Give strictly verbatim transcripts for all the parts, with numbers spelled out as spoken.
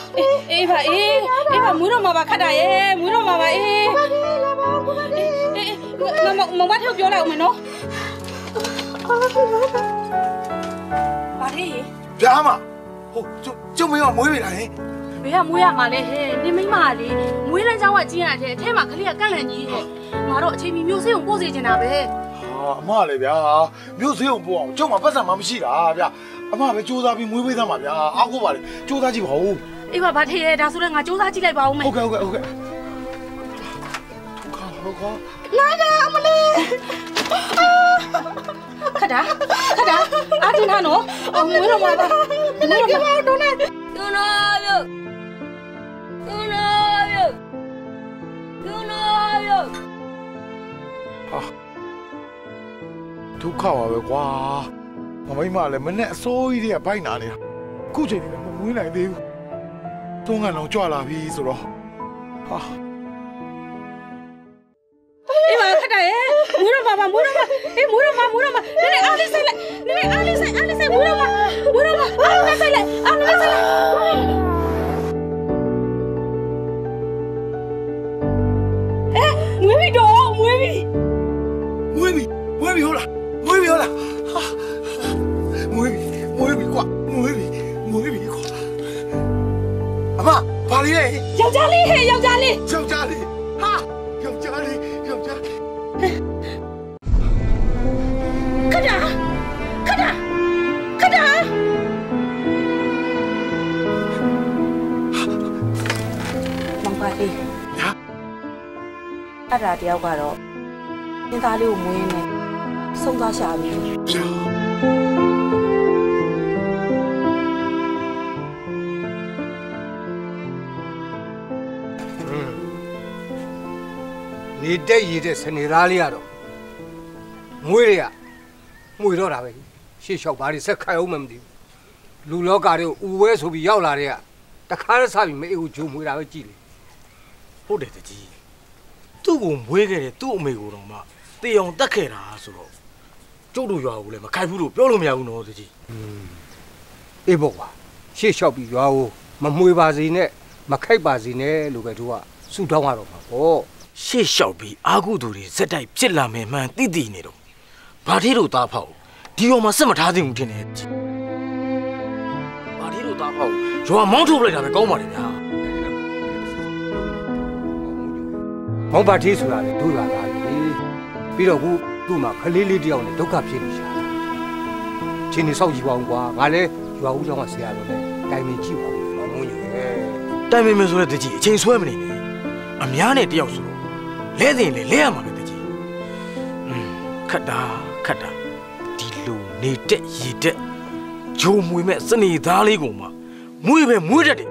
အေးပါအေးအေးပါမွေးတော့မှာပါခတ်တာရဲ့မွေးတော့မှာပါအေးအေးမမမထောက်ပြောလိုက်အောင်မနော်ဘာလဲဗျာမဟုတ်ကျုံမင်းကမွေးပြီလားဟဲ့ဘယ်ကမွေးရမှာလဲဟဲ့နေမိမလေမွေးလန်းချောင်းကကြီးရတဲ့အထဲမှာခလေးကကန့်လန့်ကြီးဟဲ့ငါတော့အချိန်မီမျိုးစေးကိုပို့စေချင်တာပဲဟာအမလည်းဗျာမျိုးစေးကိုပို့အောင်ကျုံမှာပတ်စံမှမရှိတာဗျာအမပဲစူးစမ်းပြီးမွေးပေးသားမှာဗျာအားကိုပါလေစူးစမ်းကြည့်ပါဦးအေးပါဗာထေးရဲဒါဆိုလည်းငါစူးစမ်းကြည့်လိုက်ပါဦးမယ်ဟုတ်ကဲ့ဟုတ်ကဲ့ဟုတ်ကဲ့ဟုတ်ကောလာလာမလေးခဒါခဒါအားတင်ထားနော်အမွေးတော့မှာပါမနေ့ကဘာတော့လဲတူနော်ယတူနော်ယတူနော်ယဟာဒုက္ခပါပဲကွာမမိမလည်းမနဲ့အစိုးရတွေကဘိုက်နာနေတာခုချိန်ကြီးလည်းမမွေးနိုင်သေးဘူးသုံးကန်တော့ကြွလာပြီဆိုတော့ဟာအေးပါခက်တာရဲ့မွေးတော့ပါပါမွေးတော့ပါအေးမွေးတော့ပါမွေးတော့ပါနည်းနည်းအားလေးဆိုင်လိုက်နည်းနည်းအားလေးဆိုင်အားလေးဆိုင်မွေးတော့ပါမွေးတော့ပါအားလေးဆိုင်လိုက်အားလေးဆိုင်လိုက်အဲမွေးပြီတော့မွေးပြီမွေးပြီမွေးပြီဟုတ်လားမွေးပြီဟုတ်လားမွေးပြီမွေးပြီကွာမွေးပြီမွေးပြီကွာအမဘာလေးလဲယောက်ျားလေးဟဲ့ယောက်ျားလေးယောက်ျားလေးဟာယောက်ျားလေးယောက်ျားခဒါခဒါခဒါမောင်ပါလေးညာအဲ့ဒါတယောက်ကတော့သင်သားလေးကိုမွေးနေဆုံးသွားရှာပြီနေတဲ့ရည်တဲ့စနေသားလေးကတော့မွေးတွေကမွေတော့တာပဲရှေ့လျှောက်ပါးတွေဆက်ခိုင်အောင်မသိဘူးလူလောကတွေကိုဥဝဲဆိုပြီးရောက်လာတဲ့ကတခါတည်းစားပြီးမအေးကိုဂျိုးမွေးတာပဲကြည့်လေဟုတ်တယ်တကြီးသူ့ကိုမွေးခဲ့တယ်သူ့အမေကိုတော့မှတေအောင်တက်ခဲ့တာဆိုတော့ကျုပ်တို့ရွာကိုလည်းမခိုက်ဘူးလို့ပြောလို့မရဘူးနော်တကြီးအေးပေါ့ကွာရှေ့လျှောက်ပြီးရွာကိုမမွေပါစေနဲ့မခိုက်ပါစေနဲ့လို့ပဲတို့ကဆူတောင်းရတော့မှာပေါ့ရှေ့လျှောက်ပြီးအာကုသူတွေစက်တိုက်ဖြစ်လာမယ်မှန်သိသိနေတော့ဘာသေးတို့သားဖောက်ဒီရောမှာစက်မထားသင့်ဘူးထင်တယ်ဘာသေးတို့သားဖောက်ရွာမောင်းထုတ်လိုက်တာပဲကောင်းပါလေဗျာမောင်းပါသေးဆိုတာလေတို့ရွာသားလေပြီးတော့ခုသူ့မှာခလေးလေးတယောက်နဲ့ဒုက္ခဖြစ်နေရှာချင်းနေဆောက်ကြည့်ပါဦးကွာငါလည်းရွာဦးကျောင်းကဆရာတော်နဲ့တိုင်ပင်ကြည့်ပါဦးမောင်းမွန်းယူရဲ့တိုင်ပင်မယ်ဆိုတဲ့တကြီးအချိန်ဆွဲမနေနဲ့အများနဲ့တယောက်ဆိုတော့လဲသိရင်လေလဲရမှာပဲတကြီးอืมခတ်တာခတ်တာဒီလိုနေတက်ရည်တက်ဂျိုးမွေမဲ့စနေသားလေးကိုမှမွေပဲမွေတတ်တယ်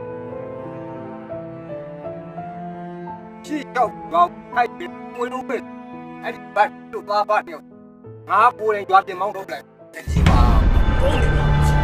ရှေ့ရောက်တော့ခိုက်ပြီးမွေလို့ပဲအဲ့ဒီဘတ်တို့ပါပါတယောက်ငါကိုယ်တိုင်ကြွားတင်မောင်းတော့လိုက်တကြီးပါဘုံနေ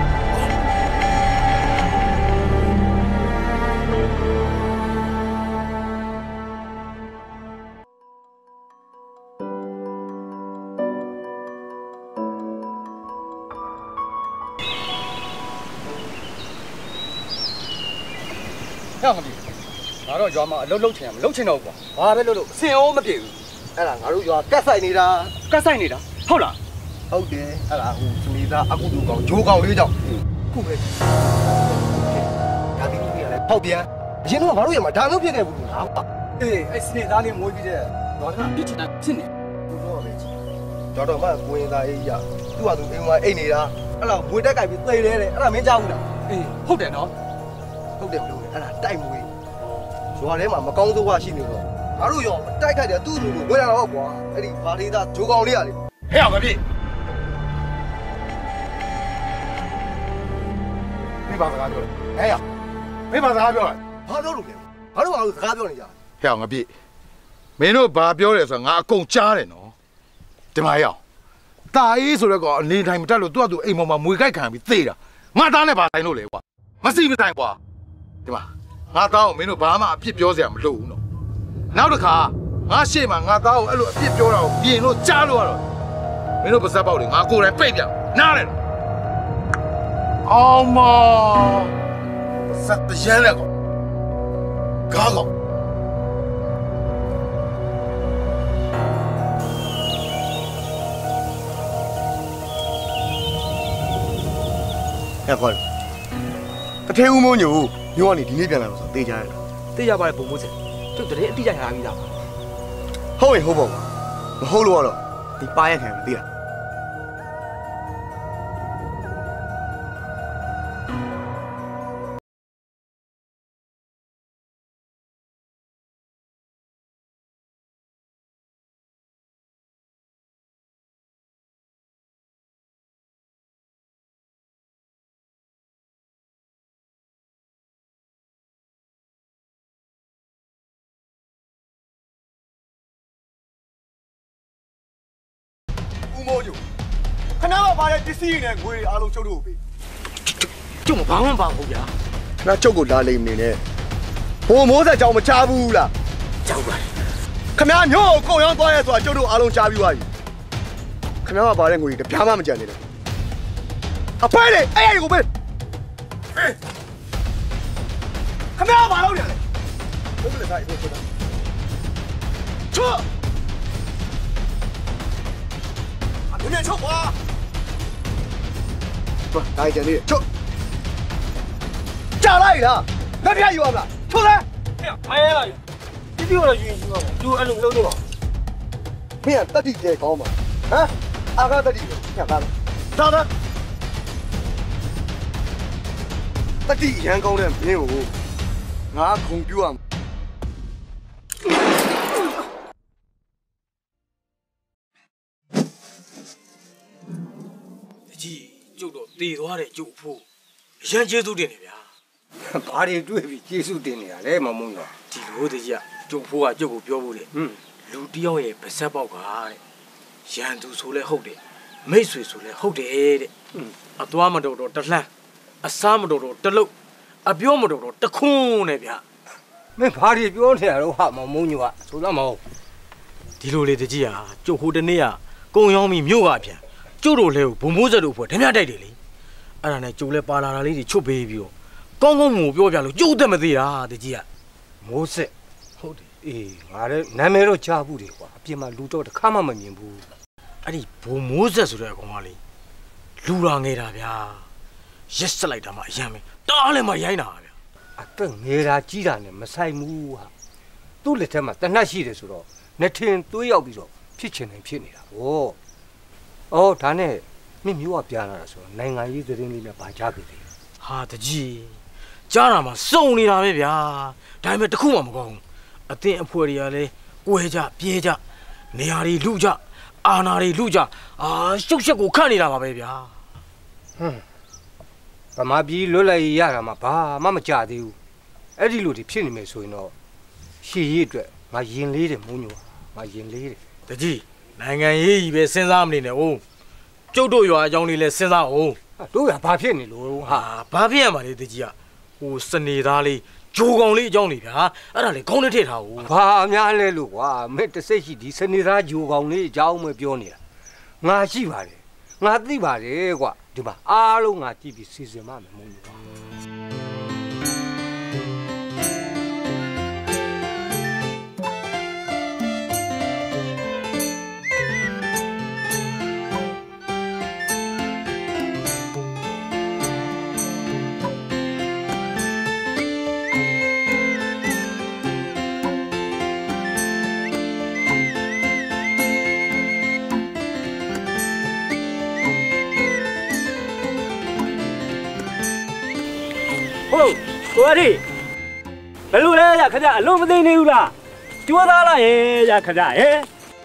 ငါတော့ရွာမှာအလုပ်လုပ်ချင်ရမလုပ်ချင်တော့ကွာဘာပဲလုပ်လို့စင်အောင်မပြေဘူးအဲ့ဒါငါတို့ရွာကတ်ဆိုင်နေတာကတ်ဆိုင်နေတာဟုတ်လားဟုတ်တယ်အဲ့ဒါဟိုစနေသားအကုတူကောင်ဂျိုးကောင်လေးကြောင့်ခုပဲဒါပြီးလို့ပြရလဲဟောက်ပြန်အရင်တော့ငါတို့ရွာမှာဒါမျိုးဖြစ်ခဲ့ဘူးလားကွာအေးအဲ့စနေသားလေးမွေးပြီးတဲ့တော့ကပြစ်ချင်တာဖြစ်နေဘူးတော့ပဲကြီးတော့တော့မှကိုရင်သားအေးရသူ့ဟာသူအိမ်မှာအိတ်နေတာအဲ့တော့မွေတက်ကြိုက်ပြီးသိတယ်တဲ့အဲ့ဒါမင်းကြောက်ဘူးလားအေးဟုတ်တယ်နော်ဟုတ်တယ်ဘလို့အဲ့ဒါတိုက်မွေးရွာထဲမှာမကောင်းသောဝရှိနေတော့ငါတို့ရောတိုက်ခိုက်တယ်သူ့လူကိုဝယ်လာတော့ကွာအဲ့ဒီဘာလေးသားဂျိုးကောင်လေးရလေဟဲ့အောင်မဖြစ်မိဘစကားပြောတယ်ဟဲ့ရမိဘစကားပြောတယ်ဘာပြောလို့လဲဘာလို့ငါတို့စကားပြောနေကြဟဲ့အောင်ငါပြည့်မင်းတို့ဘာပြောတယ်ဆိုတော့ငါအကုန်ကြားတယ်နော်ဒီမှာရအောင်တာအေးဆိုတော့ကောင်အနေတိုင်းမတက်လို့သူ့အတူအိမ်ပေါ်မှာမွေကြိုက်ခံပြီးသေတာငါသားနဲ့ဘာဆိုင်လို့လဲကွာမစီမဆိုင်ကွာဒီမှာငါသားကိုမင်းတို့ဘာမှအပြစ်ပြောစရာမလိုဘူးနော်နောက်တစ်ခါငါရှေ့မှာငါသားကိုအဲ့လိုအပြစ်ပြောတာကိုပြင်လို့ကြားလို့ရတော့မင်းတို့ပါစပ်ပေါက်တွေငါကိုယ်တိုင်ပိတ်ပြနားတယ်နော်အောင်မစက်တရမ်းလက်ကောကားကောင်ရခေါ်တထဲဦးမိုးညိုမျိုးကနေဒီနေ့ပြန်လာလို့ဆိုတေးကြရလားတေးရပါလေဘုံမိုးစင်ကျုပ်တည်းအတိအကျထားပြီးသားဟုတ်ရင်ဟုတ်ပါဘူးမဟုတ်လို့တော့ဒီပါရက်ခံမသိလားမိုးညိုခဏမှပါတဲ့ပစ္စည်းတွေနဲ့ငွေအားလုံးချုပ်လို့ပြီကျုပ်မဘာမှမပါဘူးဗျာခဏချုပ်ကိုလာလိမ့်မနေနဲ့ဘိုးမိုးဆက်ကြောင်မချဘူးလားကြောက်ပါခမညို့ကိုရောင်းသွားရဲဆိုတာကျုပ်တို့အားလုံးကြားပြီးသွားပြီခဏမှပါတဲ့ငွေတပြားမှမကြံနေနဲ့အဖိုးလေအဲ့အဲ့ကိုပဲခမဘာလုပ်နေလဲဘုရားဆိုင်ဘုရားချော你别冲我！不，来一点力，冲！加来了，那边有了，出来！ 哎呀，哎呀，你丢了运气了，就按照走的吧。 没有得地这高嘛？啊？阿哥得地，看看，咋的？得地以前高的没有，俺空标啊。 ကျုပ်တော့တည်သွားတယ်ကျုပ်ဖို့အရန်ကျေးဇူးတင်နေဗျာဘာတွေတွေ့ပြီးကျေးဇူးတင်နေရလဲမမုံရောဒီလိုတကြီးကကျုပ်ဖို့ကကျုပ်ကိုပြောဖို့လေဟွန်းလူတယောက်ရဲ့ပါဇက်ပေါက်ကတဲ့ရန်သူဆိုလဲဟုတ်တယ်မိတ်ဆွေဆိုလဲဟုတ်တယ်တဲ့အသွားမတော်တော့တလှမ်းအစားမတော်တော့တလုတ်အပြောမတော်တော့တခွန်းနဲ့ဗျာမင်းဘာတွေပြောနေရတော့ဟာမမုံညိုကဆိုတော့မဟုတ်ဒီလိုလေတကြီးကကျုပ်ဟိုတနေ့ကကုံရောင်းပြီးမြို့ကပြန်ကျုပ်တို့လဲကိုဘုံမိုးစက်တို့ဖွဲ့ဓမြတိုက်တယ်လေအဲ့ဒါနဲ့ကျုပ်လဲပါလာတာလေးတွေချွတ်ပေးပြီးတော့ကောင်းကောင်းငိုပြောပြလို့ကျုပ်အသက်မသေးတာတကြီးကမိုးစက်ဟုတ်တယ်အေးငါလည်းနာမည်တော့ကြားဘူးတယ်ကွာအပြင်မှာလူတော့တစ်ခါမှမမြင်ဘူးအဲ့ဒီဘုံမိုးစက်ဆိုတဲ့အကောင်ကလေလူလာငယ်တာဗျာရက်စက်လိုက်တာမှအရန်ပဲတားလည်းမရိုင်းတာဗျာအသက်ငယ်တာကြီးတာနဲ့မဆိုင်ဘူးဟာသူ့လက်ထက်မှာတနတ်ရှိတယ်ဆိုတော့နှစ်ထင်သွေးရောက်ပြီးတော့ဖြစ်ချင်တယ်ဖြစ်နေတာဗောအော်ဒါနဲ့မင်းမျိုးကပြန်လာတာဆိုတော့နိုင်ငံရေးသတင်းလေးနဲ့ဗာကြားပြီလေဟာတကြီးကြားတာမှစုံနေတာပဲဗျာဒါပေမဲ့တခုမှမကောင်းဘူးအတင်းအဖွဲတွေကလည်းကွဲကြပြဲကြနေရာတွေလူကြအာနာတွေလူကြအာရှုပ်ရှက်ကိုခတ်နေတာပါပဲဗျာဟွန်းဗမာပြည်လွတ်လပ်ရေးရတာမှဘာမှမကြသေးဘူးအဲ့ဒီလိုတွေဖြစ်နေမယ်ဆိုရင်တော့ရှည်ရည်အတွက်ငါရင်လေးတယ်မိုးညိုငါရင်လေးတယ်တကြီးနိုင်ငံရေးကြီးပဲစဉ်းစားမနေနဲ့ဦးကျုပ်တို့ရွာအကြောင်းလေးလဲစဉ်းစားအောင်တို့ရဘာဖြစ်နေလို့ဟာဘာဖြစ်ရမှာလဲတကြီးကဟိုစနေသားလေးဂျိုကောင်လေးအကြောင်းလေးဗျာအဲ့ဒါလေခေါင်းနဲ့ထည့်ထားဦးဘာအများလဲလို့ကွာမင်းတစိတ်ရှိဒီစနေသားဂျိုကောင်လေးအကြောင်းမပြောနေတာငါရှိပါတယ်ငါသိပါတယ်ကွာဒီမှာအားလုံးငါကြည့်ပြီးစီစဉ်မှမယ်မဟုတ်ဘူးဟုတ်ကိုရီဘယ်လိုလဲရခကြအလုံးမသိနေဘူးလားကြိုးသားလိုက်ရဲ့ရခကြရဲ့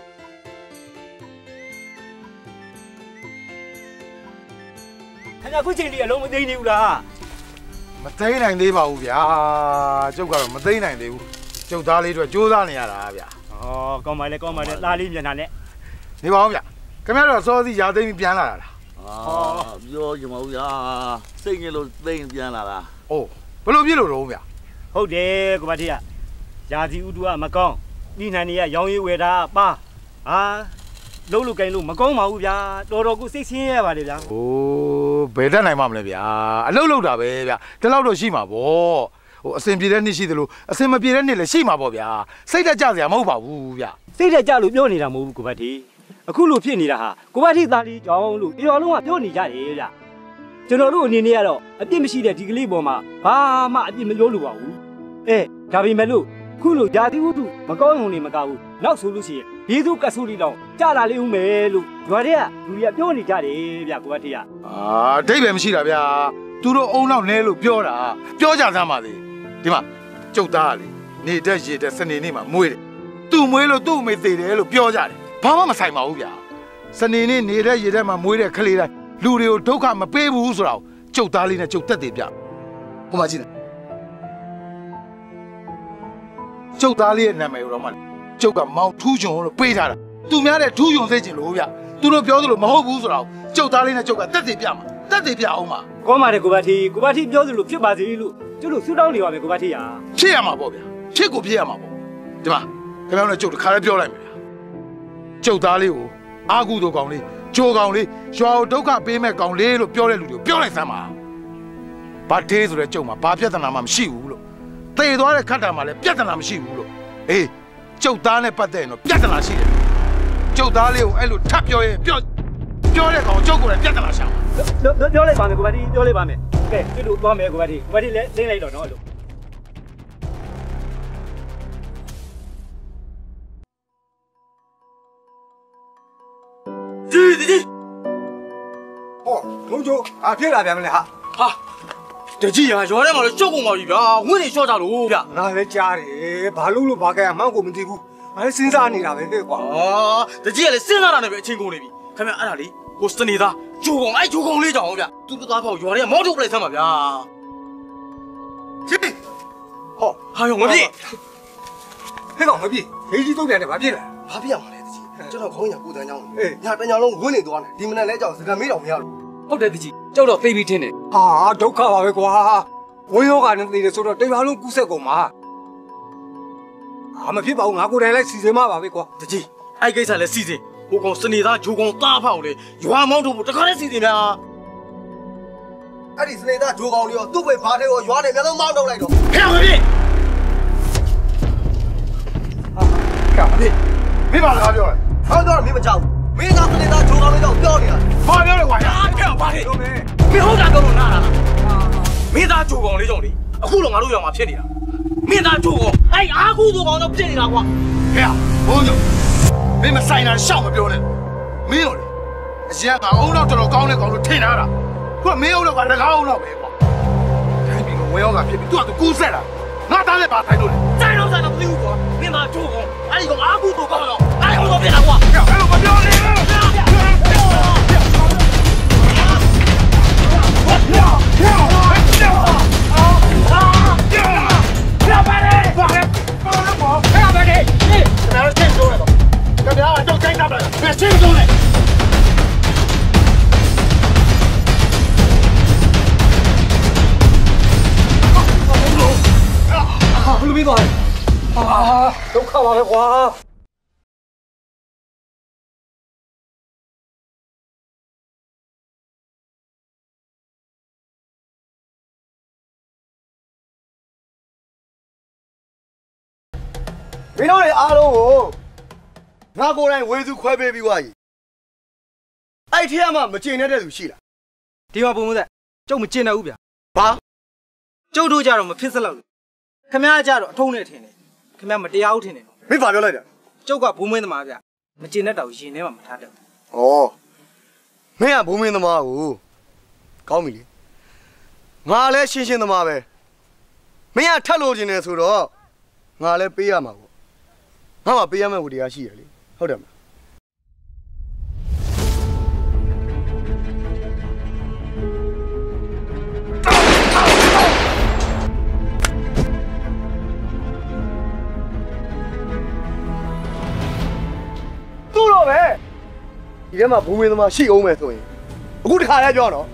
ခကြခုချိန်ဒီအလုံးမသိနေဘူးလားမသိနိုင်သေးပါဘူးဗျာကျုပ်ကတော့မသိနိုင်သေးဘူးကျုပ်သားလေးတို့ကြိုးစားနေရတာဗျာဩကောင်းပါလေကောင်းပါလေသားလေးမျက်နှာနဲ့နေပါဦးဗျာခင်ဗျားတို့စောစီရာသိမ်းပြီးပြန်လာတာလားအာပြောကြမဦးဗျာစိတ်ငြိလို့သိမ်းပြန်လာတာအိုးဘယ်လိုဖြစ်လို့တော့ဗျာဟုတ်တယ်ကိုမထေရရာသီဥတုကမကောင်းဒီနှံတွေကရောင်းရည်ဝယ်တာပါဟာလုံးလို့ကင်လို့မကောင်းပါဘူးဗျာတော်တော်ကိုစိတ်ဆင်းရဲပါလေဗျာအိုးဘယ်တတ်နိုင်မှမလဲဗျာအလုပ်လုပ်တာပဲဗျာဒီလောက်တော့ရှိမှာဗောဟဟိုအစင်ပြေတဲ့နေ့ရှိသလိုအစင်မပြေတဲ့နေ့လည်းရှိမှာပေါ့ဗျာစိတ်တက်ကြစရာမဟုတ်ပါဘူးဗျစိတ်တက်ကြလို့ပြောနေတာမဟုတ်ဘူးကိုဘတ်တီအခုလိုဖြစ်နေတာဟာကိုဘတ်တီသားလေးကြောင့်လို့ပြောလုံးကပြောနေကြတယ်ဗျကျွန်တော်တို့အနေနဲ့ကတော့အပြစ်မရှိတဲ့ဒီကလေးပေါ်မှာဘာမှအပြစ်မပြောလို့ပါဘူးအဲဒါပေမဲ့လို့ခုလိုဂျာတိဝတ္ထုမကောင်းုံနေမကဘူးနောက်ဆိုလို့ရှိရင်ဒီသူကဆူလီတောင်ကြလာလေးဦးမယ်လို့ရွာတွေကလူတွေကပြောနေကြတယ်ဗျကိုဘတ်တီကအာအဓိပ္ပာယ်မရှိတာဗျာသူတို့အုံနောက်နဲလို့ပြောတာပြောကြစမ်းပါလေဒီမှာကျုပ်သားကလေနေတက်ရေတက်စနေနေ့မှာမွေးတယ်သူ့မွေးလို့သူ့အမေသေးတယ်လို့ပြောကြတယ်ဘာမှမဆိုင်ပါဘူးဗျာစနေနေ့နေတက်ရေတက်မှာမွေးတဲ့ကလေးတိုင်းလူတွေကိုဒုက္ခမပေးဘူးဆိုတော့ကျုပ်သားလေးနဲ့ကျုပ်တက်သေးပြဟိုမှာကြည့်ကျုပ်သားလေးရဲ့နာမည်တော့မှကျုပ်ကမောင်ထူးချွန်လို့ပေးထားတာသူများတဲ့ထူးချွန်စေချင်လို့ဗျသူတို့ပြောသလိုမဟုတ်ဘူးဆိုတော့ကျုပ်သားလေးနဲ့ကျုပ်ကတက်သေးပြမှာတက်သေးပြအောင်ပါကောင်းပါတယ်ကိုဘတ်တီကိုဘတ်တီပြောသလိုဖြစ်ပါစေလို့ကျုပ်တို့ဆူတောင်းနေပါမယ်ကိုဘတ်တီဟာဖြစ်ရမှာပေါ့ဗျာဖြစ်ကိုဖြစ်ရမှာပေါ့ဒီမှာခင်ဗျားတို့ကျုပ်တခါလေးပြောလိုက်မယ်ဗျာကျုပ်သားလေးကိုအာကုသို့ကောင်လေးဂျိုးကောင်လေးရွာကိုဒုက္ခပေးမဲ့ကောင်လေးလို့ပြောတဲ့လူတွေကိုပြောလိုက်စမ်းပါဘာတေးဆိုတဲ့ကျုပ်မှာဘာပြဿနာမှမရှိဘူးလို့သေသွားတဲ့ခတ်တာမှလည်းပြဿနာမရှိဘူးလို့အေးကျုပ်သားနဲ့ပတ်သက်ရင်တော့ပြဿနာရှိတယ်ကျုပ်သားလေးကိုအဲ့လိုထပ်ပြောရင်ပြောပြောတဲ့ကောင်ကျုပ်ကိုလည်းပြဿနာရှာမှာပြောလိုက်ပါမယ်ကိုဘတ်တီပြောလိုက်ပါမယ်ကဲဒီလိုသွားမယ်ကိုဘတ်တီကိုဘတ်တီလည်းသိလိုက်တော့နော်လို့ဒီဒီဟောလုံးကျိုးအဖြစ်လာပြန်မလဲဟာဟာတကြီးရရွာထဲမှာတော့ရှုပ်ကုန်ပါပြီဗျာဝင်းနေရှော့ကြလို့ဗျာငါလည်းကြားတယ်ဘာလို့လို့ဘာကြရမှန်းကိုမသိဘူးငါလည်းစဉ်းစားနေတာပဲကွာဟာတကြီးကလည်းစဉ်းစားတာနဲ့ပဲအချင်းကုန်နေပြီခင်ဗျအဲ့ဒါလေကိုစနေသားဂျိုကောင်အဲ့ဂျိုကောင်လေးကြောင်ဗျသူတို့သားဖောက်ရွာထဲကမောက်ထုတ်ပလိုက်ဆမ်းပါဗျာချစ်ဟောဟာရောမပြေဟဲ့ကောင်မပြေခေကြီးတုတ်တယ်နဲ့ဘာဖြစ်လဲဘာဖြစ်ရမှာလဲတကြီးကျွန်တော်ခေါင်းရကိုတန်းချောင်းအေးညတညလုံးဝင်းနေသွားတယ်ဒီမနက်လဲကြောက်စကမေးတော်မရလို့ဟုတ်တယ်တကြီးကြောက်တော့သိပြီးထင်းတယ်ဟာဒုက္ခပါပဲကွာဝင်းရောကနဲ့သိတယ်ဆိုတော့တိမ်ပါလုံးကူးဆက်ကုန်မှာအာမဖြစ်ပါဘူးငါကိုယ်တိုင်လိုက်စီစဉ်မှာပါပဲကွာတကြီးအဲ့ကိစ္စလည်းစီစဉ်ဟိုကောင်စနေသားဂျိုကောင်သားဖောက်လေရွာမောင်းထုတ်ဖို့တခါတည်းစီစဉ်များအဲ့ဒီစနေသားဂျိုကောင်လေးရောသူ့ပဲဘာထဲရောရွာနေအများဆုံးမောင်းထုတ်လိုက်တော့ဟဲ့မပြေဟာကမလေးမင်းဘာလာပြောလဲဟောတော့မင်းမကြောက်မင်းသားစနေသားဂျိုကောင်လေးတော့ပြောနေတာဘာပြောလဲကွာဟာပြောပါလေမင်းဟုတ်တာပြောလို့နားလားမင်းသားဂျိုကောင်လေးကြောင့်လေအခုတော့ငါတို့ရွာမှာဖြစ်နေတာမင်းသားဂျိုကောင်အဲ့အားကူဂျိုကောင်တော့ဖြစ်နေတာကွာဟဲ့ဘုန်းကြီးမင်းမဆိုင်တာရှောက်မပြောနဲ့မင်းတို့လေအရင်ကအုံတော့တော်တော်ကောင်းတဲ့ကောင်လို့ထင်ထားတာခုကမင်းအုံတော့ကတကားအုံတော့ပဲကွာတိုင်းပြည်ကဝဲရောကဖြစ်ပြီးသူကသူကူးဆက်တာငါသားလည်းပါထိုင်လို့လေဆိုင်တော့ဆိုင်တော့မသိဘူးကွာမင်းသားဂျိုကောင်အဲ့ဒီကောင်အားကူဂျိုကောင်တော့အဲ့ဟိုတော့ဖြစ်တာကွာအဲ့လိုမပြောနဲ့ဘလူးပြီးသွားတယ်ဟာဒုက္ခပါပဲကွာမင်းတို့တွေအားလုံးကိုငါကိုယ်တိုင်ဝေစုခွဲပေးပြီးွားကြီးအဲ့ထက်မှမကျင်တဲ့သူရှိလားဒီမှာပုံမသက်ကျုပ်မကျင်တော့ဘူးဗျာဘာကျုပ်တို့ကြတော့မဖြစ်စလောက်လို့ခမည်းကြတော့အထုံးနဲ့ထင်တယ်ခမည်းမတရားဘူးထင်တယ်မင်းဘာပြောလိုက်တာကျုပ်ကဘုံမင်းသမားဗျမကျင်တဲ့တောင်ရင်ထဲမှာမထားတယ်ဩမင်းကဘုံမင်းသမားကိုကောင်းပြီလေငါလည်းရှင်းရှင်းသမားပဲမင်းကထက်လို့ခြင်းတယ်ဆိုတော့ငါလည်းပေးရမှာပေါ့ငါမှပေးရမယ့်ဝတ္တရားရှိရလေဟုတ်တယ်မလားသူ့တော့ပဲဒီထဲမှာဘုံမင်းသမားရှိအောင်မယ်ဆိုရင်အခုတခါလဲပြောတော့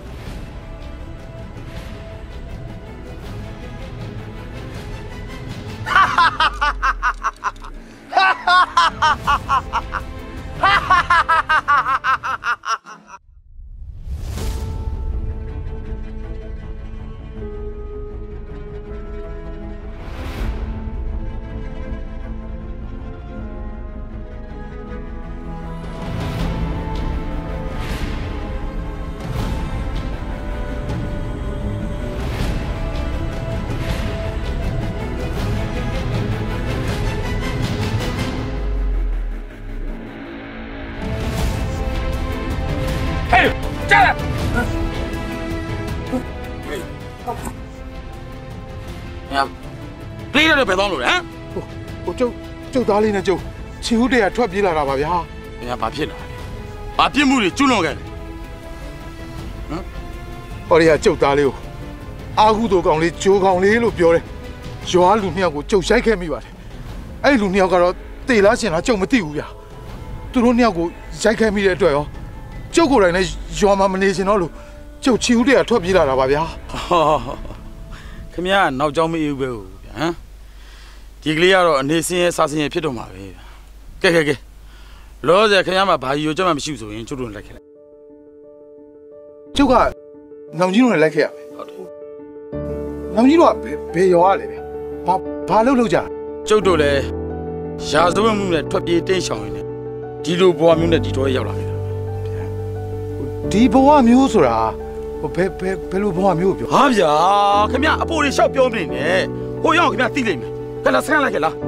ပြေးရတယ်ပဲသွားလို့လေဟမ်ဟိုကျုပ်ကျုပ်သားလေးနဲ့ကျုပ်ချီဦးတွေကထွက်ပြေးလာတာပါဗျာ။ခင်ဗျာဘာဖြစ်လာလဲ။ဘာပြစ်မှုတွေကျွလွန်ခဲ့လဲ။ဟမ်ဟော်ရီကကျုပ်သားလေးကိုအာဟုတို့ကောင်လေးဂျိုးကောင်လေးလို့ပြောတယ်။ရွာလူနှစ်ယောက်ကိုကျုပ်ရိုက်ခဲ့မိပါတယ်။အဲ့လူနှစ်ယောက်ကတော့တေလားရှင်လားကျုပ်မသိဘူးဗျာ။သူတို့နှစ်ယောက်ကိုရိုက်ခဲ့မိတဲ့အတွက်ရောကျုပ်ကိုယ်တိုင်လည်းရွာမှာမနေချင်တော့လို့ကျုပ်ချီဦးတွေကထွက်ပြေးလာတာပါဗျာ။ခင်ဗျာနောက်ကြောင်းမအေးဘူးပဲဗျာဟမ်ဒီကလေးကတော့အနေစင်းရဲ့စားစင်းရဲ့ဖြစ်တော့မှာပဲဗျာကဲကဲကဲလောဆယ်ခင်ဗျားမှာဘာကြီးရောကြမ်းမှမရှိဘူးဆိုရင်ကျုပ်တို့လိုက်ခဲ့လိုက်ကျုပ်ကနောင်ကြီးတို့နဲ့လိုက်ခဲ့ရမယ်ဟုတ်တယ်နောင်ကြီးတို့ကဘယ်ရောရလဲဗျဘာဘာလုပ်လို့ကြကျုပ်တို့လည်းရာဇဝတ်မှုနဲ့ထွက်ပြေးတိတ်ဆောင်ရင်းနဲ့ဒီလိုဘဝမျိုးနဲ့ဒီတော့ရောက်လာခဲ့တာဒီဘဝမျိုးဆိုတာဟိုဘယ်ဘယ်ဘယ်လိုဘဝမျိုးပြောဟာဗျာခင်ဗျာအဖိုးတွေရှောက်ပြောမနေနဲ့ဟိုရောက်ခင်ဗျာသိလိမ့်မယ်ကဲလာဆန်းလိုက်ကြလား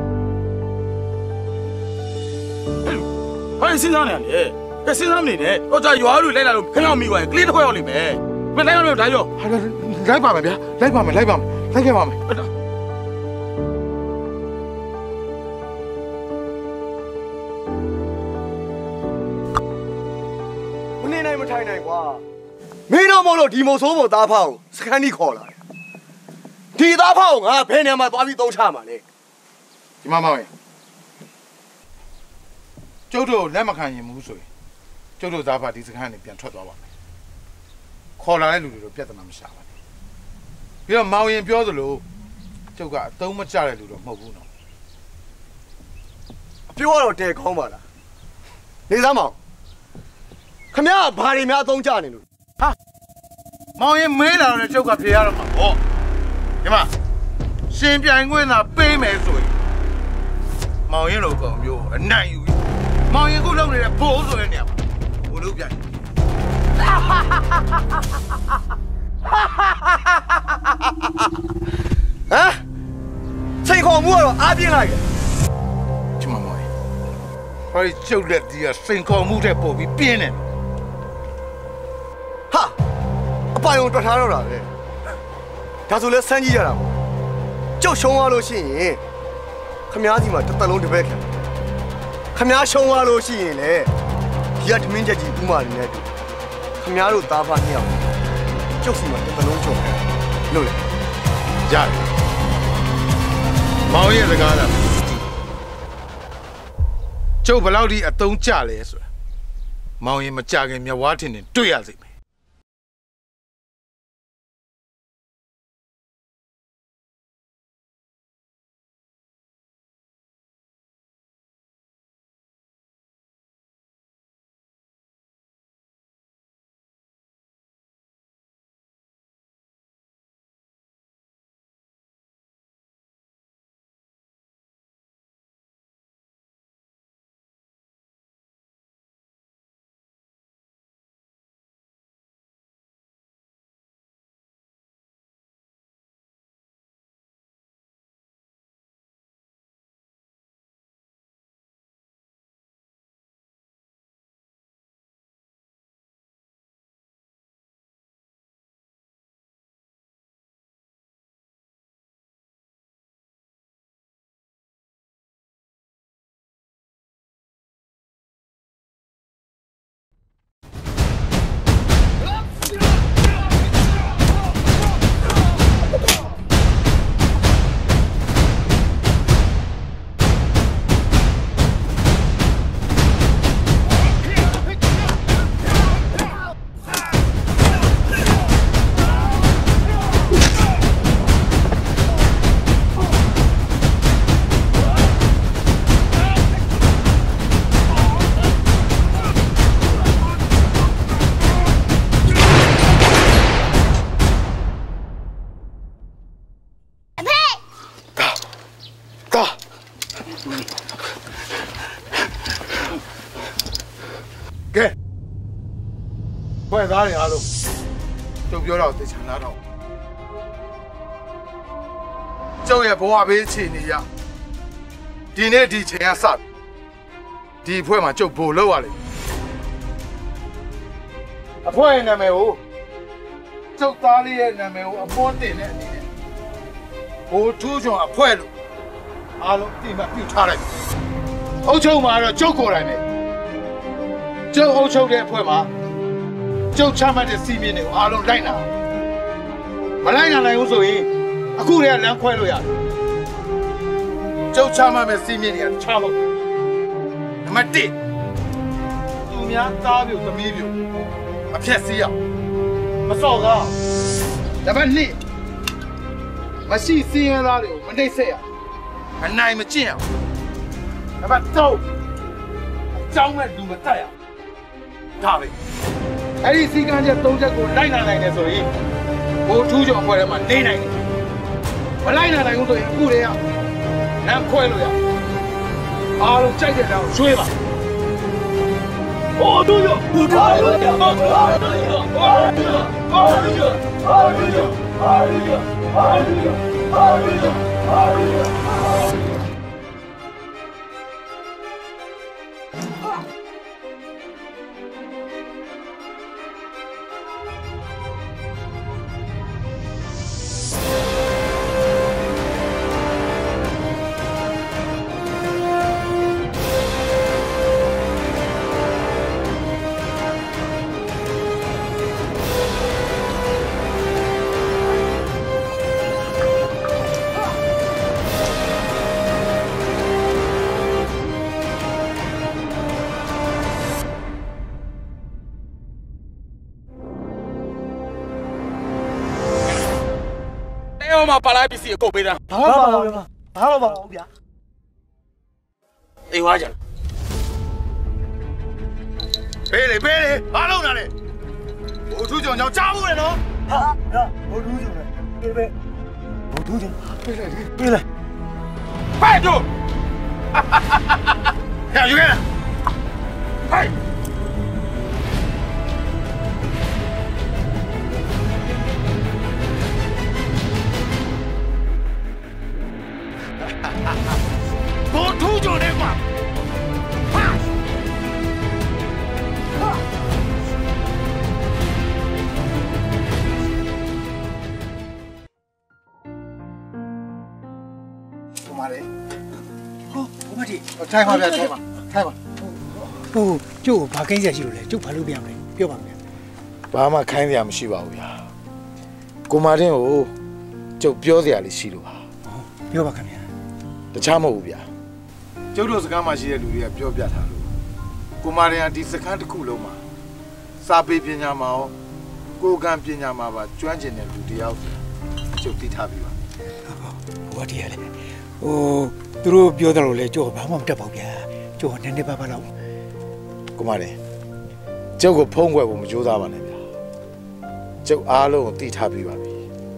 ဟဲ့စဉ်းစားနေရတယ်ကဲစဉ်းစားမနေနဲ့တော့ကြာရွာလူလိုက်လာလို့ခင်ဗျာမိသွားရင်ကလေးတစ်ခွက်ရောက်လိမ့်မယ်မလိုက်ရတော့ဒါရောဟာလိုက်ပါမယ်ဗျာလိုက်ပါမယ်လိုက်ပါမယ်လိုက်ခဲ့ပါမယ်မနေနိုင်မထိုင်နိုင်ကွာမင်းတို့မို့လို့ဒီမို့ဆိုးဖို့သားဖောက်စခန်းကြီးခေါ်လာတယ်ဒီသားဖောက်ငါဘယ်နေရာမှာသွားပြီးသုံးချမှာလဲဒီမှာမောင်ရင်ကျုပ်တို့လက်မခံရင်ဘူးဆိုရင်ကျုပ်တို့သားဖာဒီစခန်းနေပြန်ထွက်သွားပါမယ်ခေါ်လာတဲ့လူတွေတော့ပြဿနာမရှာပါဘူးပြီးတော့မောင်ရင်ပြောသလိုကျုပ်ကအတုံးမကျတဲ့လူတော့မဟုတ်ဘူးနော်အပြောတော့တဲကောင်းပါလားနေသားမောင်ခမရဘာတွေများအသုံးချနေလို့ဟာမောင်ရင်မဲလာတော့ကျုပ်ကဖြေရတော့မှာပေါ့ဒီမှာရှင်ပြိုင်ခွင့်သာပေးမယ်ဆိုရင်မောင်ရင်လိုကောင်မျိုးအနိုင်ယူမောင်ရင်ခုလုပ်နေတဲ့ဘိုးဆိုတဲ့နေရာမှာဘိုးလုပ်ပြဟမ်စိတ်ခေါ်မှုကတော့အားပြင်းလိုက်တယ်ချမမောင်ရင်ဟောဒီကျုပ်လက်ဒီကစိန်ခေါ်မှုတဲ့ပို့ပြီးပြင်းနေဟာအပိုင်ုံတွက်ထားတော့တာပဲဒါဆိုလဲစမ်းကြည့်ရတာပေါ့ကျုပ်ရှုံးသွားလို့ရှိရင်ခမားစီမှာတစ်သက်လုံးတစ်ပက်ခံခမားရှုံးသွားလို့ရှိရင်လေဒီကထမင်းချက်ကြီးဥမာနေနဲ့တူခမားတို့သားဖားနှစ်ယောက်ကျုပ်စီမှာတစ်သက်လုံးချုံတယ်လို့လေရတယ်မောင်ရဲ့စကားလားကျုပ်ဘယ်လောက်ဒီအတုံးကြလဲဆိုတာမောင်ရင်မကြခင်မြဝါထင်နေတွေ့ရစေမယ်ဖွဲ့သားတွေအားလုံးကျုပ်ပြောတော့သိချင်လားတော့ကျုပ်ရဲ့ဘဝဘေးအခြေအနေရဒီနေ့ဒီချိန်ကစဒီဖွဲ့မှာကျုပ်ဘို့လောက်ရလိမ့်အဖွဲရဲ့နာမည်ကိုကျုပ်သားလေးရဲ့နာမည်ကိုအပေါ်တင်တဲ့အနေနဲ့ဟိုထူးချွန်အဖွဲလို့အားလုံးဒီမှာပြုတ်ထားလိုက်အုတ်ချုပ်မှာတော့ကျုပ်ကိုယ်တိုင်ပဲကျုပ်အုတ်ချုပ်တဲ့အဖွဲမှာကျုပ်ချမှတ်တဲ့စီမင်းတွေကိုအားလုံးလိုက်နာမလိုက်နာနိုင်ဘူးဆိုရင်အခုတည်းကလမ်းခွဲလို့ရတယ်ကျုပ်ချမှတ်မဲ့စီမင်းတွေကချဖို့နံပါတ်တစ်သူများသားပြုတ်သမီးပြုတ်မဖြက်စီးအောင်မစော်ကားနံပါတ်နှစ်မရှိစင်းရသားတွေကိုမနှိမ့်ဆက်ရအနိုင်မကျင့်အောင်နံပါတ်သုံးအကြောင်းမဲ့လူမတက်ရဒါပဲအဲ့ဒီစီကံချက်သုံးချက်ကိုလိုက်နာနိုင်တယ်ဆိုရင်ဘိုးထူးကျော်အဖွဲ့ထဲမှာနေနိုင်တယ်မလိုက်နာနိုင်ဘူးဆိုရင်အခုတည်းကလမ်းခွဲလို့ရအားလုံးကြိုက်တဲ့တောင်ရွှေ့ပါ哦，都有，不差有两个，二十个，二十个，二十个，二十个，二十个，二十个，二十个，二十个，二十个。မှာပါလာပစ္စည်းကိုပေးတာဘာမှမပါဘူးဗျာဘာမှမပါဘူးဗျာအေးဝါကြပေးလေပေးလေဘာလုပ်နေလဲဘိုးထူးကျော်ကြောင့်ကြားဘူးလေနော်ဟာဘိုးထူးကျော်ပေးပေးဘိုးထူးကျော်ပေးလေပေးလေဖိုက်တို့ဟဲ့ယူခဲ့ဖိုက်ဘိုးထူးကျော်တဲ့ကွာဟာဘုမလေးဟောဘုမကြီးထိုင်ပါဗျာထိုင်ပါထိုင်ပါဟိုကျုပ်ဘာကိန်းစရာရှိလို့လဲကျုပ်ဘာလုပ်ပြရမလဲပြောပါမယ်ဘာမှခိုင်းစရာမရှိပါဘူးဗျာကိုမာတင်ကိုကျုပ်ပြောစရာလေးရှိလို့ပါပြောပါခင်ဗျာတခြားမဟုတ်ဘူးဗျာကျုပ်တို့စကားမှာရှိတဲ့လူတွေကပြောပြထားလို့ကိုမာရင်ကဒီစခန်းတစ်ခုလုံးမှာစာပေပညာမှာရောကိုယ်ကံပညာမှာပါကျွမ်းကျင်တဲ့လူတယောက်ကျုပ်သိထားပြီပါဟိုတည်းရလေဟိုသူတို့ပြောတယ်လို့လေကျုပ်ဘာမှမတတ်ပါဘူးဗျာကျုပ်ကနည်းနည်းပါးပါးတော့ကိုမာရင်ကျုပ်ကိုဖုံးကွယ်ဖို့မကြိုးစားပါနဲ့ဗျာကျုပ်အားလုံးကိုသိထားပြီပါပြီ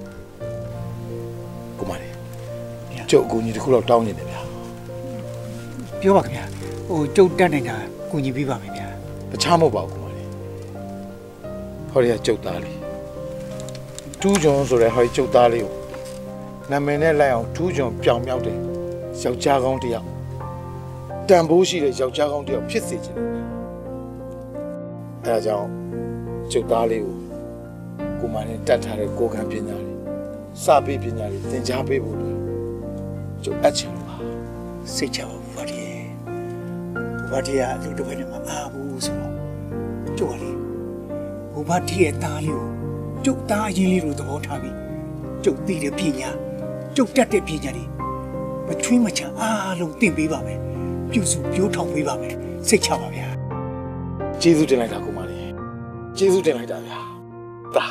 ကိုမာရင်ကျုပ်အကူအညီတစ်ခုတော့တောင်းနေတယ်ဗျာပြောပါခင်ဗျာဟိုကျုပ်တက်နေတာကူညီပေးပါမယ်ဗျာတခြားမဟုတ်ပါဘူးကွာလေဟောရကျုပ်သားလေးထူးကျွန်ဆိုတဲ့ဟောကျုပ်သားလေးကိုနာမည်နဲ့လိုက်အောင်ထူးကျွန်ပြောင်မြောက်တယ်ယောက်ျားကောင်းတစ်ယောက်တန်ဖိုးရှိတဲ့ယောက်ျားကောင်းတစ်ယောက်ဖြစ်စေချင်တယ်အဲဒါကြောင့်ကျုပ်သားလေးကိုကိုမနဲ့တတ်ထားတဲ့ကိုယ်ခံပညာတွေစာပေပညာတွေသင်ကြားပေးဖို့ကျုပ်အပ်ချင်လို့ပါစိတ်ချပါဘာဒီဘာဒီကအလုပ်တစ်ဖက်နဲ့မအားဘူးဆိုတော့ကျုပ်ကလေဘုဘာဒီရဲ့သားလေးကိုကျုပ်သားအရင်လေးလိုသဘောထားပြီးကျုပ်သိတဲ့ပညာကျုပ်တတ်တဲ့ပညာတွေမချွေးမချအားလုံးသင်ပေးပါမယ်ပြုစုပြောထောင်ပေးပါမယ်စိတ်ချပါဗျာကျေးဇူးတင်လိုက်တာကိုမလေးကျေးဇူးတင်လိုက်တာဗျာတာ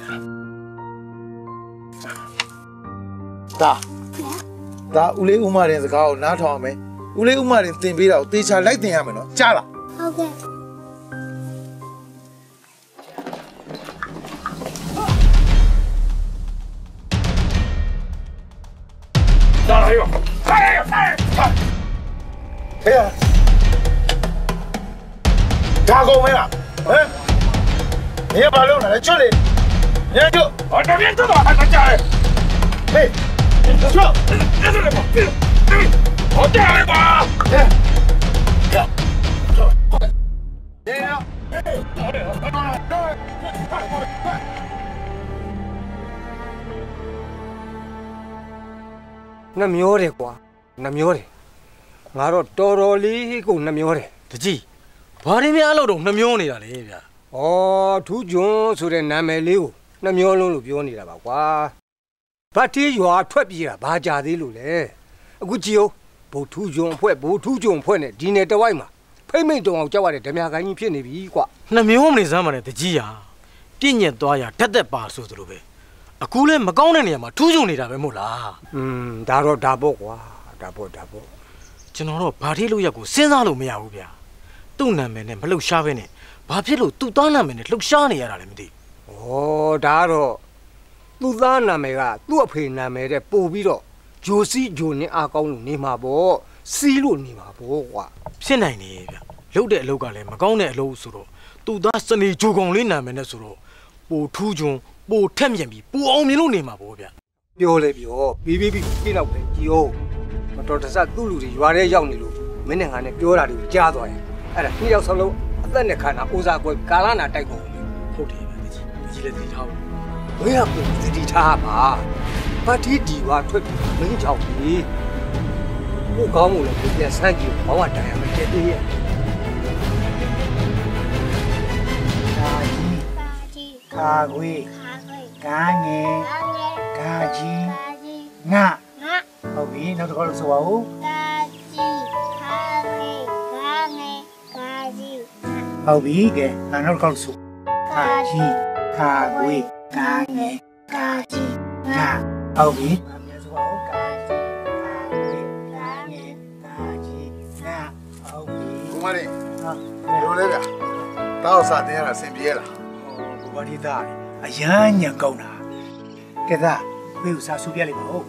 တာဒါဦးလေးဦးမရင်စကားကိုနားထောင်အောင်မယ်ဦးလေးဦးမရင်သင်ပေးတာကိုတေချာလိုက်သင်ရမယ်နော်ကြားလားဟုတ်ကဲ့ဒါရောဒါရောဟဲ့ဒါကုန်မလားဟမ်你把路拿来这里，你就我这边这个还能加嘞，嘿，这这这来吧，我加来吧，哎，这这，哎呀，哎，好嘞，好嘞，快快快！ နှမျောတယ်ကွာနှမျောတယ်ငါတော့တော်တော်လေးကိုနှမျောတယ်တကြီးဘာရင်းများအလုပ်တော့နှမျောနေတာလေဗျာဩထူးကျွန်းဆိုတဲ့နာမည်လေးကိုနှမျောလုံးလို့ပြောနေတာပါကွာဗတ်တီးရွာထွက်ပြေးတာဘာကြသေးလို့လဲအခုကြည့်ဦးဘိုလ်ထူးကျွန်းအဖွဲ့ဘိုလ်ထူးကျွန်းအဖွဲ့နဲ့ဒီနယ်တဝိုက်မှာဖိမိတ်တုံအောင်ကြောက်ရတဲ့ဓမြကိုင်းကြီးဖြစ်နေပြီကွာနှမျောမနေစမ်းပါနဲ့တကြီးဟာပြည့်ညက်သွားရဓာတ်သက်ပါဆိုသလိုပဲအခုလဲမကောင်းတဲ့နေရာမှာထူးချွန်နေတာပဲမို့လားอืมဒါတော့ဒါပေါ့ကွာဒါပေါ့ဒါပေါ့ကျွန်တော်တော့ဘာထည့်လို့ရက်ကိုစဉ်းစားလို့မရဘူးဗျာသူ့နာမည်နဲ့မလှုပ်ရှားပဲနဲ့ဘာဖြစ်လို့သူ့သားနာမည်နဲ့လှုပ်ရှားနေရတာလဲမသိဘူးဩဒါတော့သူ့သားနာမည်ကသူ့အဖေနာမည်တဲ့ပို့ပြီးတော့ဂျိုစီဂျိုနဲ့အားကောင်းလို့နေမှာပေါ့စီးလို့နေမှာပေါ့ကွာဖြစ်နိုင်နေဗျလှုပ်တဲ့အလုပ်ကလည်းမကောင်းတဲ့အလုပ်ဆိုတော့သူ့သားစနေဂျိုကောင်လေးနာမည်နဲ့ဆိုတော့ပိုထူးချွန်ပိုထက်မြက်ပြီးပိုအောင်မြင်လို့နေမှာပေါ့ဗျပြောလေပြောပြီးပြီးပြီးပြီးတော့ပဲကြည်အောင်မတော်တဆသူ့လူတွေရွာထဲရောက်နေလို့မင်းနဲ့ငါနဲ့ပြောတာတွေကိုကြားသွားရင်အဲ့ဒါနှစ်ယောက်စလုံးအသက်နဲ့ခန္ဓာအိုးစားကွဲကာလနာတိုက်ကုန်ဟုတ်တယ်ဗျတကြီးတကြီးလည်းသိထားဘူးဘယ်ကပုံသတိထားပါဗတ်တီးဒီဝါထွက်ပြီးမင်းကြောက်ပြီဘုကောင်းမှုလည်းပြန်ဆန်းကြည့်ဘောင်းဝတိုင်ရမယ်တည်းရဲ့ခါခွေကားငယ်ကာကြီးငါဟုတ်ပြီနောက်တစ်ခါလို့ဆိုပါဦးကာကြီးခါခွေကားငယ်ကာကြီးဟုတ်ပြီကဲနောက်တစ်ခါလို့ဆိုကာကြီးခါခွေကားငယ်ကာကြီးငါဟုတ်ပြီပြန်ဆိုပါဦးကာကြီးခါခွေကားငယ်ကာကြီးငါဟုတ်ပြီကိုမလေးဟာလိုလဲဗျာတောက်စားတင်ရတာစင်ပြေလားဘာဒီသားအရန်ညံကောင်းတာကဲသားဘေးဥစားဆူပြလိုက်ပါဦး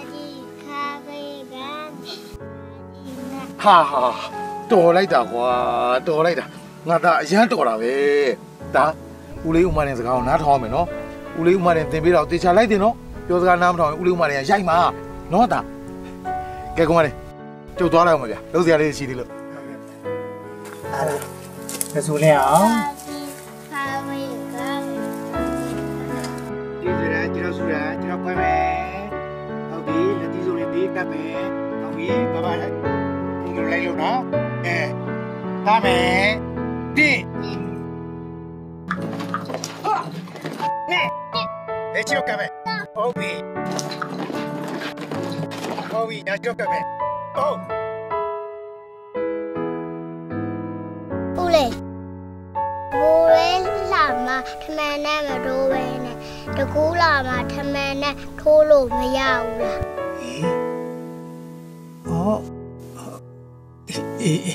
ဟာဟာတော်လိုက်တာကွာတော်လိုက်တာငါသားအရန်တော်တာပဲဒါဦးလေးဦးမနဲ့စကားကိုနားထောင်အောင်မယ်နော်ဦးလေးဦးမနဲ့သင်ပေးတော့တေချာလိုက်တင်နော်ပြောစကားနားမထောင်ရင်ဦးလေးဦးမနဲ့ရိုက်မှာနော်ဒါကဲကောင်မလေးကျုပ်သွားလိုက်အောင်မဗျာလုံးစရာလေးရှိသေးလို့အဲ့ဒါဆိုလဲအောင်ဆူရကျွန်တော်ပွဲမယ်ဟုတ်ပြီလက်သီးစုံလေးပေးကပ်မယ်ဟုတ်ပြီဘာဘာလဲဒီလိုလိုက်လို့နော်အဲပါမယ်ဒီဟာနဲအဲချောက်ကပ်မယ်ဟုတ်ပြီဟုတ်ပြီညချောက်ကပ်မယ်ဟုတ်ဦးလေးဘိုးရဲလာမှာထမန်နဲ့မတိုးပဲနဲ့တကူးလာမှာထမန်နဲ့ထိုးလို့မရဘူးလားဟေးဟောအေး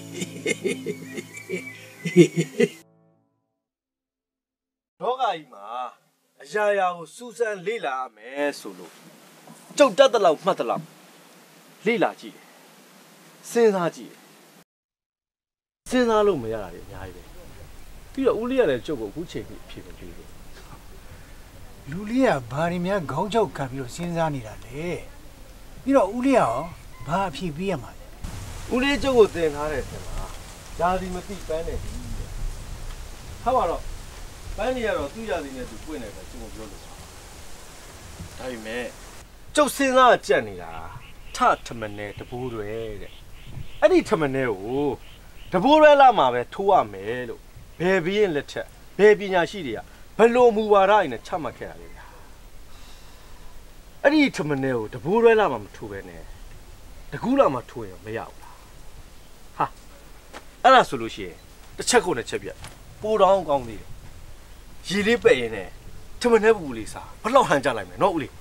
လောကကြီးမှာအရာရာကိုစူးစမ်းလေ့လာရမယ်ဆိုလို့ကြုတ်တက်တဲ့လောက်မှတ်တဲ့လောက်လေ့လာကြည့်တယ်စဉ်းစားကြည့်တယ်စဉ်းစားလို့မရတာတွေအများကြီးပဲပြီးတော့ဦးလေးရတဲ့ကြုတ်ကိုအခုချိန်ပြီးအဖြစ်မပြေဘူးလူလေးကဘာတွေများခေါင်းချောက်ခံပြီးတော့စဉ်းစားနေတာလဲပြီးတော့ဦးလေးရောဘာအဖြစ်ပြီးရမှာလဲဦးလေးကျုပ်ကိုတင်ထားတယ်ဆရာဂျာစီမသိပန်းနေပြီဟာပါတော့ပန်းနေရတော့သူ့ဂျာစီနဲ့သူပွင့်နေတယ်ကျုပ်ကပြောလို့ဒါပေမဲ့ကျုပ်စဉ်းစားကြက်နေတာထထမနေတဘိုးတွေတဲ့အဲ့ဒီထမနေကိုတဘိုးရဲလာမှာပဲထိုးရမယ်လို့ဘယ်ဘီရင်လက်ထက်ဘယ်ပညာရှိတွေကဘလို့မူဝါဒအင်းနဲ့ချမှတ်ခဲ့တာလေအဲ့ဒီထမနေကိုတဘိုးရဲလာမှာမထိုးပဲနဲ့တကူးလာမှာထိုးရင်မရဘူးလားဟာအဲ့ဒါဆိုလို့ရှိရင်တစ်ချက်ကိုတစ်ချက်ပြတ်ပိုးတောင်းကောင်းသေးတယ်ရေလေးပဲ့ရင်နဲ့ထမနေပူလေးစားဘလောက်ဟန်ကြလိုက်မယ်နော်ဦးလေး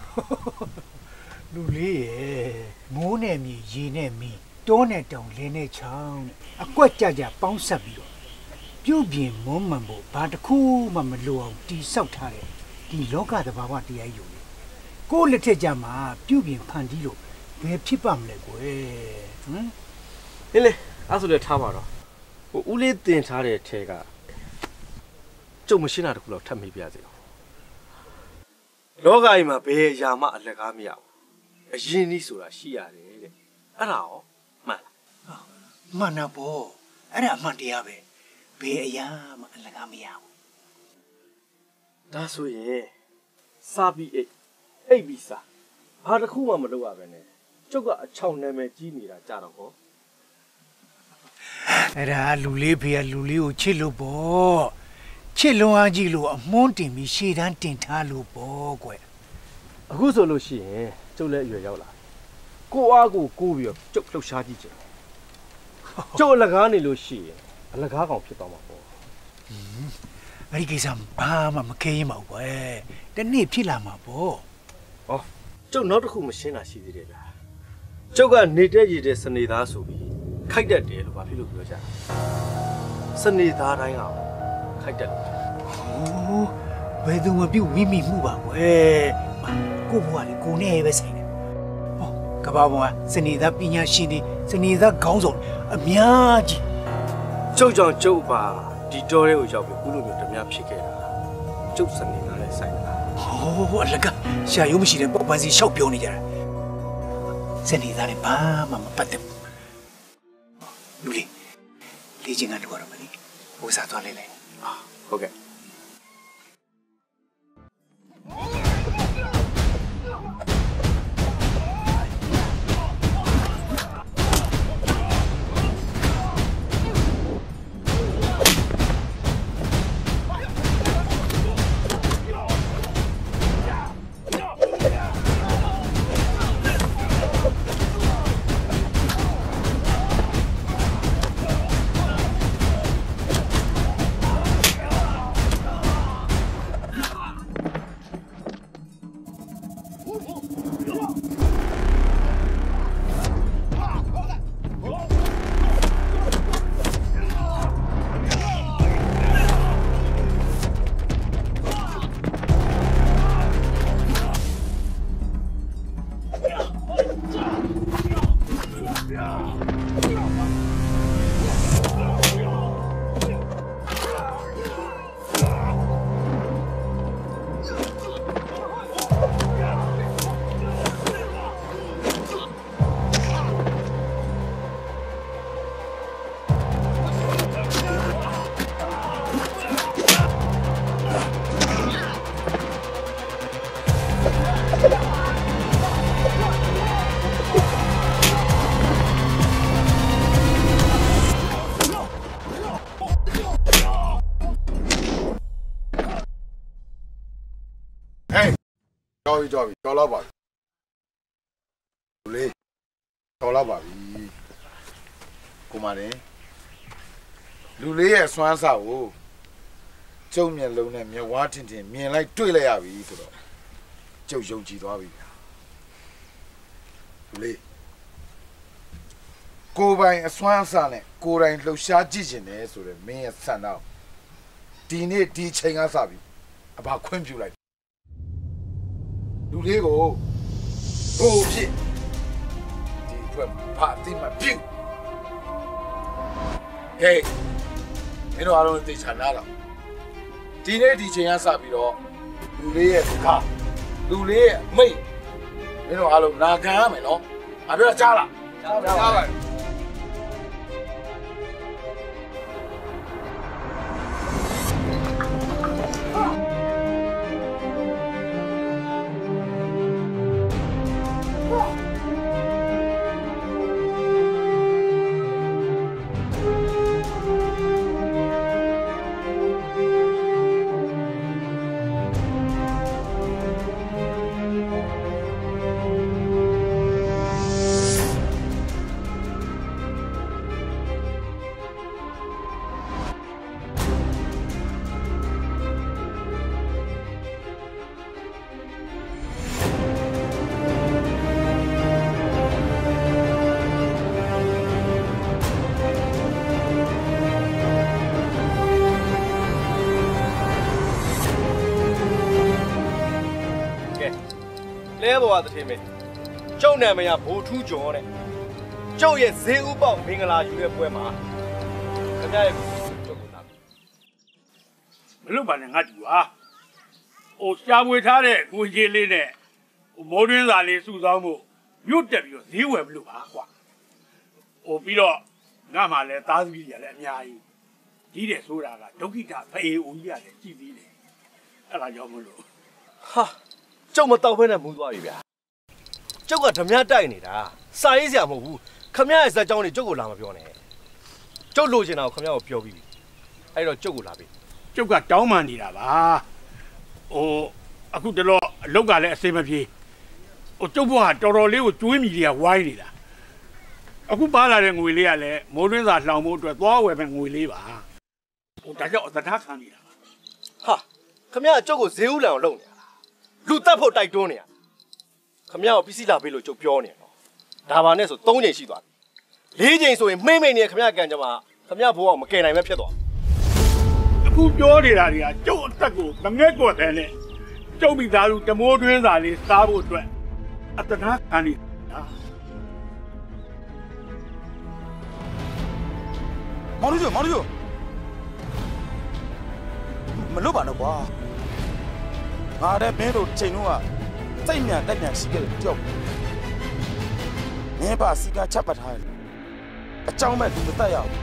လူလေးရဲ့မိုးနဲ့မြေရေနဲ့မီးတောနဲ့တောင်လင်းနဲ့ချောင်းနဲ့အကွက်ကြကြပေါင်းဆက်ပြီးတော့ပြုတ်ပြင်းမွမ်းမံဖို့ဘာတစ်ခုမှမလိုအောင်တီဆောက်ထားတဲ့ဒီလောကသဘာဝတရားယူလေကိုယ့်လက်ထက်ကြမှာပြုတ်ပြင်းဖန်တီးလို့ဘယ်ဖြစ်ပါမလဲကွယ်ဟမ်ဟင်းလေအဲ့ဆိုလည်းထားပါတော့ဟိုဦးလေးတင်ထားတဲ့ထဲကကျုပ်မရှင်းတာတခုတော့ထပ်မေးပြစေအောင်လောကကြီးမှာဘယ်အရာမှအလကားမရဘူးအရင်နည်းဆိုတာရှိရတယ်တဲ့အဲ့ဒါရောမှန်လားမှန်တာပေါ့အဲ့ဒါအမှန်တရားပဲဘယ်အရာမှအလကားမရဘူးဒါဆိုရင်စားပြီးအိတ်အိတ်ပြီးစားဘဘာတစ်ခုမှမလုပ်ရပဲနဲ့ကျုပ်ကအချောင်နာမည်ကြီးနေတာကြတော့ဟောအဲ့ဒါလူလေးဖေးလူလေးကိုချစ်လို့ပေါ့ချစ်လွန်အားကြီးလို့အမွှန်းတင်ပြီးရှေ့တန်းတင်ထားလို့ပေါ့ကွယ်အခုဆိုလို့ရှိရင်ကျုပ်လည်းအရွယ်ရောက်လာကိုအားကိုကိုးပြီးတော့ကျုပ်လှုပ်ရှားကြည့်ချင်ကျုပ်အလကားနေလို့ရှိရင်အလကားကောင်ဖြစ်သွားမှာပေါ့အဲ့ဒီကိစ္စဘာမှမခဲရင်မဟုတ်ကွယ်တနေ့ဖြစ်လာမှာပေါ့ဟောကျုပ်နောက်တစ်ခုမရှင်းတာရှိသေးတယ်ဗျာကျုပ်ကနေတက်ရည်တဲ့စနေသားဆိုပြီးခိုက်တတ်တယ်လို့ဘာဖြစ်လို့ပြောကြစနေသားတိုင်းကခိုက်တတ်တယ်ဟိုးဘယ်သူမပြုတ်မိမိမှုပါကွယ်ကိုဘွားလေကိုနဲ့ပဲဆိုင်တယ်ဟောကဘာဘွားစနေသားပညာရှင်တွေစနေသားခေါင်းဆောင်အများကြီးကျုပ်ကြောင့်ကျုပ်ပါဒီတော်ရဲကိုရောက်ပြီးခုလိုမျိုးတများဖြစ်ခဲ့တာကျုပ်စနေသားနဲ့ဆိုင်တာဟိုးအလကရှာရုံးမရှိတဲ့ပေါ့ပန်းစီရှောက်ပြောနေကြတာစနေသားနဲ့ဘာမှမပတ်သက်ဘူးလူလေးလေ့ကျင့်ခန်းလုပ်ရတော့မလေးဟိုစားသွားလေးလေဟုတ်ကဲ့ကြောက်ပြီကြောက်တော့ပါပြီလေကြောက်တော့ပါပြီကိုမရင်လူလေးရဲ့စွမ်းစားကိုကျုံမျက်လုံးနဲ့မျက်ဝါးထင်ထင်မြင်လိုက်တွေ့လိုက်ရပြီဆိုတော့ကျုပ်ယုံကြည်သွားပြီလူလေးကိုပိုင်အစွမ်းအစနဲ့ကိုယ်တိုင်လှုပ်ရှားကြည့်ကျင်တယ်ဆိုတော့မင်းရဲ့ဆန္ဒဒီနေ့ဒီချိန်ကစပြီအဘခွင့်ပြုလိုက်လူလေးကိုဟိုဖြစ်ဒီအတွက်ဘာတိမပြုတ်ဟေးမင်းတို့အားလုံးသိချာနာတော့ဒီနေ့ဒီချိန်ကစပြီးတော့လူလေးရဲ့ခါလူလေးရဲ့မိတ်မင်းတို့အားလုံးနာခံရမယ်နော်ငါပြောတာကြားလားကြားပါကြားပါလဲပေါ်ကတည်းကကျုံနာမရဘိုးထူးကျော်တဲ့ကျုပ်ရဲ့ဈေးဥပေါက်မင်္ဂလာယူတဲ့ပွဲမှာခင်ဗျားရဲ့ကျုပ်ကလာမလို့ပါနဲ့ငါတူဟာဟိုရှားမွေထားတဲ့ငွေကြီးလေးနဲ့ဟိုမိုးတွင်းစာလေးစုဆောင်းဖို့မြို့တက်ပြီးတော့ဈေးဝယ်မလို့ပါကွာဟိုပြီးတော့ငါမှလည်းသားသမီးတွေလည်းအများကြီးကြီးတယ်ဆိုတာကဒုက္ခိတဖေးဦးကြီးရတယ်ကြည်သေးတယ်အဲ့ဒါကြောင့်မလို့ဟာကျုပ်မတောက်ဖဲနဲ့မူးသွားပြီဗျာကျုပ်ကဓမြတိုက်နေတာစာရေးစရာမဟုတ်ဘူးခမရရဲ့ဇက်ကြောင်းတွေကျုပ်ကိုလာမပြောနဲ့ကျုပ်လိုချင်တာကိုခမရကိုပြောပြီးပြီအဲ့တော့ကျုပ်ကိုလာပြီကျုပ်ကတောင်းပန်နေတာပါဟိုအခုတလောအလောက်ကလည်းအစိမပြေဟိုကျုပ်ဘွားတော်တော်လေးကိုကျွေးမိတွေကဝိုင်းနေတာအခုပါလာတဲ့ငွေလေးကလည်းမိုးတွင်းစာလှောင်ဖို့အတွက်သွားဝယ်ပဲငွေလေးပါဟိုဒါကြောင့်သထားခံနေတာဟာခမရကျုပ်ကိုဈေးဥလံအောင်လုပ်နေတာလူတက်ဖို့တိုက်တွန်းနေတာခမရကိုပစ္စည်းလာပေးလို့ကျုပ်ပြောနေတော့ဒါပါနဲ့ဆို၃ချိန်ရှိသွားပြီ၄ချိန်ဆိုရင်မိမ့်မိန်နေခမရကန်ကြမှာခမရဘိုးအောင်မကယ်နိုင်ပဲဖြစ်သွားအခုပြောနေတာတွေကကျုပ်အသက်ကိုမငဲ့ကွက်တယ်နဲ့ကျုပ်မိသားစုတမိုးတွင်းစာလေးစားဖို့အတွက်အတနာခံနေတာမောင်တို့မောင်တို့မလုပ်ပါနဲ့ကွာငါတဲ့မင်းတို့ချိန်တော့စိတ်မြန်တက်မြန်ရှိခဲ့တယ်ကြောက်မင်းပါစီကချက်ပတ်ထားတယ်အကြောင်းမဲ့သူမတတ်ရအောင်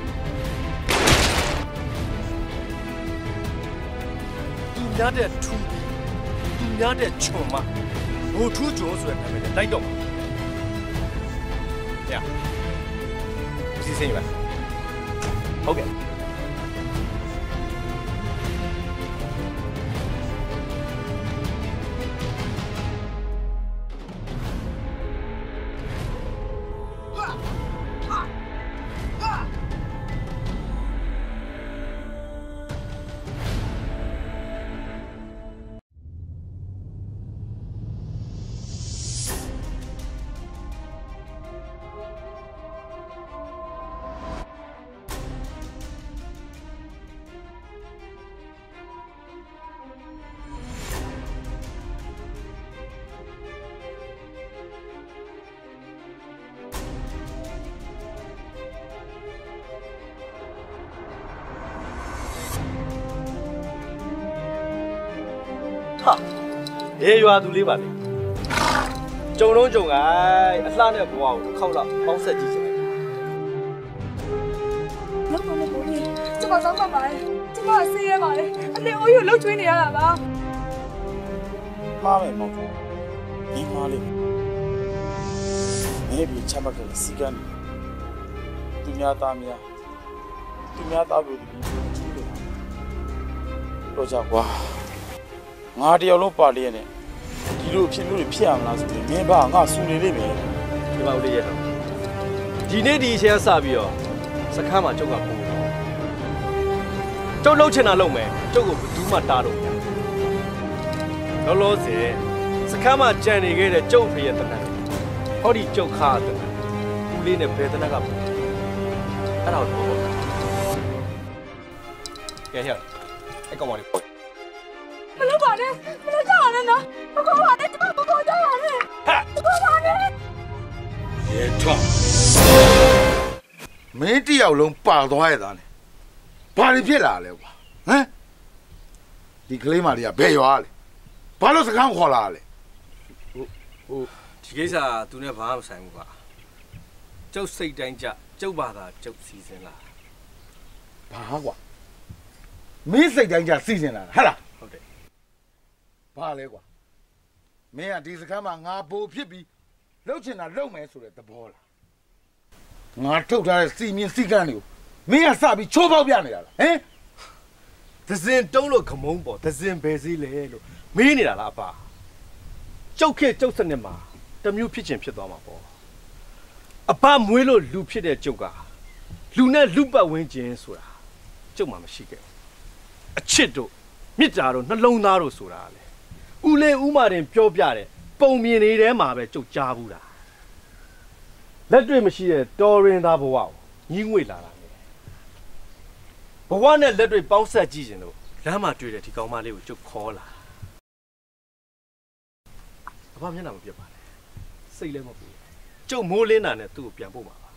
သူများတဲ့ထူသူများတဲ့ချွန်မဘိုထူးကျွန်းဆိုတဲ့နာမည်နဲ့တိုက်တော့မှာညစီစဉ်ပါဟုတ်ကဲ့ဟာရေရွာသူလေးပါလေကြုံလုံးကြုံကအဲ့အလှနဲ့ဘဝကိုတစ်ခေါက်တော့ပေါင်းဆက်ကြည့်ချင်တယ်လောက်ပါလို့ဘိုးကြီးကျမစောင်းပါပါလေကျမဆေးရပါလေအတင်းအိုးရလှုပ်ချွေးနေရတာပါမှားမယ်မောင်ဒီမှားလေးနေပြီးချမ်းပါကလေးစီကန်သူများသားများသူများသားကိုဒီကြည့်လို့တော့ကြောက်ကွာငါတယောက်လုံးပါလျက်နဲ့ဒီလိုဖြစ်လို့ဖြစ်ရမလားဆိုရင်မင်းဘာငါစူနေလိမ့်မယ်ဒီမှာဦးလေးရတော့ဒီနေ့ဒီအချိန်စပြီးတော့စခန်းမှာကျုပ်ကပို့ကျုပ်လှုပ်ချင်တာလုပ်မယ်ကျုပ်ကိုဘယ်သူမှတားလို့မရလောလောဆယ်စခန်းမှာကြံနေခဲ့တဲ့ကျုပ်ဖေးရဲ့တနက်ဟောဒီကျုပ်ခါတဲ့ဦးလေးနဲ့ဘယ်တနက်ကပို့အဲ့ဒါကိုပြောကဲဟဲ့အဲ့ကောင်မလေးမလုပ်ပါနဲ့မလုပ်ကြပါနဲ့နော်မကောပါနဲ့ကျမမကောကြပါနဲ့ဟာမကောပါနဲ့ရေထွန်းမင်းတယောက်လုံးပါသွားရတာလေဘာတွေဖြစ်လာလဲကွာဟမ်ဒီကလေးမလေးကဘယ်ရွာလဲဘာလို့စကားမခေါ်လာလဲဟိုဟိုဒီကိစ္စကသူနဲ့ဘာမှမဆိုင်ဘူးကွာကျုပ်စိတ်တိုင်းကြကျုပ်ဘာသာကျုပ်စီစဉ်လာဘာကွာမင်းစိတ်တိုင်းကြစီစဉ်လာဟဲ့လားဟုတ်တယ်ဘာလဲကွာမင်းကဒီစခန်းမှာငါဘိုးဖြစ်ပြီးလှုပ်ချင်တာလှုပ်မယ်ဆိုတဲ့သဘောလားငါထုတ်ထားတဲ့စီမင်းစီကန်းတွေကိုမင်းကစပြီးချိုးပေါက်ပြနေတာလားဟမ်သဇင်တုံးလို့ခမုန်းပေါ်သဇင်ဘယ်စည်းလဲလို့မေးနေတာလားအပါကျုပ်ခေကျုပ်စနစ်မှာတမျိုးဖြစ်ချင်းဖြစ်သွားမှာပေါ့အပမွေးလို့လူဖြစ်တဲ့ကျုပ်ကလူနဲ့လူပတ်ဝန်းကျင်ဆိုတာကျုပ်မှမရှိခဲ့အချစ်တို့မြစ်တာတို့နှလုံးသားတို့ဆိုတာလေဦးလေးဦးမတင်ပြောပြတဲ့ပုံမြင်နေထဲမှာပဲကျုပ်ကြားဘူးတာလက်တွေ့မရှိတဲ့တော်ရင်သားဘဝကိုညီးငွေလာတာလေဘဝနဲ့လက်တွေ့ပေါင်းဆက်ကြည့်ရင်တော့လမ်းမှာတွေ့တဲ့ဒီကောင်မလေးကိုကျုပ်ခေါ်လာအဖမျက်နှာမပြတ်ပါနဲ့စိတ်လည်းမပူကျုပ်မိုးလင်းတာနဲ့သူ့ကိုပြန်ပို့မှာပါ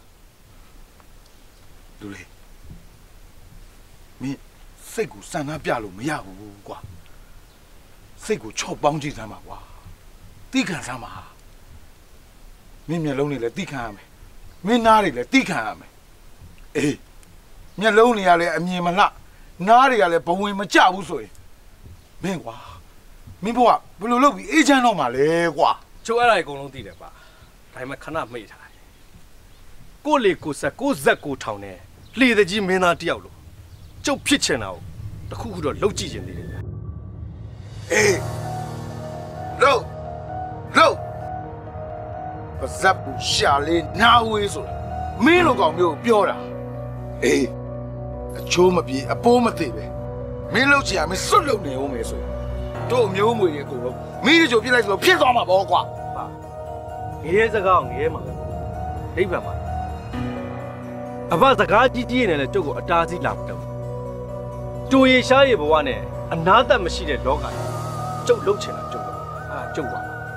လူလေးမင်းစိတ်ကိုစံနှပြလို့မရဘူးကွာစိတ်ကိုချော့ပေါင်းကြည့်စမ်းပါကွာတိခံစမ်းပါမင်းမျက်လုံးတွေလည်းတိခံရမယ်မင်းနားတွေလည်းတိခံရမယ်အေးမျက်လုံးတွေကလည်းအမြင်မလှနားတွေကလည်းဘဝင်မကြဘူးဆိုရင်မင်းကွာမင်းဘဝဘယ်လိုလုပ်ပြီးအေးချမ်းတော့မှာလဲကွာကျုပ်အဲ့ဒါအကုန်လုံးသိတယ်ပါဒါပေမဲ့ခဏမိတ်ထားတယ်ကိုလေကိုဆက်ကိုဇက်ကိုထောင်နေလှေတကြီးမင်းသားတယောက်လို့ကျုပ်ဖြစ်ချင်တာကိုတခုခုတော့လှုပ်ကြည့်ချင်သေးတယ်ဗျာအေးလှုပ်လှုပ်ပါဇက်ပူရှာလေးနာဝေးဆိုတာမင်းလိုကောင်မျိုးပြောတာအေးအချိုးမပြေအပိုးမသိပဲမင်းလှုပ်ချင်ရမင်းစွတ်လှုပ်နေဦးမယ်ဆိုတို့မျိုးမွေတွေအကုန်လုံးမင်းတို့ပြစ်လိုက်ဆိုဖြစ်သွားမှာပေါ့ကွာဟာငရဲစကားငရဲမှာဒိဗ္ဗံမှာအဘစကားကြီးကြီးနေတယ်ကျုပ်ကိုအတားစီးလာတော့တူရီရှားရီဘဝနဲ့အနာသက်မရှိတဲ့လောကကြီးကျုပ်လှုပ်ချင်တာကျုပ်အာကျုပ်ပါ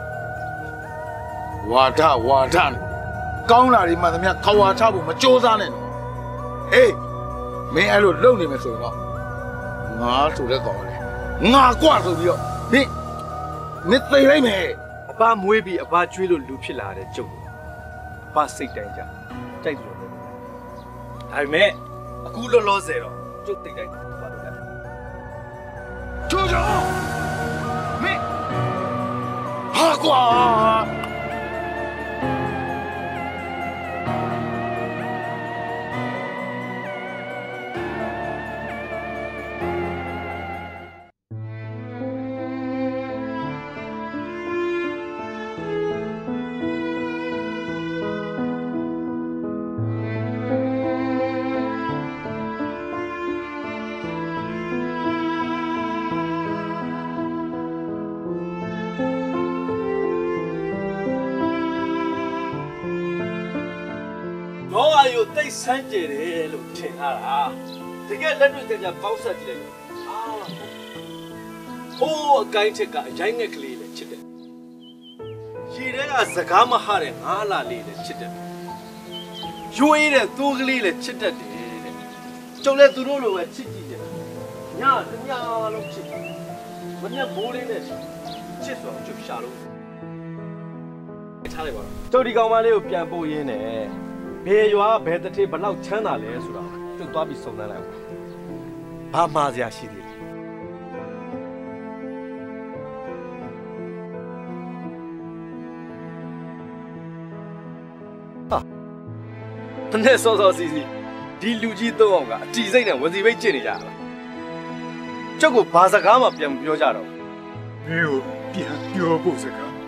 ဝါဒဝါဒကောင်းလာဒီမှသမျှခဝါချဖို့မကြိုးစားနဲ့နော်အေးမင်းအဲ့လိုလှုပ်နေမယ်ဆိုရင်တော့ငါဆိုတဲ့ကောင်လေငါကွာဆိုပြီးတော့မင်းမင်းသိလိုက်မယ်အဘမွေးပြီးအဘကျွေးလို့လူဖြစ်လာတဲ့ကျုပ်အဘစိတ်တိုင်းကြတိုက်လို့ဒါပေမဲ့အခုလောလောဆယ်တော့ကျုပ်သိတိုင်းပါတော့လေကျိုးကြောမင်းဟာကွာတိတ်ဆန်းကျယ်တယ်လို့ထင်ထားတာတကယ်လက်တွေ့ကြကြပေါက်ဆက်ကြည့်လိုက်အာဟိုးအကိုင်းချက်ကအရိုင်းငက်ကလေးလည်းချစ်တယ်ရေထဲကစကားမဟတဲ့ငါးလာလေးလည်းချစ်တယ်ရွေးတဲ့သူ့ကလေးလည်းချစ်တတ်တယ်တဲ့ကျုံလဲသူတို့လိုပဲချစ်ကြည့်တယ်ညတညလုံးချစ်တယ်မညက်ဘိုးလေးနဲ့ချစ်ဆိုတော့ကျုပ်ရှာလို့ထားလိုက်ပါတော့ကျုပ်ဒီကောင်မလေးကိုပြန်ပို့ရင်းနဲ့ဘယ်ရွာဘယ်တထေးဘလောက်ချမ်းသာလဲဆိုတာကျုပ်သွားပြီးစုံစမ်းလိုက်အောင်ဘာမှားစရာရှိသေးလဲဟာတနေ့စောစောစီစီဒီလူကြီးသုံးအောင်ကအတီစိတ်နဲ့ဝစီပိတ်ကျင့်နေကြတာကျုပ်ကဘာစကားမှပြန်မပြောကြတော့မင်းကိုပြန်ပြောဖို့စကား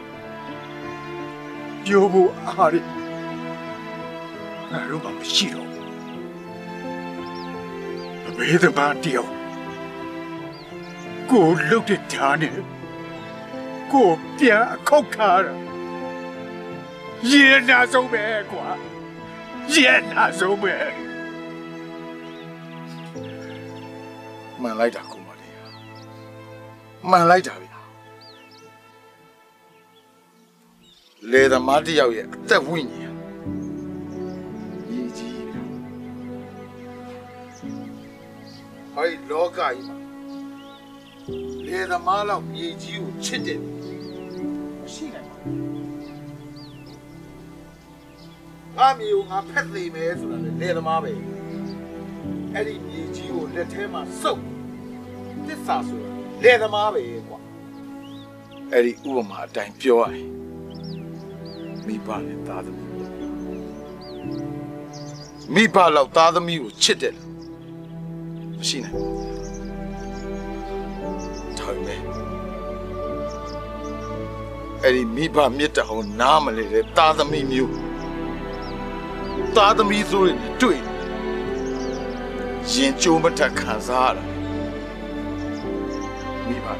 ပြောဖို့အားရငါတို့ကမရှိတော့ဘူးဘယ်သမားတယောက်ကိုလုတ်တဲ့ဓာတ်နဲ့ကိုပြန်အခုတ်ခါတာရေနာဆုံးပဲကွာရေနာဆုံးပဲမှန်လိုက်တာကိုမလေးမှန်လိုက်တာဗျာလေသမားတယောက်ရဲ့အသက်ဝိညာဉ်အဲ့လောကကြီးမှာလေသမားလောက်မြေကြီးကိုချစ်တယ်မရှိနိုင်ပါဘူးငါမြေကိုငါဖက်သိမယ်ဆိုတာလေလေသမားပဲအဲ့ဒီမြေကြီးကိုလက်ထဲမှာစုပ်သစ္စာဆိုတာလေသမားပဲကွာအဲ့ဒီဥပမာအတိုင်းပြောရရင်မိဘနဲ့သားသမီးမိဘလောက်သားသမီးကိုချစ်တယ်မရှိနိုင်ဘူးဒါပေမဲ့အဲ့ဒီမိဘမြတ်တဟောနားမလဲတဲ့သားသမီးမျိုးသားသမီးဆိုရင်တွေ့ရင်ကြိုးမထက်ခံစားရတာမိဘ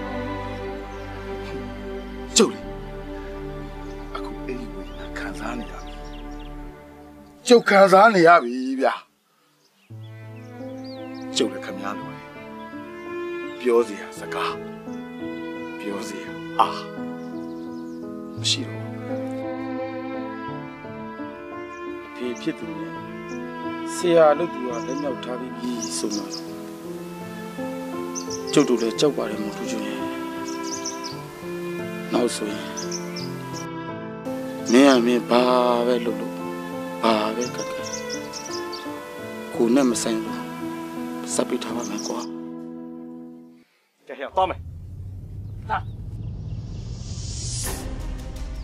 ကျုပ်လေအခုအဲ့ဒီဝိညာဉ်ခံစားနေရပြီကျုပ်ခံစားနေရပြီဗျာကျုပ်လည်းခမများလို့ပြောစရာစကားပြောစရာအာမရှိတော့အဖေဖြစ်သူနဲ့ဆရာလို့သူကလက်မြောက်ထားပြီးပြီဆိုမှကျုပ်တို့လည်းကြောက်ပါတယ်မဟုတ်ဘူးရှင်နောက်ဆိုရင်မင်းအမင်းဘာပဲလုပ်လို့ဘာပဲကကကိုနဲ့မဆိုင်ဘူးစပ်ပြီးထားပါမယ်ကွာကဲဟဲ့တော့မယ်လာ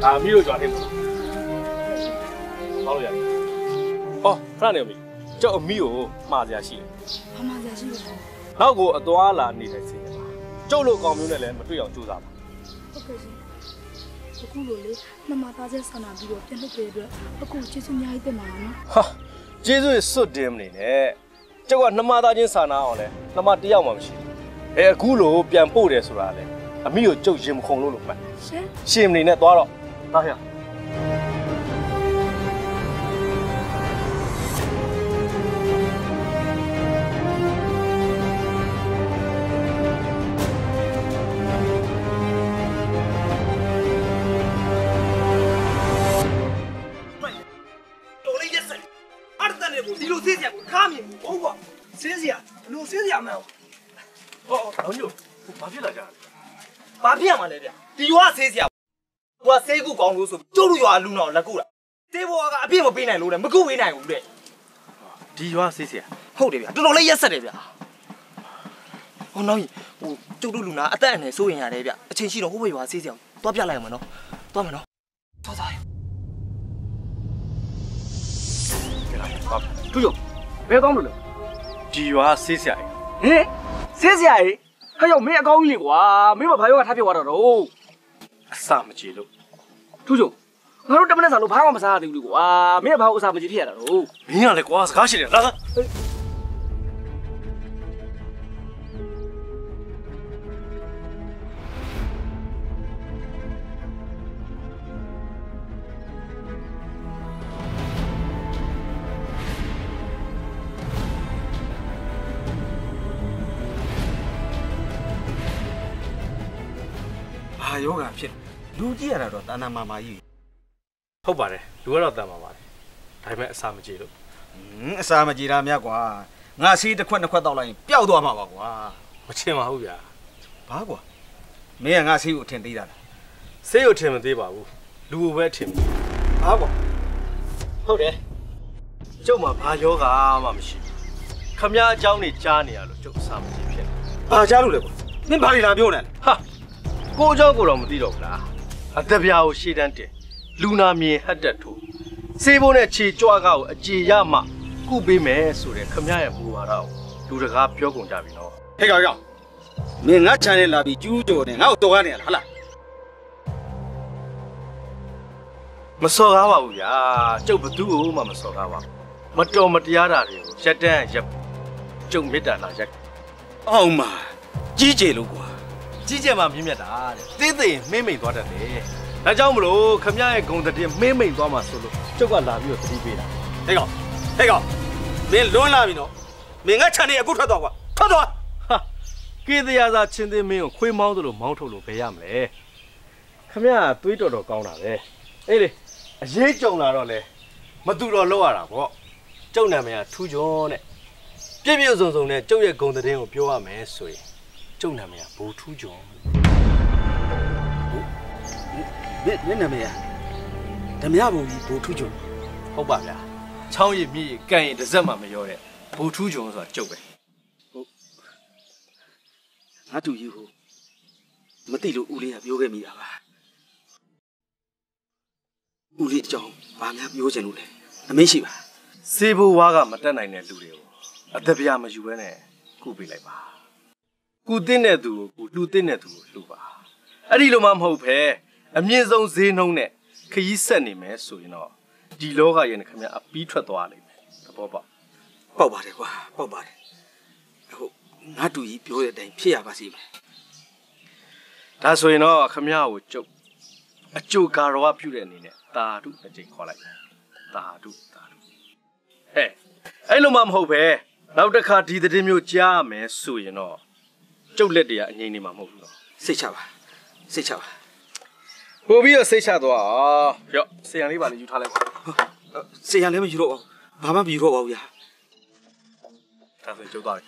အာမီးတို့ကြွားနေမလားဟောလို့ရတယ်အော်ခဏနေပြီကျောက်အမီးကိုမှားစရာရှိတယ်ဘာမှားစရာရှိလဲနောက်ကိုအသွားလာနေတဲ့စီနေပါကျုပ်လိုကောင်မျိုးနဲ့လည်းမတွေ့အောင်ကြိုးစားပါဟုတ်ကဲ့ရှင်အခုလိုလေနှမသားချက်ဆန္ဒပြီးတော့ပြန်လုပ်ပေးအတွက်အခုကျေးဇူးအများကြီးတင်ပါနော်ဟာကျေးဇူးစွတ်တင်မနေနဲ့ကျောက်ကနှမသားချင်းဆန္ဒအောင်လဲနှမတယောက်မှမရှိဘူးအဲအခုလိုပြန်ပို့တယ်ဆိုတာလေအမီးကိုကျုပ်ရင်မခုံလို့လို့မှတ်ရှင်ရှင်မနေနဲ့သွားတော့သားရဒီလိုစေးစရာကိုခါမြင်ဘူးဟုတ်ပါစေးစရာလူစေးစရာမှန်ဟောဟောညိုဘာဖြစ်လာကြလဲဘာဖြစ်ရမှာလဲဗျဒီရွာစေးစရာဟိုကစေးကူကောင်းလို့ဆိုကျုပ်တို့ရွာလူနာကိုလက်ကူတာတေးဘောကအပြည့်မပေးနိုင်လို့လေမကူပေးနိုင်ဘူးတဲ့ဒီရွာစေးစရာဟုတ်တယ်ဗျတော်တော်လေးရက်ဆက်တယ်ဗျဟောနောက်ဟိုကျုပ်တို့လူနာအသက်အန္တရာယ်စိုးရင်ရတယ်ဗျအချိန်ရှိတော့ဟိုဘရွာစေးစရာသွားပြလိုက်အောင်မနော်သွားမယ်နော်သွားသွားတူရောဘယ်ကောင်းလို့လဲဒီရွာဆေးစရာဟင်ဆေးစရာဟဲ့ရောက်မင်းအကောင်းကြီးလေကွာမင်းမဘာရောကထားပြသွားတော့တော့အစာမကြည့်လို့တူရောငါတို့တမနဲ့စားလို့ဘာမှမစားရသေးဘူးကွာမင်းကဘာလို့အစာမကြည့်ဖြစ်ရတာတော့မင်းကလည်းကွာစကားရှိတယ်လာလာယောဂဖြစ်လူကြည့်ရတာတော့တဏ္ဍာမာမာကြီးဟုတ်ပါတယ်လူကတော့တန်ပါပါတယ်ဒါပေမဲ့အစာမကြေလို့ဟင်းအစာမကြေတာများကွာငါစီးတစ်ခွက်နှစ်ခွက်တောက်လိုက်ရင်ပျောက်သွားမှာပါကွာမချင်ပါဘူးဗျာဘာကွာမင်းကငါစီးကိုအထင်သေးတာလားဆေးကိုထင်မသေးပါဘူးလူကိုပဲထင်ဘာကွာဟုတ်တယ်ကျုပ်မှာဘာယောဂမှမရှိဘူးခမည်းအเจ้าနေကြားနေရလို့ကျုပ်အစာမကြေဖြစ်ဘာကြားလို့လဲကွာမင်းဘာတွေလာပြောနေလဲဟာကိုเจ้าကိုတော့မသိတော့ဘူးလားအသက်ပြားကိုရှေ့တန်းတင်လူနာမြင်ဟတ်တက်ထိုးစေးဖို့နဲ့ခြေကြွားကားကိုအခြေရမှကုပေးမယ်ဆိုတဲ့ခမရရဲ့မူဝါဒကိုလူတကာပြောကုန်ကြပြီနော်ဟဲ့ကောင်ကောင်မင်းငါချန်နဲ့လာပြီးကျူးကြော်နေငါ့ကိုတော်ရနေရလားဟလားမစော်ကားပါဘူးဗျာကျုပ်ဘသူ့ကိုမှမစော်ကားပါဘူးမတော်မတရားတာတွေကိုရက်တန်းရက်ကျုပ်မေတ္တာလာရက်အောင်မကြီးကျယ်လို့ကွာကြီးကျယ်မှမြင့်မြတ်တာတဲ့သေးသေးမင်းမိန်သွားတတ်တယ်ဒါကြောင့်မလို့ခမရရဲ့ဂုံတည်းမင်းမိန်သွားမှာဆိုလို့ကျုပ်ကလာပြီးတော့သတိပေးတာဟဲ့ကောင်ဟဲ့ကောင်မင်းလွန်းလာပြီနော်မင်းငါခြံနေအခုထွက်သွားကွာထွက်သွားဟာကေတရာသာချင်းသေးမင်းကိုခွေးမောင်းသလိုမောင်းထုတ်လို့ဘယ်ရမလဲခမရသွေးတော်တော်ကောင်းတာပဲအေးလေအရေးကြုံလာတော့လေမတူတော့လောက်ရတာပေါ့ကျုပ်နာမည်ကထူးကျော်တဲ့ပြည့်ပြည့်စုံစုံနဲ့ကျုပ်ရဲ့ဂုံတည်းကိုပြောရမယ်ဆိုရင်ကျုပ်နာမည်ကဘိုးထူးကျော်မင်းမင်းနာမည်ကဓမြဘုံကြီးဘိုးထူးကျော်ဟုတ်ပါဗျာချောင်းရည်မြည်ကန်ရင်တစ်စက်မှမရောတဲ့ဘိုးထူးကျော်ဆိုတာကျုပ်ပဲဟုတ်ငါတူကြီးဟိုမသိလို့ဦးလေးကပြောခဲ့မိတာပါဦးလေးအကြောင်းဘာများပြောချင်လို့လဲအမင်းရှိပါစေဘိုးဝါကမတက်နိုင်တဲ့လူတွေကိုအသက်ပြားမယူဘဲနဲ့ကုပေးလိုက်ပါကုတင်းတဲ့သူကိုလူတင်းတဲ့သူကိုလူပါအဲ့ဒီလိုမှမဟုတ်ဖဲအမြင့်ဆုံးဈေးနှုန်းနဲ့ခရီးဆက်နေမယ်ဆိုရင်တော့ဒီလောကရဲ့ခင်ဗျအပီးထွက်သွားလိမ့်မယ်သဘောပေါက်ပေါက်ပါတယ်ကွာပေါက်ပါတယ်ဟုတ်ငါတူကြီးပြောတဲ့အတိုင်းဖြစ်ရပါစေမယ်ဒါဆိုရင်တော့ခင်ဗျကိုကျုပ်အကျိုးကာရောပြုတဲ့အနေနဲ့တာဓုအကျိန်ခေါ်လိုက်တာဓုတာဓုဟဲ့အဲ့လိုမှမဟုတ်ပဲနောက်တစ်ခါဒီသတင်းမျိုးကြားရမယ်ဆိုရင်တော့ကျုပ်လက်တည်းကအငိမ့်နေမှာမဟုတ်ဘူးတော့စိတ်ချပါစိတ်ချပါပို့ပြီးတော့စိတ်ချသွားရော့ဆေးရံလေးပါလေယူထားလိုက်ပါဆေးရံလည်းမယူတော့ဘာမှမယူတော့ပါဘူးဗျာဒါဆိုကျုပ်သွားပြီ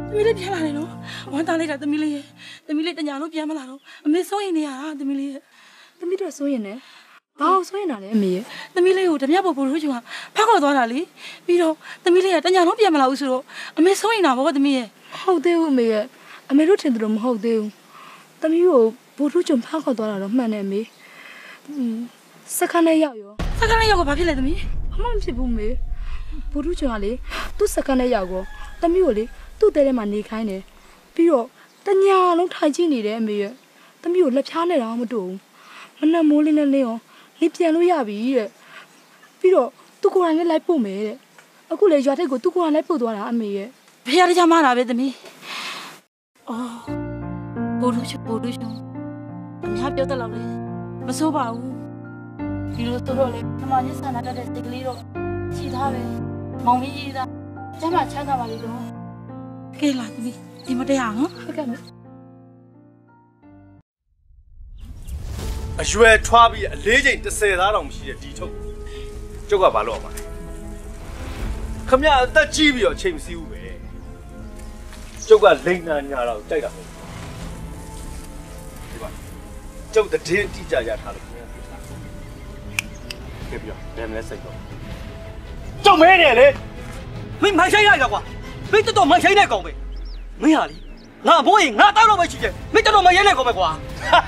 သမီးလေးပြန်လာတယ်နော်ဝမ်းသားလိုက်တာသမီးလေးရဲ့သမီးလေးတညာလုံးပြန်မလာတော့အမေစိုးရင်နေရတာသမီးလေးရဲ့သမီးတို့စိုးရင်နဲ့ဘာလို့စိုးရင်တာလဲအမေရဲ့သမီးလေးကိုဓမြပုတ်ပုတ်လို့ကျွန်ကဖောက်ခေါ်သွားတာလေပြီးတော့သမီးလေးကတညာလုံးပြန်မလာဘူးဆိုတော့အမေစိုးရင်တာပေါ့သမီးရဲ့ဟုတ်သေးဘူးအမေရဲ့အမေတို့ထင်တယ်လို့မဟုတ်သေးဘူးသမီးကိုဘိုးတို့ကျွန်ဖောက်ခေါ်သွားတာတော့မှန်တယ်အမေစက္ကန့်နဲ့ရောက်ရောစက္ကန့်နဲ့ရောက်ကဘာဖြစ်လဲသမီးအမှမဖြစ်ဘူးမေဘိုးတို့ကျွန်ကလေသူ့စက္ကန့်နဲ့ရောက်ကောသမီးကိုလေသူ့တဲထဲမှာနေခိုင်းတယ်ပြီးတော့တညာလုံးထိုင်ကြည့်နေတယ်အမေရဲ့သမီးကိုလက်ဖြားနဲ့တော့မတူဘူးမနဲ့မိုးလေးနဲ့လင်းအောင်နေပြန်လို့ရပြီတဲ့ပြီးတော့သူကိုယ်တိုင်လည်းလိုက်ပို့မယ်တဲ့အခုလေရွာထိပ်ကိုသူကိုယ်တိုင်လိုက်ပို့သွားတာအမေရဲ့ဖေရကြမှားတာပဲသမီးအော်ဘိုးတို့ချဘိုးတို့ချအများပြောတတ်လောက်လေမစိုးပါဘူးဒီလိုဆိုတော့လေဓမ္မညဆန္ဒတတ်တဲ့စိတ်ကလေးတော့ခြိထားပဲမောင်ကြီးသားကျမ်းမှာချမ်းသာပါလိမ့်တော့ကဲလာသမီးဒီမတရားနော်ဟုတ်ကဲ့မေအရွယ်ထွားပြီးအလေးချိန်တစ်ဆယ်သားတောင်မရှိတဲ့ဒီထုတ်ကျုပ်ကဘာလို့အောင်ပါလဲခမရအသက်ကြီးပြီးတော့ချိန်မစည်းဘူးပဲကျုပ်ကလိန်နာညာတော့ကြိုက်တာမဟုတ်ဘူးဒီပါကျုပ်တည်င်းတိကျရထားလို့ခင်ဗျာကဲပြောဘယ်မလဲစိတ်တော့ကျုပ်မဲနေလေမင်းမိုင်းဆိုင်ရတာကွာမင်းတော်တော်မိုင်းဆိုင်နေကောင်ပဲမင်းဟာလေငါဘိုးရင်ငါတောက်တော့ပဲရှိတယ်မင်းတော်တော်မိုင်းရိုင်းနေကောင်ပဲကွာ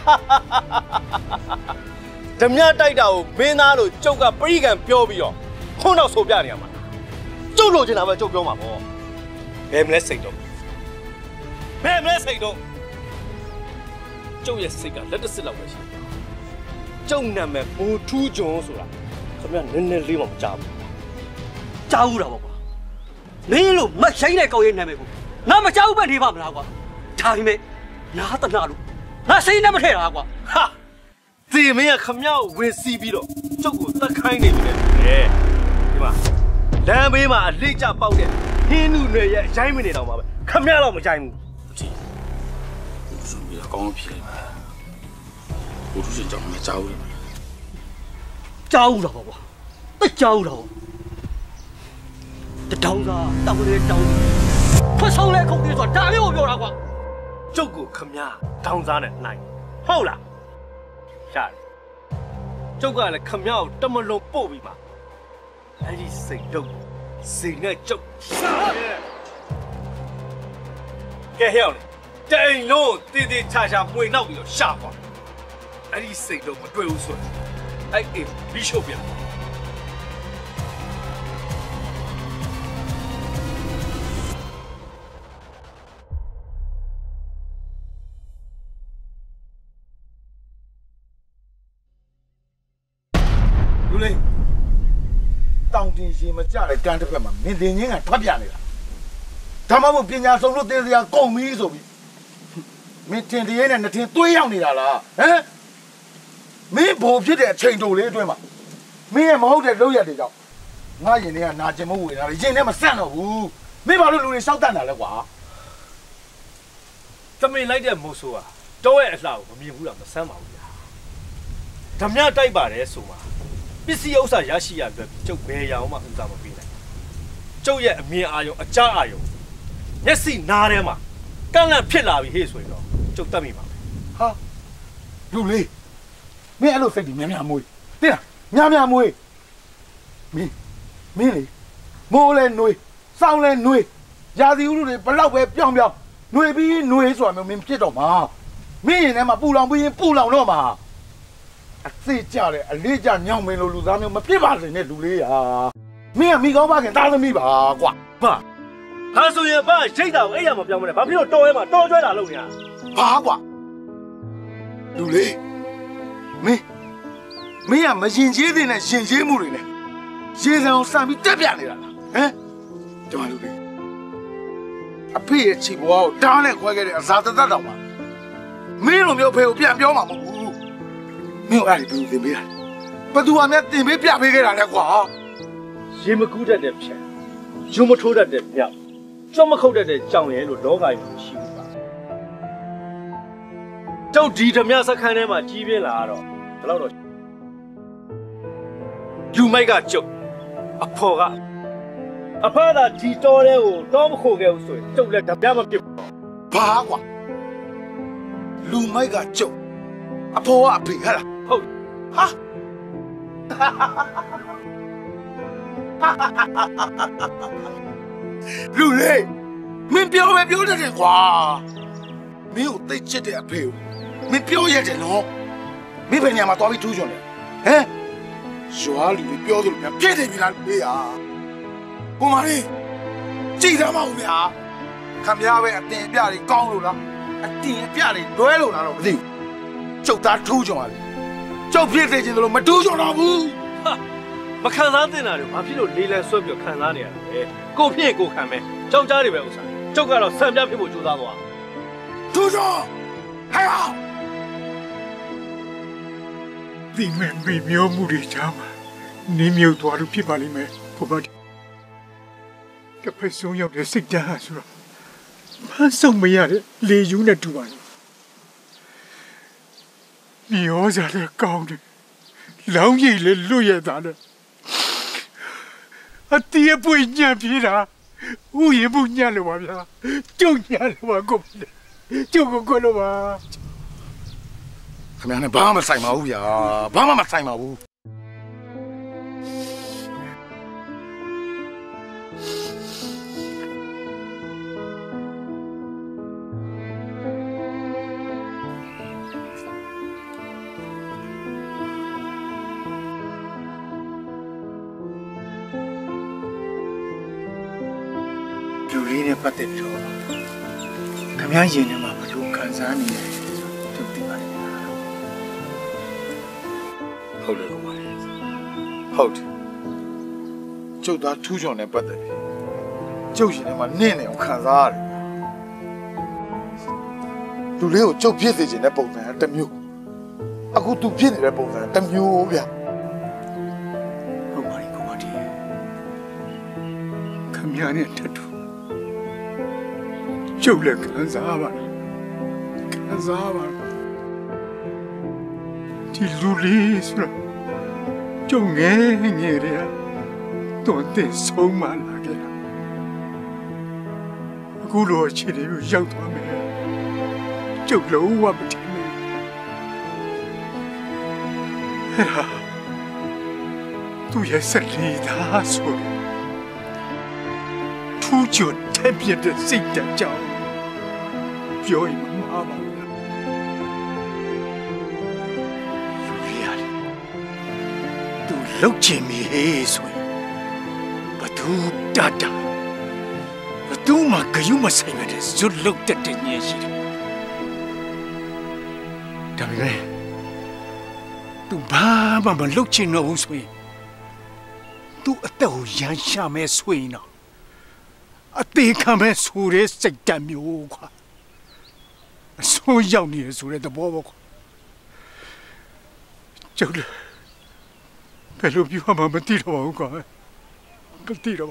ဓမြတိုက်တာကိုမင်းသားလို့ကျုပ်ကပရိကံပြောပြီးတော့ခုံတော့ဆိုပြနေရမှာကျုပ်လိုချင်တာပဲကျုပ်ပြောမှာပေါ့ဘယ်မလဲစိတ်တော့ဘယ်မလဲစိတ်တော့ကျုပ်ရဲ့စိတ်ကလက်တစစ်လောက်ပဲရှိတယ်ကျုပ်နာမည်ဘူထူးကျွန်းဆိုတာခင်ဗျာနည်းနည်းလေးမှမကြားဘူးကြားဘူးတာပေါ့ကွာမင်းလို့မဆိုင်တဲ့ကောင်ရဲ့နာမည်ကိုငါမကြားဘူးပဲနေပါမလားကွာဒါပေမဲ့နားတနာလို့ငါစိတ်နဲ့မထည့်တာကွာဟာဒီမင်းကခမရကိုဝင်စီးပြီးတော့ကျုပ်ကိုတက်ခိုင်းနေပြီလေဒီမှာလမ်းဘေးမှာအလေးကျပေါက်တဲ့ဟင်းနုနယ်ရဲ့ရိုင်းမနေတော့မှာပဲခမရတော့မကြိုက်ဘူးဘုရားကောင်းဖြစ်နေတယ်ဘုရားကြောင့်မကြောက်ဘူးကြောက်တော့ကွာတက်ကြောက်တော့တောင်းသားတောင်းလေးတောင်းဖတ်ဆောင်လဲခုတ်ပြီးဆိုတာဒါလေးကိုပြောတာကွာကျုပ်ကိုခမရတောင်းစားနဲ့နိုင်ဟုတ်လားရှာတယ်ကျုပ်ကလည်းခမရကိုတမလုံးပို့ပြီးမှအဲ့ဒီစိတ်တော့စိတ်နဲ့ကျုပ်ရှာတယ်ကဲဟဲ့အောင်တိန်လုံးတည်တည်ချာချာပွေနောက်ပြီးတော့ရှာသွားအဲ့ဒီစိတ်တော့မတွေ့ဘူးဆိုရင်အဲ့အေးဘီရှို့ပြန်တောင်တင်ရှင်မကြတဲ့ကန်းတစ်ဖက်မှာမင်းတင်ချင်းကထွက်ပြနေတာဒါမှမဟုတ်ပညာဆုံးလို့တင်စရာကုန်ပြီဆိုပြီးမင်းတင်တရေနဲ့နှစ်ထင်းသွေးရောက်နေတာလားဟမ်မင်းဘိုလ်ဖြစ်တဲ့အချိန်တိုလေးအတွင်းမှာမင်းရဲ့မဟုတ်တဲ့လုပ်ရတဲ့ကြောင့်ငါရင်ထဲကနာကျင်မဝင်လာတယ်ရင်ထဲမှာစန့်တော့ဘူးမင်းဘာလို့လူတွေရှောက်တတ်တာလဲကွာသမင်လိုက်တဲ့မိုးဆိုးဟာတော့ရဲ့အလှကိုမမြင်ဘူးလားမဆမ်းပါဘူးဗျာဓမြတိုက်ပါတယ်ဆိုမှာပစ္စည်းဥစ္စာရရှိရအတွက်ကျုပ်ဘယ်ရအောင်မှဥစ္စာမပေးနိုင်ကျုပ်ရဲ့အမြင်အာရုံအကြားအာရုံမျက်စိနားထဲမှာကန့်လန့်ဖြစ်လာပြီဟေ့ဆိုရင်တော့ကျုပ်တတ်မိပါမယ်ဟာလူလေးမင်းအဲ့လိုစိတ်ကြီးများများမွေးသိလားများများမွေးမင်းမင်းလေမိုးလဲနှွေးစောင်းလဲနှွေးရာသီဥတုတွေဘလောက်ပဲပြောင်းပြောင်းနှွေးပြီးနှွေးဆိုတာမျိုးမင်းဖြစ်တော့မှာမင်းရင်ထဲမှာပူလောင်ပြီးရင်ပူလောင်တော့မှာအသိကြတယ်အလေးကြညောင်မင်းလိုလူသားမျိုးမဖြစ်ပါစေနဲ့လူလေးဟာမင်းကမိကောင်းပါခင်သားသမီးပါကွာဘာဟာဆိုရင်ဘာရိတ်တာကိုအဲ့ရမပြောင်းမလဲဘာဖြစ်လို့တော်ရဲမှာတော်ကျွဲတာလုပ်နေတာဘာကွာလူလေးမင်းမင်းကမရင်ကျေးတဲ့နဲ့ရင်ကျေးမှုတွေနဲ့ရေစံအောင်စံပြီးတက်ပြနေတာလားဟမ်ဒီမှာလူလေးအဖေရဲ့ချီဘွားကိုတားနဲ့ခွဲခဲ့တဲ့အစာတသက်တောင်ပါမင်းလိုမျိုးဖေကိုပြန်ပြောမှာမဟုတ်ဘူးမင်းအဲ့ဒီဘယ်လိုသင်ပေးတာဘသူကများသင်ပေးပြပေးခဲ့တာလဲကွာရေမကူးတတ်တဲ့ဖြတ်ရုံမထိုးတတ်တဲ့မြောက်ကြွမခုတ်တတ်တဲ့ကြောင်ရဲလို့လောကကြီးရှိဘူးပါကျုပ်ဒီဓမြစခန်းထဲမှာကြီးပြင်းလာတော့ဘယ်တော့တော့လူမိုက်ကကျုပ်အဖော်ကအဖသာဒီတော်တဲ့ကိုတော့မခိုခဲ့ဘူးဆိုရင်ကျုပ်လည်းဓပြမဖြစ်ဘူးဘာကွာလူမိုက်ကကျုပ်အဖေကအဖေဟဲ့လားဟုတ်ဟာလူလေးမင်းပြောပဲပြောတတ်တယ်ကွာမင်းကိုသိချစ်တဲ့အဖေကိုမင်းပြောရတယ်နော်မင်းဘယ်နေရာမှာသွားပြီးထူးချွန်လဲဟမ်ရွာလူတွေပြောသလိုများပြည့်တယ်ပြီလားလေဟာကိုမလေးကြည်သားမအောင်ဗျာခမရပဲအတင်ပြတွေကောင်းလို့လားအတင်ပြတွေလွဲလို့လားတော့မသိဘူးကျုပ်သားထူးချွန်ပါလေကျုပ်ပြည့်စေချင်တယ်လို့မထူးချွန်တော့ဘူးမခံစားတင်တာတွေဘာဖြစ်လို့လေးလံဆွဲပြီးခံစားနေရလဲကိုဖြစ်ကိုခံမယ်ကြောက်ကြားတွေပဲဥစ္စာကျုပ်ကတော့ဆံပြဖြစ်ဖို့ကြိုးစားသွားထူးချွန်ဟဲ့အောင်ဒီမဲ့မေမျိုးမှုတွေချာမှာနင်းမြုပ်သွားလို့ဖြစ်ပါလိမ့်မယ်ကိုမတီကဖက်ဆုံးရောက်တဲ့စိတ်ဓာတ်ဆိုတော့မဆုံးမရတဲ့လေယူနဲ့တူပါလေမြေဩဇာလည်းကောင်းတယ်လောင်းကြီးလည်းလွတ်ရတာလေအတီးပွေညံ့ပြေးတာဥယျာဉ်ဘူးညံ့လို့ပါဗျာကျုံညံ့လို့ပါကိုကျုံကိုကိုလို့ပါခင်ဗျားနဲ့ဘာမှမဆိုင်ပါဘူးဗျာဘာမှမဆိုင်ပါဘူးလူလေးနဲ့ပတ်သက်ပြီးတော့ခင်ဗျားရင်ထဲမှာဘယ်လိုခံစားနေလဲသူသိပါလိမ့်မယ်ဟုတ်တယ်ကိုမလေးဟုတ်တယ်ကျုပ်သားထူးချွန်နဲ့ပတ်သက်ပြီးကျုပ်ရှင်ထဲမှာနင့်နေအောင်ခံစားရတယ်လူလေးကိုကျုပ်ဖြစ်စေချင်တဲ့ပုံစံကတစ်မျိုးအခုသူဖြစ်နေတဲ့ပုံစံတစ်မျိုးဗျဟုတ်ပါပြီကိုမတီခင်ဗျားနဲ့ထထူကျုပ်လည်းခံစားပါခံစားပါဒီလူလေးဆိုတော့ကျုံငယ်ငယ်ရတော့တဲ့ဆုံးမလာခဲ့တာအခုလိုအခြေအနေကိုရောက်သွားမယ်ကျုပ်လုံးဝမထင်ဘူးအဲ့ဒါသူရဲ့စလီသားဆိုထူးချွန်တဲ့ပြတဲ့စိတ်တကြောင်ပြောရင်မမှားပါဘူးလူရရတယ်သူလှုပ်ချင်ပြီဟေးဆိုရင်ဘသူတတ်တာဘသူမှဂယုမဆိုင်ရတဲ့ဇွတ်လှုပ်တတ်တဲ့ညရှိတယ်ဒါပေမဲ့သူဘာမှမလှုပ်ချင်တော့ဘူးဆိုရင်သူအသက်ကိုရမ်းရှာမဲ့ဆွေးနော်အသေးခံမဲ့ဆိုတဲ့စိတ်ဓာတ်မျိုးကွာအဆုံးရောက်နေရဆိုတဲ့သဘောပေါ့ကွာကျုပ်လည်းဘယ်လိုပြောမှမသိတော့ဘူးကွာမသိတော့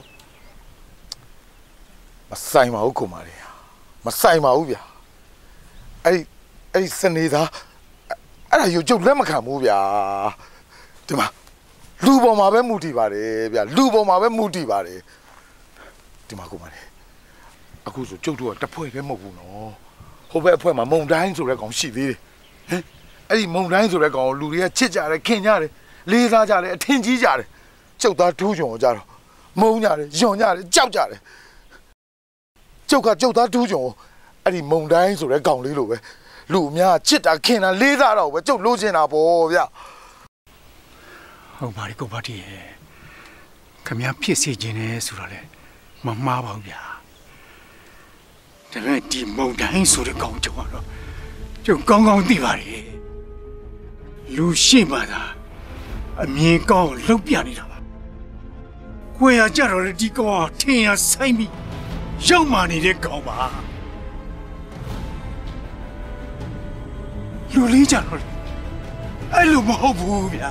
မဆိုင်ပါဘူးကိုမလေးမဆိုင်ပါဘူးဗျာအဲ့ဒီအဲ့ဒီစနေသားအဲ့ဒါယူကျုပ်လက်မခံဘူးဗျာဒီမှာလူပေါ်မှာပဲမူတည်ပါတယ်ဗျာလူပေါ်မှာပဲမူတည်ပါတယ်ဒီမှာကိုမလေးအခုဆိုကျုပ်တို့ကတစ်ဖွဲ့ပဲမဟုတ်ဘူးနော်ဟိုဘက်အဖွဲမှာမုံတိုင်းဆိုတဲ့ကောင်ရှိသေးတယ်ဟမ်အဲ့ဒီမုံတိုင်းဆိုတဲ့ကောင်ကိုလူတွေကချစ်ကြတယ်ခင်ကြတယ်လေးစားကြတယ်အထင်ကြီးကြတယ်ကျုပ်သားထူးချွန်ကြတော့မုံကြတယ်ယွန်ကြတယ်ကြောက်ကြတယ်ကျုပ်ကကျုပ်သားထူးချွန်အဲ့ဒီမုံတိုင်းဆိုတဲ့ကောင်လေးလိုပဲလူအများချစ်တာခင်တာလေးစားတော့ပဲကျုပ်လိုချင်တာပေါ့ဗျဟုတ်ပါပြီကိုပါတီရဲ့ခမဖြစ်စေခြင်းနဲ့ဆိုတော့လေမမှားပါဘူးဗျာဒါပေမဲ့ဒီမုံတိုင်းဆိုတဲ့ကောင်ကျုံကတော့ကျုံကောင်းကောင်းသိပါတယ်လူရှိမှသာအမြင်ကောင်းလှုပ်ပြနေတာပါခွေရကြတော့လေဒီကောင်ထင်ရဆိုင်ပြီးရောက်မှနေတဲ့ကောင်ပါလူလေးကြတော့အဲ့လိုမဟုတ်ဘူးဗျာ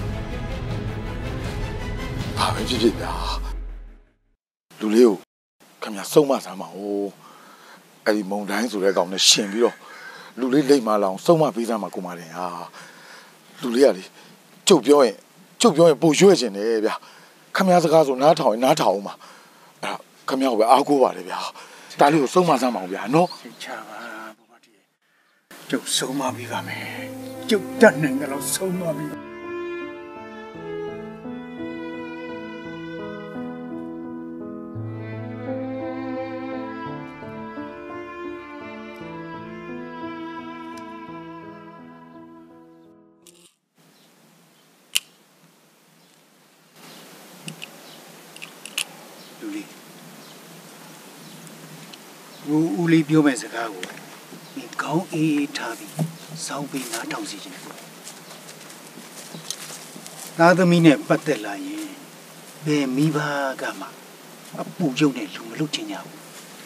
ဘာပဲဖြစ်ဖြစ်ဗျာလူလေးကိုခင်ဗျာဆုံးမစမ်းပါဦးအဲ့ဒီမုံတိုင်းဆိုတဲ့ကောင်နဲ့ရှင်ပြီးတော့လူလေးလိမ့်မလာအောင်ဆုံးမပေးစမ်းပါကိုမလေးဟာလူလေးကလေကျုပ်ပြောရင်ကျုပ်ပြောရင်ပို့ရွှဲ့ခြင်းတယ်ဗျာခင်ဗျာစကားဆိုနားထောင်ရင်နားထောင်အောင်ပါခမရပဲအားကိုးပါလေဗျာဒါလေးကိုစုံမစမ်းပါအောင်ဗျာနော်စိတ်ချပါဘုရားတီကျုပ်ဆုံးမပြီးပါမယ်ကျုပ်တတ်နိုင်တယ်လို့ဆုံးမပြီးဦးလေးပြောမဲ့စကားကိုဒီကောင်းအေးထားပြီးစောင်းပြီးနားထောင်စီခြင်းသားသမီးနဲ့ပတ်သက်လာရင်ဘယ်မိဘကမှအပူရုပ်နဲ့လူမလုပ်ချင်ကြဘူး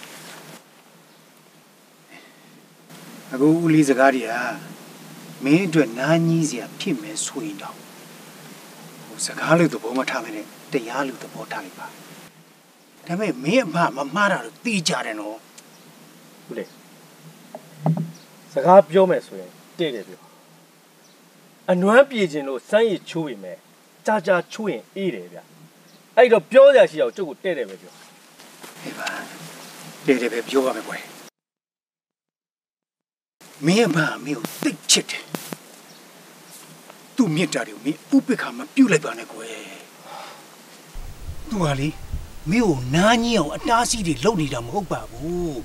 အခုဦးလေးစကားတွေကမင်းအတွက်နားကြီးစရာဖြစ်မယ်ဆိုရင်တော့ဟိုစကားလို့သဘောမထားမနဲ့တရားလို့သဘောထားလိုက်ပါဒါပေမဲ့မင်းအမမမှားတာတော့သိကြတယ်နော်ဟုတ်လေစကားပြောမယ်ဆိုရင်တဲ့တယ်ပြောအနွမ်းပြေခြင်းလို့စမ်းရည်ချိုးပေမဲ့ကြာကြာချိုးရင်အေးတယ်ဗျအဲ့တော့ပြောရရှိအောင်ကျုပ်ကိုတဲ့တယ်ပဲပြောဟေးပါတဲ့တယ်ပဲပြောပါမယ်ကွယ်မင်းအမမင်းကိုသိချစ်တယ်သူ့မြတ်တာတွေကိုမင်းဥပိ္ပခာမပြုတ်လိုက်ပါနဲ့ကွယ်သူကလေမင်းကိုနားကြီးအောင်အတားစီးတွေလုပ်နေတာမဟုတ်ပါဘူး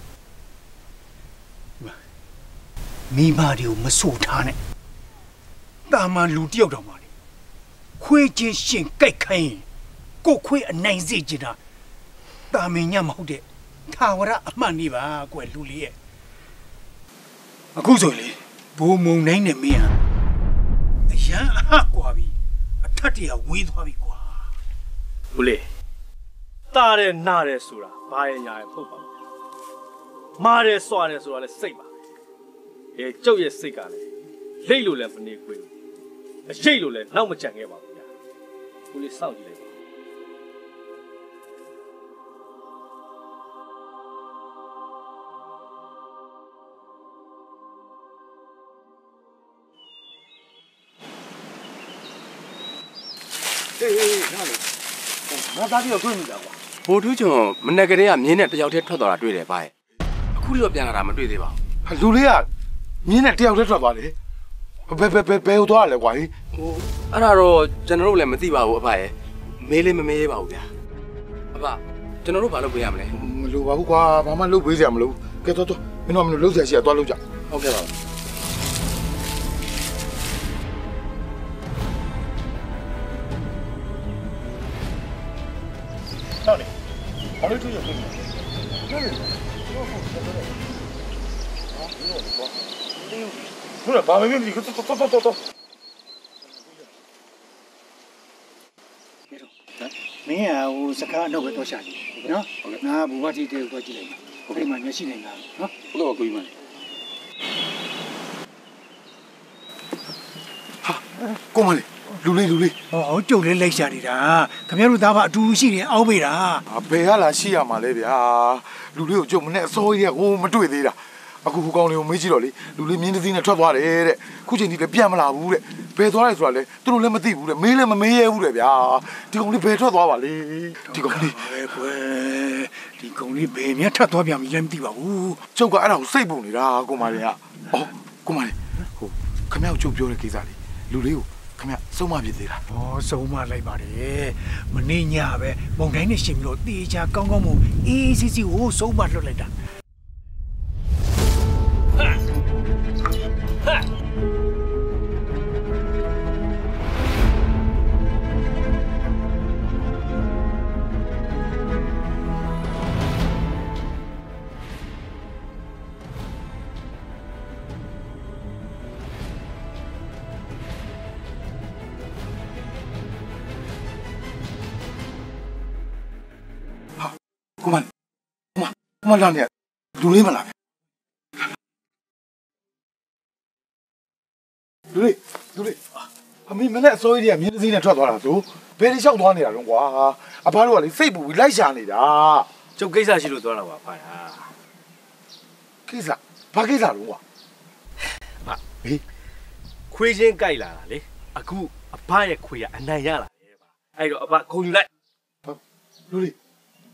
မိဘတွေကိုမဆိုထားနဲ့တာမန်လူတယောက်တောင်ပါလေခွေးချင်းရှင်ကြိုက်ခိုင်းကိုခွေးအနိုင်စေချင်တာတာမင်ညမဟုတ်တဲ့သာဝရအမှန်နေပါကွယ်လူလေးရဲ့အခုဆိုလေဘိုးမုံနိုင်နဲ့မင်းဟာအရန်အဟကွာပြီအထက်တရဝေးသွားပြီကွာလူလေးတားတယ်နားတယ်ဆိုတာဘာရဲ့ညာရဲ့ဖုတ်ပါဘူးမားတယ်စွာတယ်ဆိုတာလည်းစိတ်ပါအဲကျုပ်ရဲ့စိတ်ကလည်းလိတ်လို့လည်းမနေခွေဘူးအရိတ်လို့လည်းနောက်မကြံခဲ့ပါဘူးဗျာလူလေးစောင့်ကြည့်လိုက်ပါအေးအေးနားလေငါသားပြီးတော့တွေ့မိတာကွာဘိုးထူးကျွန်မနေ့ကလေးကမြင်းနဲ့တယောက်တည်းထွက်သွားတာတွေ့တယ်ဗျာအခုလို့ပြန်လာတာမတွေ့သေးပါဘူးလူလေးကမြင်းနဲ့တယောက်တည်းထွက်သွားတယ်ဘယ်ဘယ်ဘယ်ဘယ်ဟိုသွားလဲကွာဟိဟိုအဲ့ဒါတော့ကျွန်တော်တို့လည်းမသိပါဘူးအဖရဲ့မေးလေးမမေးရပါဘူးဗျာအဖကျွန်တော်တို့ဘာလုပ်ပေးရမလဲမလိုပါဘူးကွာဘာမှလုပ်ပေးစရာမလိုကဲတော့တော့မင်းတို့မင်းတို့လုပ်စရာရှိရသွားလုပ်ကြဟုတ်ကဲ့ပါဟုတ်တယ်ဘာလို့ထူးရဖြစ်နေလဲဟုတ်တယ်ဟုတ်လားဘာမင်းဒီကတော့တော့တော့တော့မင်းဟာဟိုစကားတော့ပဲတော့ရှာကြည့်နော်ငါဘူဝတိတေကိုကြည့်လိုက်ပါဟုတ်ကဲ့မှမျက်စိနဲ့ငါနော်ဟုတ်တော့ကိုကြီးမဟာကိုမလေးလူလေးလူလေးဟောကျုပ်လေးလိုက်ရှာနေတာခင်ဗျားတို့သားပါအတူတူရှိတယ်အောင်းပေးတာဘယ်ကလာရှိရမှာလဲဗျာလူလေးကိုကျုပ်မနဲ့အစိုးရကဟိုမတွေ့သေးတာအခုဟိုကောင်လေးကိုမေးကြည့်တော့လေလူလေးမြင်းတစ်စီးနဲ့ထွက်သွားတယ်တဲ့ခုချိန်ထိလည်းပြန်မလာဘူးတဲ့ဘယ်သွားလဲဆိုတာလဲသူတို့လည်းမသိဘူးတဲ့မေးလည်းမမေးရဘူးတဲ့ဗျာဒီကောင်လေးဘယ်ထွက်သွားပါလဲဒီကောင်လေးပဲကွယ်ဒီကောင်လေးဘယ်မြတ်ထွက်သွားပြန်ပြီလည်းမသိပါဘူးကျုပ်ကအဲ့ဒါကိုစိတ်ပုံနေတာကိုမလေးကအော်ကိုမလေးဟိုခမရောက်ကျုပ်ပြောတဲ့ကိစ္စလေးလူလေးကိုခမစုံမဖြစ်သေးလားဩစုံမလိုက်ပါတယ်မနေ့ညပဲမုံတိုင်းနဲ့ရှင်ပြီးတော့တေချာကောင်းကောင်းမို့အေးစီစီကိုစုံမလွတ်လိုက်တာကိုမလေးကိုမကိုမလာနေလူလေးမလာလူလေးလူလေးအမေမနဲ့အစိုးရကမြင်းစည်းနဲ့ထွက်သွားတာဆိုဘယ်လျှောက်သွားနေတာတော့ကွာအဖားတို့ကလေစိတ်ပူပြီးလိုက်ရှာနေတာကျုပ်ကိစ္စရှိလို့သွားတာပါဖာယာကိစ္စဘာကိစ္စတော့ကွာဟာဟေးခွေးချင်းကြိုက်လာတာလေအခုအဖရဲ့ခွေးကအနိုင်ရလာတယ်ပါအဲ့တော့အဖခုံယူလိုက်လူလေး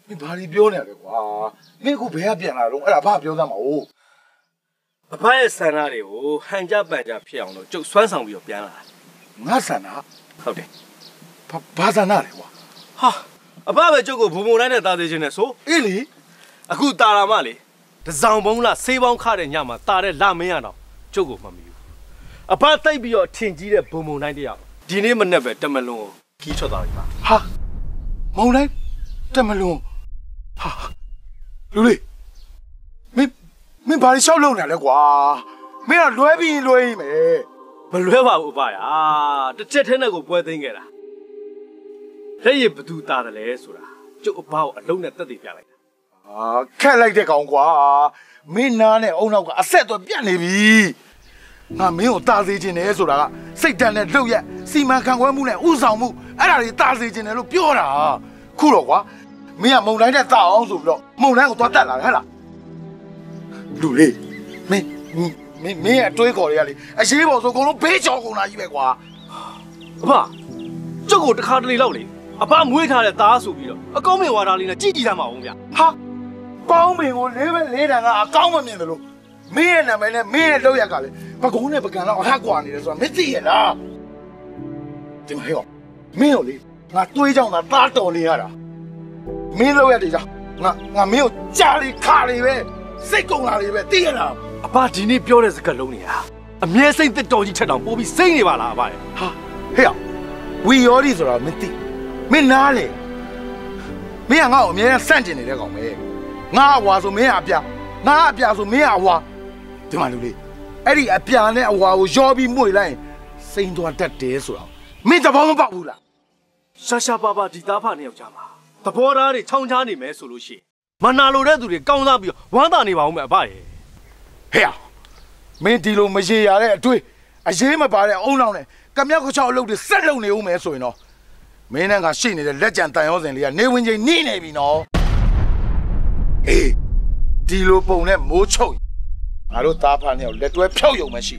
မင်းဘာလို့ပြောနေရလဲကွာမင်းအခုဘယ်ကပြန်လာတော့အဲ့ဒါဘာပြောသမ်းမဟုတ်အဖရဲ့ဆန္ဒတွေကိုဟန်ကြပန်ကြဖြစ်အောင်လို့ကျုပ်စွမ်းဆောင်ပြီးတော့ပြန်လာငါဆန္ဒဟုတ်တယ်ဘာဘာဆန္ဒလဲကွာဟာအဖပဲကျုပ်ကိုဘုံဘုံတိုင်းနဲ့တာသေးခြင်းနဲ့ဆိုအေးလေအခုတာလာမလေတစောင်းဘုံလားဆေးပေါင်းခတဲ့ညမှာတာတဲ့လမင်းရတော့ကျုပ်ကိုမမီဘူးအဖသိပ်ပြီးတော့ထင်ကြီးတဲ့ဘုံဘုံတိုင်းတယောက်ဒီနေ့မနေ့ပဲတမလွန်ကိုခီးထွက်သွားပြီပါဟာမုံတိုင်းတမလွန်ဟာလူလေးမင်းမင်းဘာလို့ရှောက်လုံနေလဲကွာမင်းကလွဲပြီးလွဲရင်မယ်မလွဲပါဘူးအဖရာတစ်ချက်ထဲနဲ့ကိုပွဲသိမ်းခဲ့တာလက်ရည်ဘသူတာတယ်လဲဆိုတာကျုပ်အဖကိုအလုံးနဲ့တက်တည်ပြလိုက်တာဟာခက်လိုက်တဲ့ကောင်ကွာမင်းနားနဲ့အုံနောက်ကအဆက်တော့ပြတ်နေပြီငါမင်းကိုတာစေခြင်းတယ်ဆိုတာကစိတ်တန်နဲ့လှုပ်ရက်စီမံခန့်ခွဲမှုနဲ့ဥဆောင်မှုအဲ့ဒါတွေတာစေခြင်းတယ်လို့ပြောတာခုတော့ကွာမင်းကမုံတိုင်းနဲ့တာအောင်ဆိုပြီးတော့မုံတိုင်းကိုသွားတက်လာတယ်ဟဲ့လားလူလေးမင်းမင်းမင်းအတွေးခေါ်တွေကလေအရေးပေါ်ဆိုအကုန်လုံးဘေးချော်ကုန်တာကြီးပဲကွာအဖကျုပ်ကိုတစ်ခါတလေလောက်လေအဖမွေးထားတဲ့သားဆိုပြီးတော့အကောင်းမင်ဝါဒလေးနဲ့ကြည်ကြည်သားမအောင်ဗျဟာကောင်းမင်ကိုလေးပဲလေးတန်ကအကောင်းမမြင်တယ်လို့မင်းရဲ့နာမည်နဲ့မင်းရဲ့လောက်ရက်ကလေပကုံးနဲ့ပကံတော့အဟကွာနေတယ်ဆိုတာမသိရလားဒီမှာဟဲ့ကောင်မင်းကိုလေငါတွေးကြောင်တာတားတော်နေရတာမင်းလောက်ရက်တွေကြောင့်ငါငါမင်းကိုကြားလေခါလေပဲစိတ်ကုန်လာလေပဲသိရလားအဖဒီနေ့ပြောတဲ့စကားလုံးတွေဟာအမြဲစိတ်သက်တော်ကြီးထက်တောင်ပိုးပြီးစိတ်နေပါလားအဖရဲ့ဟာဟဲ့ဝီယောဒီဆိုတာမသိမင်းနားလေမင်းကငါ့ကိုအမြဲဆန့်ကျင်နေတဲ့ကောင်ပဲငါအဝါဆိုမင်းကအပြာငါအပြာဆိုမင်းကအဝါဒီမှာလူလေးအဲ့ဒီအပြာနဲ့အဝါကိုရောပြီးမှုလိုက်ရင်စိမ့်သွားတတ်တယ်ဆိုတာမင်းသဘောမပေါက်ဘူးလားရှာရှာပါပါဒီသားဖနှစ်ယောက်ကြားမှာသဘောထားတွေချောင်းချားနေမယ်ဆိုလို့ရှိရင်မနာလိုတဲ့သူတွေကောင်းစားပြီးဝမ်းသာနေပါဦးမယ်အဖရဲ့ဟဲ့မင်းဒီလိုမရေရတဲ့အတွေ့အရေးမပါတဲ့အုံနောက်နဲ့ကမြောက်ကချောက်အလုပ်တွေဆက်လုပ်နေဦးမယ်ဆိုရင်တော့မင်းနဲ့ကရှိနေတဲ့လက်ကြံတန်ရောစင်လေးကနေဝင်ချင်းနှိနေပြီနော်အေးဒီလိုပုံနဲ့မိုးချုပ်ငါတို့သားဖာနှစ်ယောက်လက်တွဲဖြောက်ယုံမှရှိ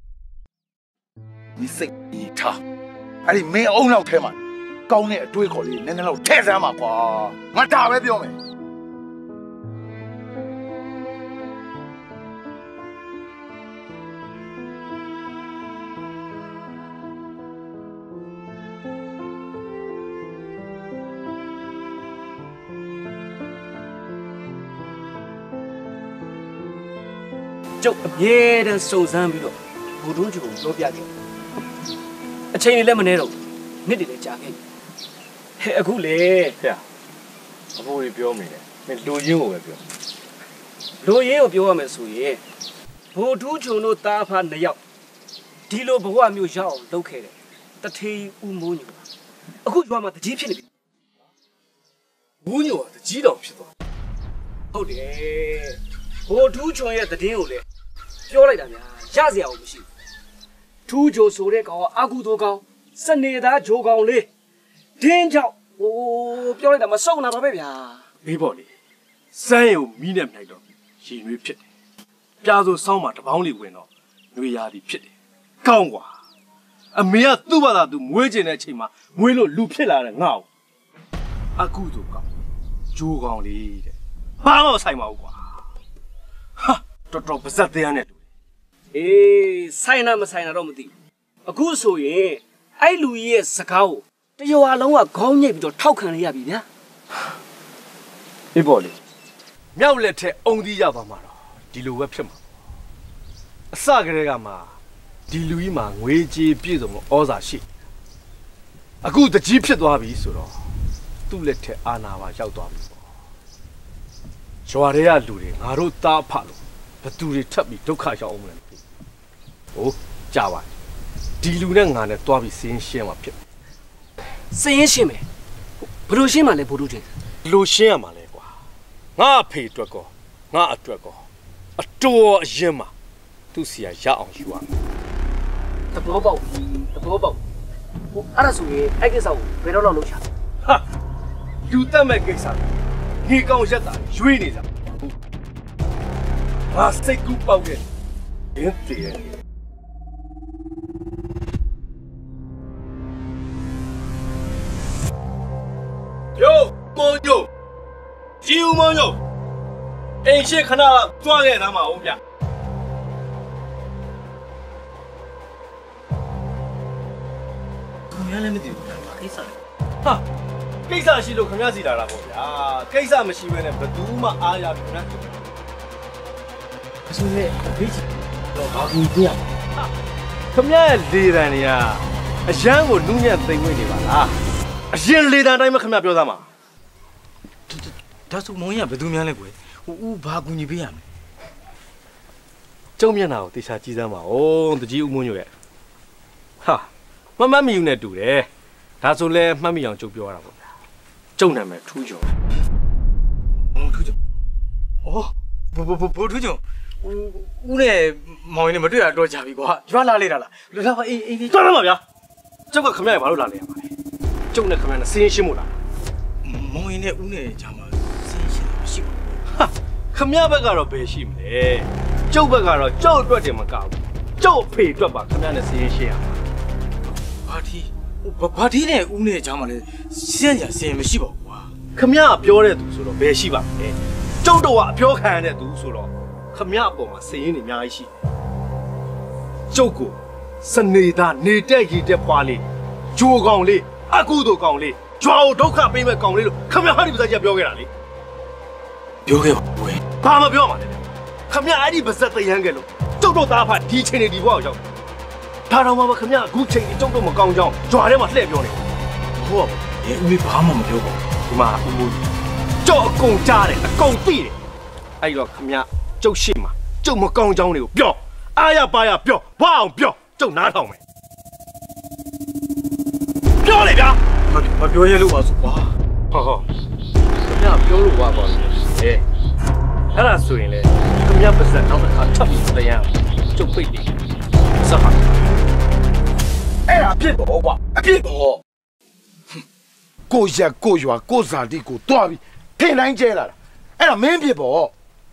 ဒီစိတ်ကြီးထားအဲ့ဒီမင်းအုံနောက်ထဲမှာကောင်းတဲ့အတွေးခေါ်လေးနည်းနည်းတော့ထည့်စမ်းပါကွာငါဒါပဲပြောမယ်ကျုပ်အမြဲတမ်းစုံစမ်းပြီးတော့ဘူတွန်းကျုံပြောပြခဲ့အချိန်လည်းမနေတော့နှစ်တည်းလည်းကြာခဲ့ဟဲ့အခုလေဆရာအဖိုးကြီးပြောမိတယ်မင်းလူရင်းကိုပဲပြောလူရင်းကိုပြောရမယ်ဆိုရင်ဘူတွန်းကျုံတို့တားဖာနှစ်ယောက်ဒီလိုဘဝမျိုးရောက်အောင်လုပ်ခဲ့တယ်တထေးဦးမိုးညိုအခုရွာမှာတကြီးဖြစ်နေပြီမိုးညိုကတကြီးတော်ဖြစ်သွားဟုတ်တယ်ဟိုထူးချွန်ရဲ့သတင်းကိုလေပြောလိုက်တာများရစရာမရှိဘူးထူးချိုဆိုတဲ့ကောင်ကအကူတိုးကောင်စနေသားဂျိုကောင်လေးဒင်းကြောင့်ဟိုပြောလိုက်တာမစုံတာပါပဲဗျာဘေးပေါ့လေစမ်းရုံမီးနဲ့မြိုက်တော့ရည်ရွေးဖြစ်တယ်ပြားဆိုစောင်းမှာတပေါင်းလေးဝင်တော့ငွေရာသည်ဖြစ်တယ်ကောင်းกว่าအမေကသူ့ဘာသာသူမွေးကျင်တဲ့အချိန်မှာမွေးလို့လူဖြစ်လာတယ်ငါ့ကိုအကူတိုးကောင်ဂျိုကောင်လေးတဲ့ဘာမှမဆိုင်ပါဘူးကွာဟာတော်တော်ပါဇက်သေးရနဲ့တူအေးဆိုင်နာမဆိုင်နာတော့မသိဘူးအခုဆိုရင်အဲ့လူကြီးရဲ့စကားကိုတရွာလုံးကခေါင်းညိတ်ပြီးတော့ထောက်ခံရရပြီဗျာအေးပေါ့လေမြောက်လက်ထက်အုံသီးရပါမှာတော့ဒီလိုပဲဖြစ်မှာအစကတည်းကမှဒီလူကြီးမှာငွေကြေးပြည့်စုံလို့ဩဇာရှိအခုတကြီးဖြစ်သွားပြီဆိုတော့သူ့လက်ထက်အာဏာပါရောက်သွားပြီပေါ့ရွာတွေကလူတွေငါတို့သားဖလို့ဘသူတွေထပ်ပြီးဒုက္ခရောက်အောင်မလဲမသိဟိုကြပါဒီလူနဲ့ငါနဲ့တွားပြီးစင်းရှင်းမှာဖြစ်စင်းရှင်းမယ်ဘယ်လိုရှင်းမှာလဲဘို့တို့ချင်းလိုရှင်းရမှာလဲကွာငါအဖေအတွက်ကောငါအတွက်ကောအတော်အရင်မှာသူ့စီရရအောင်ယူရမယ်တဘောပေါက်တဘောပေါက်ဟိုအဲ့ဒါဆိုရင်အဲ့ကိစ္စကိုဘယ်တော့လောက်လုပ်ချင်ဟာလူတက်မဲ့ကိစ္စဒီကောင်ရက်တာရွေးနေကြငါစိတ်ကူးပေါက်ခဲ့ရင်းတည်ရယိုမိုးညိုကြီးဦးမောင်ညို့အိမ်ရှိခဏကြွားခဲ့သားမအောင်ဗျခင်ဗျားလည်းမသိဘူးဘာကိစ္စလဲဟာကိစ္စရှိလို့ခင်ဗျားစီလာတာပေါ့ဗျာကိစ္စမရှိဘဲနဲ့ဘယ်သူမှအားရဘူးနော်အစိုးရဘေးကြီးတော့ဘာကူပြရခင်ဗျားရဲ့လေတံတွေကအရန်ကိုနူးညံ့သိမ်မွေ့နေပါလားအရင်လေတံတိုင်းမှခင်ဗျားပြောသားမှာဒါဆိုမောင်ကြီးကဘယ်သူများလဲကွယ်ဟိုဦးဘာကူညီပေးရမလဲကျုံမျက်နှာကိုတေချာကြည့်စမ်းပါဦးတကြီးဦးမွန်းညို့ရဲ့ဟာမမမီယူနဲ့တူတယ်ဒါဆိုလဲမှတ်မိအောင်ကျုပ်ပြောရတာပေါ့ဗျာကျုံနာမည်ထူးကျော်ဟိုထူးကျော်ဩဘဘဘထူးကျော်ဦးဦးနဲ့မောင်ကြီးနဲ့မတွေ့ရတော့ကြပြီကွာရွာလာလေတာလားလာပါအေးအေးသွားတော့ပါဗျာကျုပ်ကခမရဘာလို့လာလဲရပါလဲကျုပ်နဲ့ခမရနဲ့စင်းရှင်းမို့လားမောင်ကြီးနဲ့ဦးနဲ့ကြာမှာစင်းရှင်းမရှိဘူးဟာခမရဘက်ကတော့ဘယ်ရှိမလဲကျုပ်ဘက်ကတော့ကျုပ်အတွက်တင်မကောက်ဘူးကျုပ်ဖေအတွက်ပါခမရနဲ့စင်းရှင်းရမှာဘာတီဘာတီနဲ့ဦးနဲ့ကြာမှာလဲစင်းကြစင်းမရှိပါဘူးကွာခမရပြောတဲ့သူဆိုတော့ဘယ်ရှိပါမလဲကျုပ်တော့ကအပြောခံရတဲ့သူဆိုတော့ခမရအပေါ်မှာစင်းရင်းနေအများကြီးရှိတယ်ကျုပ်ကိုစနေသားနေတဲ့ရည်တဲ့ပွားလေးဂျိုးကောင်လေးအကုသို့ကောင်လေးကြွားကိုဒုက္ခပေးမဲ့ကောင်လေးလို့ခမရဟာဒီပါဇက်ကြီးပြောခဲ့တာလေပြောခဲ့ပါဘွယ်ဘာမပြောမှာလဲခမရအဲ့ဒီပါဇက်တရမ်းခဲ့လို့ကျုပ်တို့သားဖဒီချိန်နေဒီဘွားကိုရောက်ဒါတော့မှခမရအခုချိန်ကြီးကျုပ်တို့မကောင်းကြောင်းကြွားထဲမှာလှည့်ပြောနေဟုတ်ပါဘူးအဲဦးလေးဘာမှမပြောပါဘူးဒီမှာဦးဦးကျုပ်အကုန်ကြားတယ်အကုန်သိတယ်အဲ့တော့ခမရကျုပ်ရှိမှာကျုပ်မကောင်းကြောင်းတွေကိုပြောအားရပါရပြောဘာအောင်ပြောကျုပ်နားထောင်မယ်ပြောလေဗျာမပြောရလို့ပါဆိုကွာဟောဟောခင်ဗျာပြောလို့ပါပါလေအဲအဲ့ဒါဆိုရင်လေခင်ဗျာပါစက်နောက်တစ်ခါထပ်ပြီးတရားကျုပ်ပိတ်နေစပါအဲ့ဒါအဖြစ်ပေါ့ကွာအဖြစ်ပေါ့ကိုရက်ကိုရွာကိုဇာတိကိုတွားပြီးထင်တိုင်းကျဲလာတာအဲ့ဒါမင်းဖြစ်ပေါ့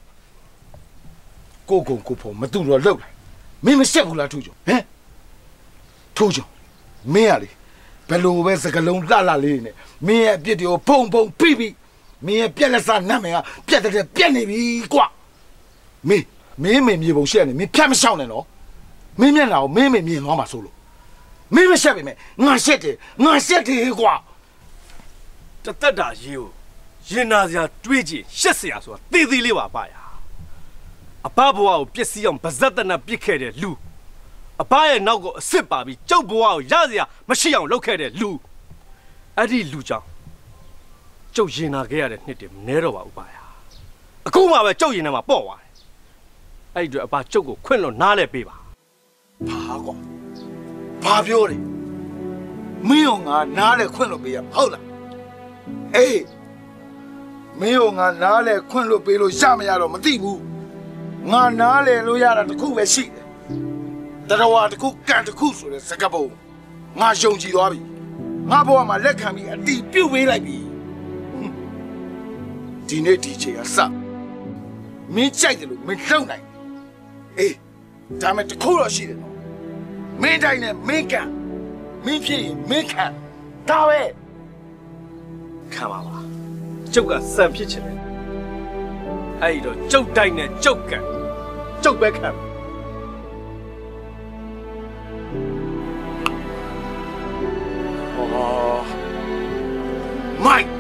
ကိုကုံကိုဖို့မတူတော့လောက်လာမင်းမရှက်ဘူးလားထူးကျော်ဟမ်ထူးကျော်မင်းရလေဘယ်လိုပဲစကလုံးလှလှလေးနဲ့မင်းရဲ့အပြစ်တွေကိုဖုံဖုံပြီးပြီးမင်းရဲ့ပြက်လက်စားနတ်မယ်ကပြက်တဲ့ပြက်နေပြီကွာမင်းမင်းမင်းမြေပုံရှက်နေမင်းဖြတ်မရှောင်နဲ့နော်မင်းမျက်နှာကိုမင်းမင်းမြင်သွားမှာဆိုလို့မင်းမရှက်ပြီမဲ့ငါရှက်တယ်ငါရှက်တယ်ကွာတသက်တာရေးကိုရင်နာစရာတွေးကြည့်ရှက်စရာဆိုတာသေသေးလေးပါပါရအဘဘဝကိုပျက်စီးအောင်ဗဇက်တနပစ်ခဲ့တဲ့လူအဘရဲ့နောက်ကိုအစ်စ်ပါပြီးကျုပ်ဘဝကိုရစရာမရှိအောင်လုပ်ခဲ့တဲ့လူအဲ့ဒီလူကြောင့်ကျုပ်ရင်နာခဲ့ရတဲ့နှစ်တည်းမနှဲတော့ပါဘူးပါရအခုမှပဲကျုပ်ရင်ထဲမှာပေါ့သွားတယ်အဲ့ဒီအတွက်အဘကျုပ်ကိုခွင့်လွန်နားလဲပေးပါဘာကွာဘာပြောတယ်မင်းရောငါနားလဲခွင့်လွန်ပေးရဟုတ်လားအေးမင်းရောငါနားလဲခွင့်လွန်ပေးလို့ရမရတော့မသိဘူးငါနားလဲလို့ရတာတခုပဲရှိတယ်တရဝါတခုကန်တခုဆိုတဲ့စကားပုံငါယုံကြည်သွားပြီငါဘဝမှာလက်ခံပြီးအတီးပြုတ်ပေးလိုက်ပြီဒီနေ့ဒီချိန်ကစမင်းကြိုက်တယ်လို့မင်းလုံနိုင်အေးဒါမဲ့တခုတော့ရှိတယ်နော်မင်းတိုင်းနဲ့မင်းကန်မင်းဖြစ်ရင်မင်းခံဒါပဲခံပါပါကျုပ်ကစံဖြစ်ချင်တယ်အဲ့ဒီတော့ကျုပ်တိုင်းနဲ့ကျုပ်ကန်ကျုပ်ပဲခံမိုက်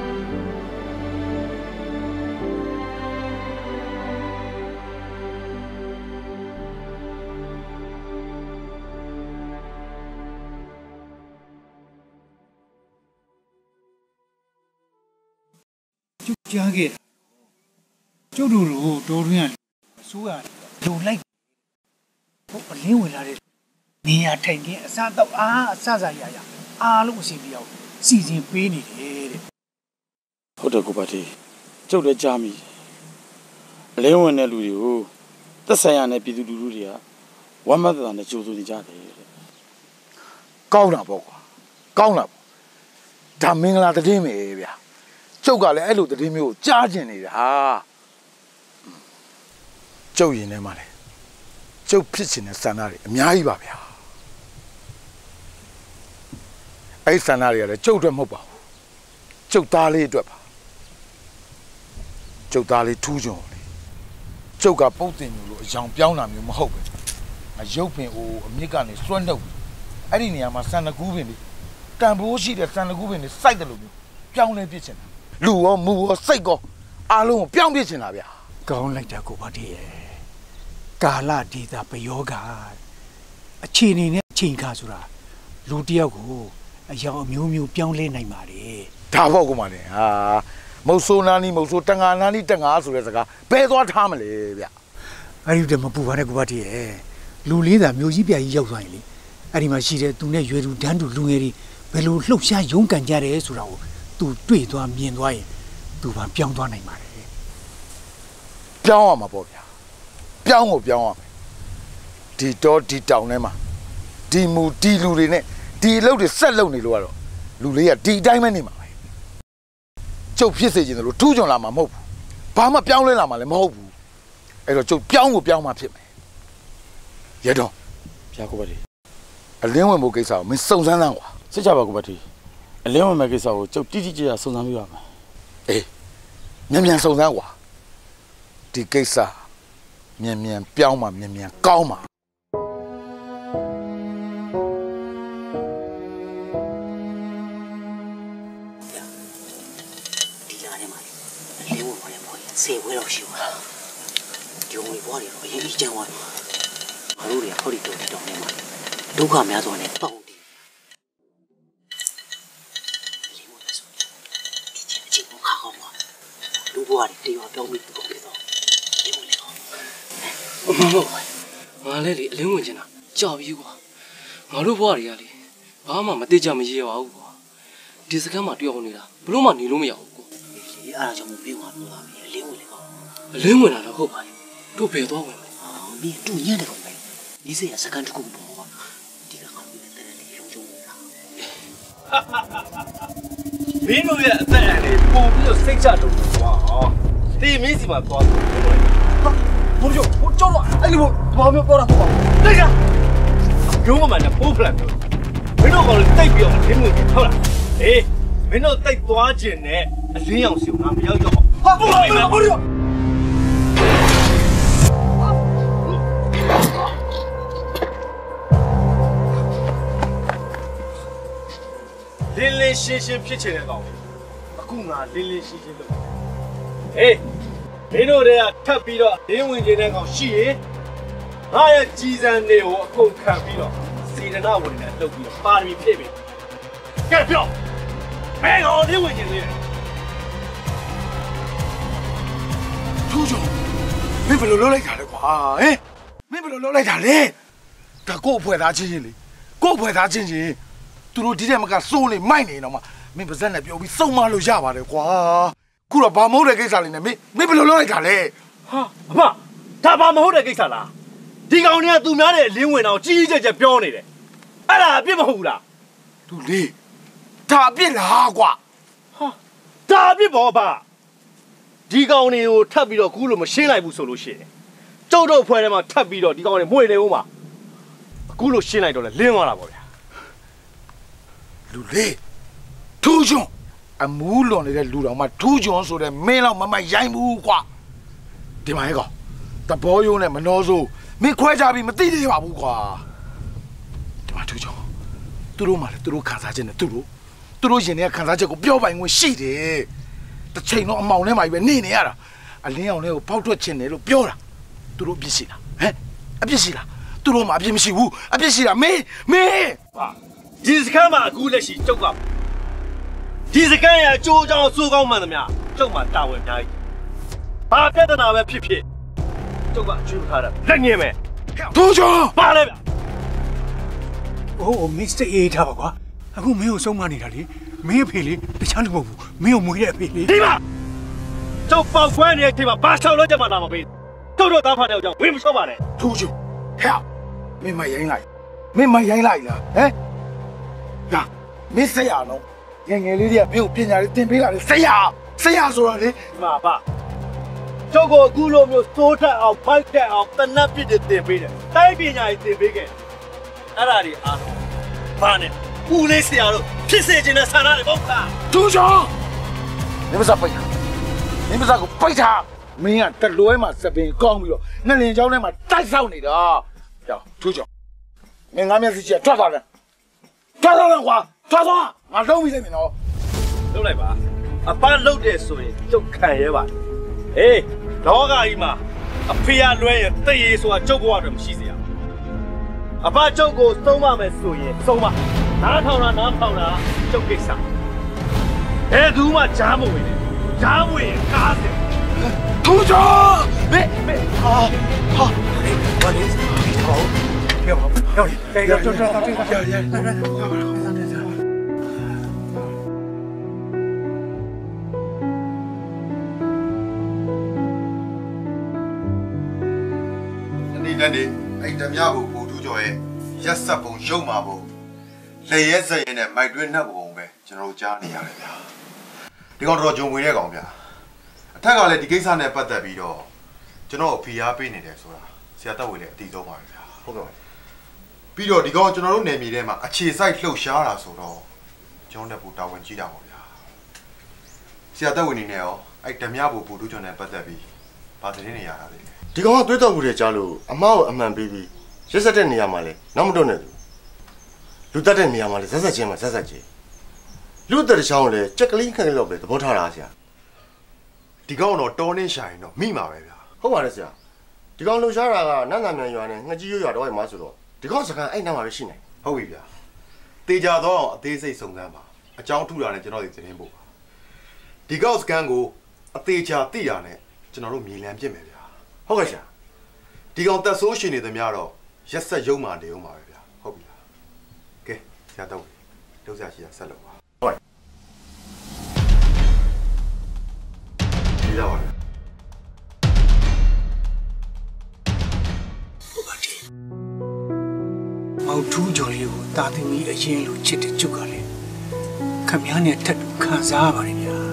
ကျုပ်ကြားခဲ့ကျုပ်တို့တို့တော်တွင်းကဆိုးရလုံလိုက်ဟိုအလင်းဝင်လာတဲ့နေရာထိုင်ခင်းအစားတော့အားအဆဆရရအားလုံးအစီပြအောင်စီစဉ်ပေးနေတယ်တဲ့ဟုတ်တယ်ကိုပါတီကျုပ်လည်းကြားမိအလင်းဝင်တဲ့လူတွေကိုသက်ဆိုင်ရာနဲ့ပြည်သူလူထုတွေကဝမ်းမသာနဲ့ကြိုးစိုးနေကြတယ်တဲ့ကောင်းတာပေါ့ကွာကောင်းတာပေါ့ဒါမင်္ဂလာတည်င်းပဲဗျာကျုပ်ကလည်းအဲ့လိုတည်င်းမျိုးကိုကြားကျင်နေတာကျုပ်ရင်ထဲမှာလေကျုပ်ဖြစ်ချင်တဲ့ဆန္ဒတွေအများကြီးပါဗျာအဲ့ဆန္ဒတွေကလည်းကျုပ်အတွက်မဟုတ်ပါဘူးကျုပ်သားလေးအတွက်ပါကျုပ်သားလေးထူးချွန်လေကျုပ်ကပုတ်တင်မျိုးလို့အယောင်ပြောင်းတာမျိုးမဟုတ်ပဲငါရုပ်ပင်အိုအမြစ်ကနေစွန့်နှုတ်အဲ့ဒီနေရာမှာစံတကူးပင်လေးတန်ဖိုးရှိတဲ့စံတကူးပင်လေးစိုက်တယ်လို့မျိုးပြောင်းလဲပြစ်ချင်တာလူရောမူရောစိတ်ကောအားလုံးကိုပြောင်းပြစ်ချင်တာဗျာကောင်းလိုက်တာကိုပါတည်းရဲ့ကာလဒေတာပယောဂအခြေအနေနဲ့အချိန်ခါဆိုတာလူတယောက်ကိုအယောင်အမျိုးမျိုးပြောင်းလဲနိုင်ပါတယ်ဒါပေါ့ကွာမလေးဟာမုတ်ဆိုးနာနီမုတ်ဆိုးတငါနာနီတငါဆိုတဲ့စကားဘယ်သွားထားမလဲဗျအဲ့ဒီတည်းမပူပါနဲ့ကိုပါတည်းရဲ့လူလေးသာမျိုးကြီးပြကြီးရောက်သွားရင်လေအဲ့ဒီမှာရှိတဲ့သူနဲ့ရွယ်သူတန်းတူလူငယ်တွေဘယ်လိုလှုပ်ရှားရုန်းကန်ကြတယ်ဆိုတာကိုသူတွေ့သွားမြင်သွားရင်သူဘာပြောင်းသွားနိုင်ပါတယ်ပြောင်းရမှာပေါ့ဗျာပြောင်းကိုပြောင်းရမယ်ဒီတော့ဒီတောင်ထဲမှာဒီမူဒီလူတွေနဲ့ဒီအလုပ်တွေဆက်လုပ်နေလို့ကတော့လူလေးကဒီအတိုင်းပဲနေမှာပဲကျုပ်ဖြစ်စေချင်တယ်လို့ထူးချွန်လာမှာမဟုတ်ဘူးဘာမှပြောင်းလဲလာမှာလည်းမဟုတ်ဘူးအဲ့တော့ကျုပ်ပြောင်းကိုပြောင်းမှဖြစ်မယ်ရတော့ဗျာကိုပါတီအလင်းဝင်ဖို့ကိစ္စကိုမင်းစုံစမ်းစမ်းကွာစိတ်ချပါကိုပါတီအလင်းဝင်မဲ့ကိစ္စကိုကျုပ်တိတိကျကျစုံစမ်းပြရမယ်အေးမြန်မြန်စုံစမ်းကွာဒီကိစ္စမြန်မြန်ပြောင်းမှမြန်မြန်ကောင်းမှစေဝဲတော့ရှိပါဒီုံလေးဘွားတွေတော့အရင်ကြီးကျန်သွားတယ်ငါတို့တွေကဟောဒီတုံတောင်ထဲမှာဒုက္ခများစွာနဲ့ပေါင်းတယ်ဒီမို့လဲဆိုဒီချင်းအချင်းကိုခါကောင်းပါလူဘွားတွေတေးရောပြောင်းပြီးပုံပြတော့ဒီမို့လဲကောင်းငါလည်းလေအလင်းဝင်ချင်တာကြောက်ပြီကွာငါတို့ဘွားတွေကလေဘာမှမသိကြမရေးရပါဘူးကွာဒီစကမ်းမှာတယောက်နေတာဘလို့မှနေလို့မရဘူးကွာဒီအားကြောင့်မပြေးမှာလို့လားအလင်းဝင်လေကောအလင်းဝင်လာတော့ဟုတ်ပါရဲ့တို့ဘယ်သွားဝင်မလဲအော်ဒီတူညံ့တယ်ကောပဲဒီစေစကန်တကူပေါ့ဒီကကောင်ပြီးတဲ့လေးလုံးကျုံလာမင်းတို့ရဲ့အသက်အန္တရာယ်ပုံပြီးတော့စိတ်ချတုံသွားအောင်ဒီမင်းစီမှာသွားလို့ဟာဘုံကျော်ဘုံကျော်တော့အဲ့လိုဘာမျိုးပြောတာပေါ့တိတ်ကရုံးမမှန်တဲ့ပိုးဖလက်ပြောမင်းတို့ကောင်လည်းတိတ်ပြီးတော့လင်းဝင်ဟုတ်လားအေးမင်းတို့တိတ်သွားခြင်းနဲ့အလင်းရောင်စီကိုငါမရောက်ရောက်ဟာဘုံကျော်ဘုံကျော်လင်းလင်းရှင်းရှင်းဖြစ်ချင်တဲ့ကောင်အခုငါလင်းလင်းရှင်းရှင်းလုပ်ဟေးမင်းတို့တွေကထပ်ပြီးတော့လင်းဝင်ခြင်းတဲ့ကောင်ရှိရင်ငါရဲ့ကြီးစံတွေကိုအကုန်ခံပြီးတော့စေတနာဝင်နဲ့လုပ်ပြီးတော့ပါရမီဖြည့်ပြီကဲပြောဘယ်ကောင်လင်းဝင်ခြင်းလဲထူးချွန်မင်းဘယ်လိုလုပ်လိုက်တာလဲကွာဟင်မင်းဘယ်လိုလုပ်လိုက်တာလဲဒါကို့အဖွဲ့သားချင်းချင်းလေကို့အဖွဲ့သားချင်းချင်းသူတို့ဒီတဲ့မကစိုးနေမိုက်နေတော့မှမင်းပါဇက်နဲ့ပြောပြီးစုံမလို့ရပါတယ်ကွာခုတော့ဘာမဟုတ်တဲ့ကိစ္စလေးနဲ့မင်းမင်းဘယ်လိုလုပ်လိုက်တာလဲဟာအမဒါဘာမဟုတ်တဲ့ကိစ္စလားဒီကောင်တွေကသူများတဲ့လင်းဝင်အောင်ကြီးကြီးကျယ်ကျယ်ပြောနေတယ်အဲ့ဒါအပြစ်မဟုတ်ဘူးလားသူလေးဒါအပြစ်လားကွာဟာဒါအပြစ်ပေါ့ဗျာဒီကောင်တွေကိုထပ်ပြီးတော့ခုလိုမရှင်းလိုက်ဘူးဆိုလို့ရှိရင်ကျုပ်တို့ဖွဲ့ထဲမှာထပ်ပြီးတော့ဒီကောင်တွေမွေနေဦးမှာအခုလိုရှင်းလိုက်တော့လေလင်းသွားတာပေါ့ဗျာလူလေးထူးချွန်အမူးလွန်နေတဲ့လူတော်မှထူးချွန်ဆိုတဲ့မင်းတော့မမရိုင်းဘူးကွာဒီမှာဟဲ့ကောင်တဘောယုံနဲ့မနှောစိုးမင်းခွဲကြပြီးမသိသေးပါဘူးကွာဒီမှာထူးချွန်သူတို့မှလည်းသူတို့ခံစားချက်နဲ့သူတို့သူတို့ရင်ထဲခံစားချက်ကိုပြောပိုင်ခွင့်ရှိတယ်တစ်ချိန်တော့အမောင်ထဲမှာပဲနေနေရတာအလင်းအောင်လေးကိုပေါက်ထွက်ချင်တယ်လို့ပြောတာသူတို့အပြစ်ရှိလားဟမ်အပြစ်ရှိလားသူတို့မှအပြစ်မရှိဘူးအပြစ်ရှိတာမင်းမင်းဟာဒီစကမ်းမှာအခုလက်ရှိကျုပ်ကဒီစကမ်းရဲ့အကျိုးအကြောင်းစိုးကောင်းမှန်သမျှကျုပ်မှာတာဝန်များကြီးဘာပြဿနာပဲဖြစ်ဖြစ်ကျုပ်ကအကျိုးထားတာလက်ငင်းမယ်ထူးချွန်ပါလေဗျအိုးမစ္စတာအေးထားပါကွာအခုမင်းကိုဆုံးမနေတာလေမင်းအဖေလေတခြားလူမဟုတ်ဘူးမင်းကိုမွေးတဲ့အဖေလေဒီမှာကျုပ်ပေါက်ခွဲနေတဲ့ချိန်မှာဘာချောက်လို့ကြမှာလာမပေးကျုပ်တို့သားဖားတဲ့အကြောင်းဝင်းမလျှော့ပါနဲ့ထူးချွန်ဟဲ့မင်းမရိုင်းလိုက်မင်းမရိုင်းလိုက်လားဟမ်ဒါမင်းဆက်ရအောင်ငယ်ငယ်လေးတွေကမင်းကိုပညာလေးသင်ပေးတာလေဆက်ရဆက်ရဆိုတော့လေဒီမှာပါကျုပ်ကိုအခုလိုမျိုးစိုးထက်အောင်ဖိုက်တက်အောင်တနတ်ပြစ်တွေသင်ပေးတယ်တိုင်းပညာကြီးသင်ပေးခဲ့အဲ့ဒါတွေအားလုံးဘာနဲ့ဦးလေးဆရာတို့ဖြစ်စေချင်တဲ့ဆန္ဒတွေပေါ့ခါထူးချောမင်းမစပိတ်မင်းပါးကိုပိုက်ထားမင်းကတလွဲမှာစပင်ကောင်းပြီးတော့ငလင်ချောင်းထဲမှာတိုက်ဆောက်နေတာကြောက်ထူးကြောင်မင်းငါမျက်စိချထွက်သွားတယ်ထွက်သွားတယ်ကွာထွက်သွားငါလုံးပြီးလိုက်မယ်နော်လုပ်လိုက်ပါအပန်းလုပ်တယ်ဆိုရင်ကျုပ်ခံရဲပါဟေးလောကကြီးမှာအဖေရလွဲရင်တိတ်ရေးဆိုတာကျုပ်ဘဝတော့မရှိစေရဘူးအပကျုပ်ကိုသုံးပါမယ်ဆိုရင်သုံးပါနားထောင်တာနားထောင်တာကျုပ်ကိစ္စဘယ်သူမှကြားမဝင်နဲ့ကြားဝင်ကားတယ်ထူးကြောမေမေဟာဟာဘာလဲဟောပြောပြောလေတော်တော်တော်တော်ရရတနေ့အဲ့ဓမြဘုံဘူထူးကျော်ရဲ့ရက်ဆက်ပုံရုပ်မှာပုံလေရဲစရဲနဲ့မိုက်တွင်းနှက်ပုံပဲကျွန်တော်တို့ကြားနေရတယ်ဗျာဒီကောင်တော်ဂျုံဝင်တဲ့ကောင်ဗျာအထက်ကလည်းဒီကိစ္စနဲ့ပတ်သက်ပြီးတော့ကျွန်တော်ဖိအားပေးနေတယ်ဆိုတာဆရာတက်ဝေလည်းအတီးဆုံးပါပဲဗျာဟုတ်ကဲ့ပြီးတော့ဒီကောင်ကျွန်တော်တို့နယ်မြေထဲမှာအခြေစိုက်လှုပ်ရှားတာဆိုတော့ကျွန်တော်တို့တာဝန်ကြီးတာပါဗျာဆရာတက်ဝေနေနဲ့ရောအဲ့ဓမြဘုံဘူထူးကျော်နဲ့ပတ်သက်ပြီးဗာသတင်းနေရတာလေဒီကောင်ကတွေးတောက်မှုတွေကြားလို့အမောက်အမှန်ပေးပြီးရက်ဆက်တဲ့နေရာမှာလဲနောက်မတော့နဲ့သူလူတက်တဲ့နေရာမှာလဲဆက်ဆက်ချင်းမှာဆက်ဆက်ချင်းလူတက်တဲ့ချောင်းလဲကြက်ကလေးခက်ကလေးတော့ပဲသဘောထားတာဆရာဒီကောင်တော့တော်နေရှာရင်တော့မိမှာပဲဗျာဟုတ်ပါတယ်ဆရာဒီကောင်လှူရှားတာကနတ်နာမြန်ရွာနဲ့ငှက်ကြီးရွရွာတော့ရမှာဆိုတော့ဒီကောင်စကန်အဲ့နားမှာပဲရှိနေဟုတ်ပြီဗျာတေချာတော့အသေးစိတ်စုံစမ်းပါအကြောင်းထူတာနဲ့ကျွန်တော်ဒီသတင်းပို့ပါဒီကောင်စကန်ကိုအသေးချာသိတာနဲ့ကျွန်တော်တို့မြေလံပြစ်မယ်ဗျာဟုတ်ကဲ့ရှာဒီကောင်တက်ဆိုးရှင်နေသမျှတော့ရက်ဆက်ရုံမာနေအောင်ပါပဲဗျာဟုတ်ပြီလားကဲဆရာတော့ဒုစရရှိတာဆက်လုပ်ပါဟုတ်ဒီတော့ပါမောင်ထူးကျော်လေးကိုတာသမီအရင်လိုချစ်တဲ့ကျုပ်ကလည်းခမည်းနဲ့ထက်ခံစားပါလေဗျာ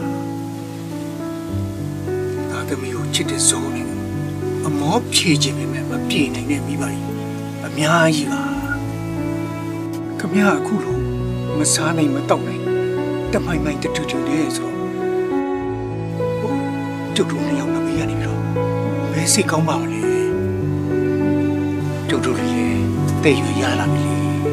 တာသမီကိုချစ်တဲ့ဇုံးလေးအမောဖြည့်ခြင်းပဲမပြေနိုင်တဲ့မိဘကြီးအများကြီးပါခမည်းအခုလိုမစားနိုင်မတောက်နိုင်တမိုင်မိုင်တထူထူနဲ့ဆိုတော့ကျုပ်တို့နှစ်ယောက်လည်းမရနိုင်ဘူးဘယ်စိတ်ကောင်းပါမလဲကျုပ်တို့လည်းတိတ်ရွရလာပြီ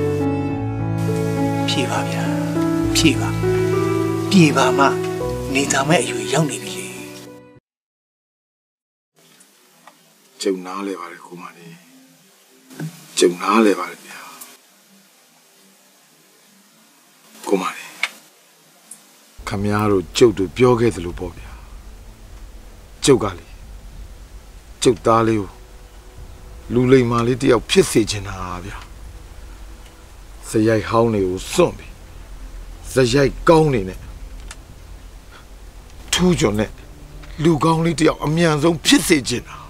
ဖြေပါဗျာဖြေပါပြေပါမှနေသားမဲ့အရွယ်ရောက်နေပြီကျုံနားလဲပါတယ်ကိုမလေးကျုံနားလဲပါတယ်ဗျာကိုမလေးခမည်းတော်ကျုပ်တို့ပြောခဲ့သလိုပေါ့ဗျာကျုပ်ကလေကျုပ်သားလေးကိုလူလိမ္မာလေးတယောက်ဖြစ်စေချင်တာဗျာဇရိုက်ဟောင်းတွေကိုစွန့်ပြီးဇရိုက်ကောင်းနေနဲ့ထူးကျော်နဲ့လူကောင်းလေးတယောက်အမြန်ဆုံးဖြစ်စေချင်တာ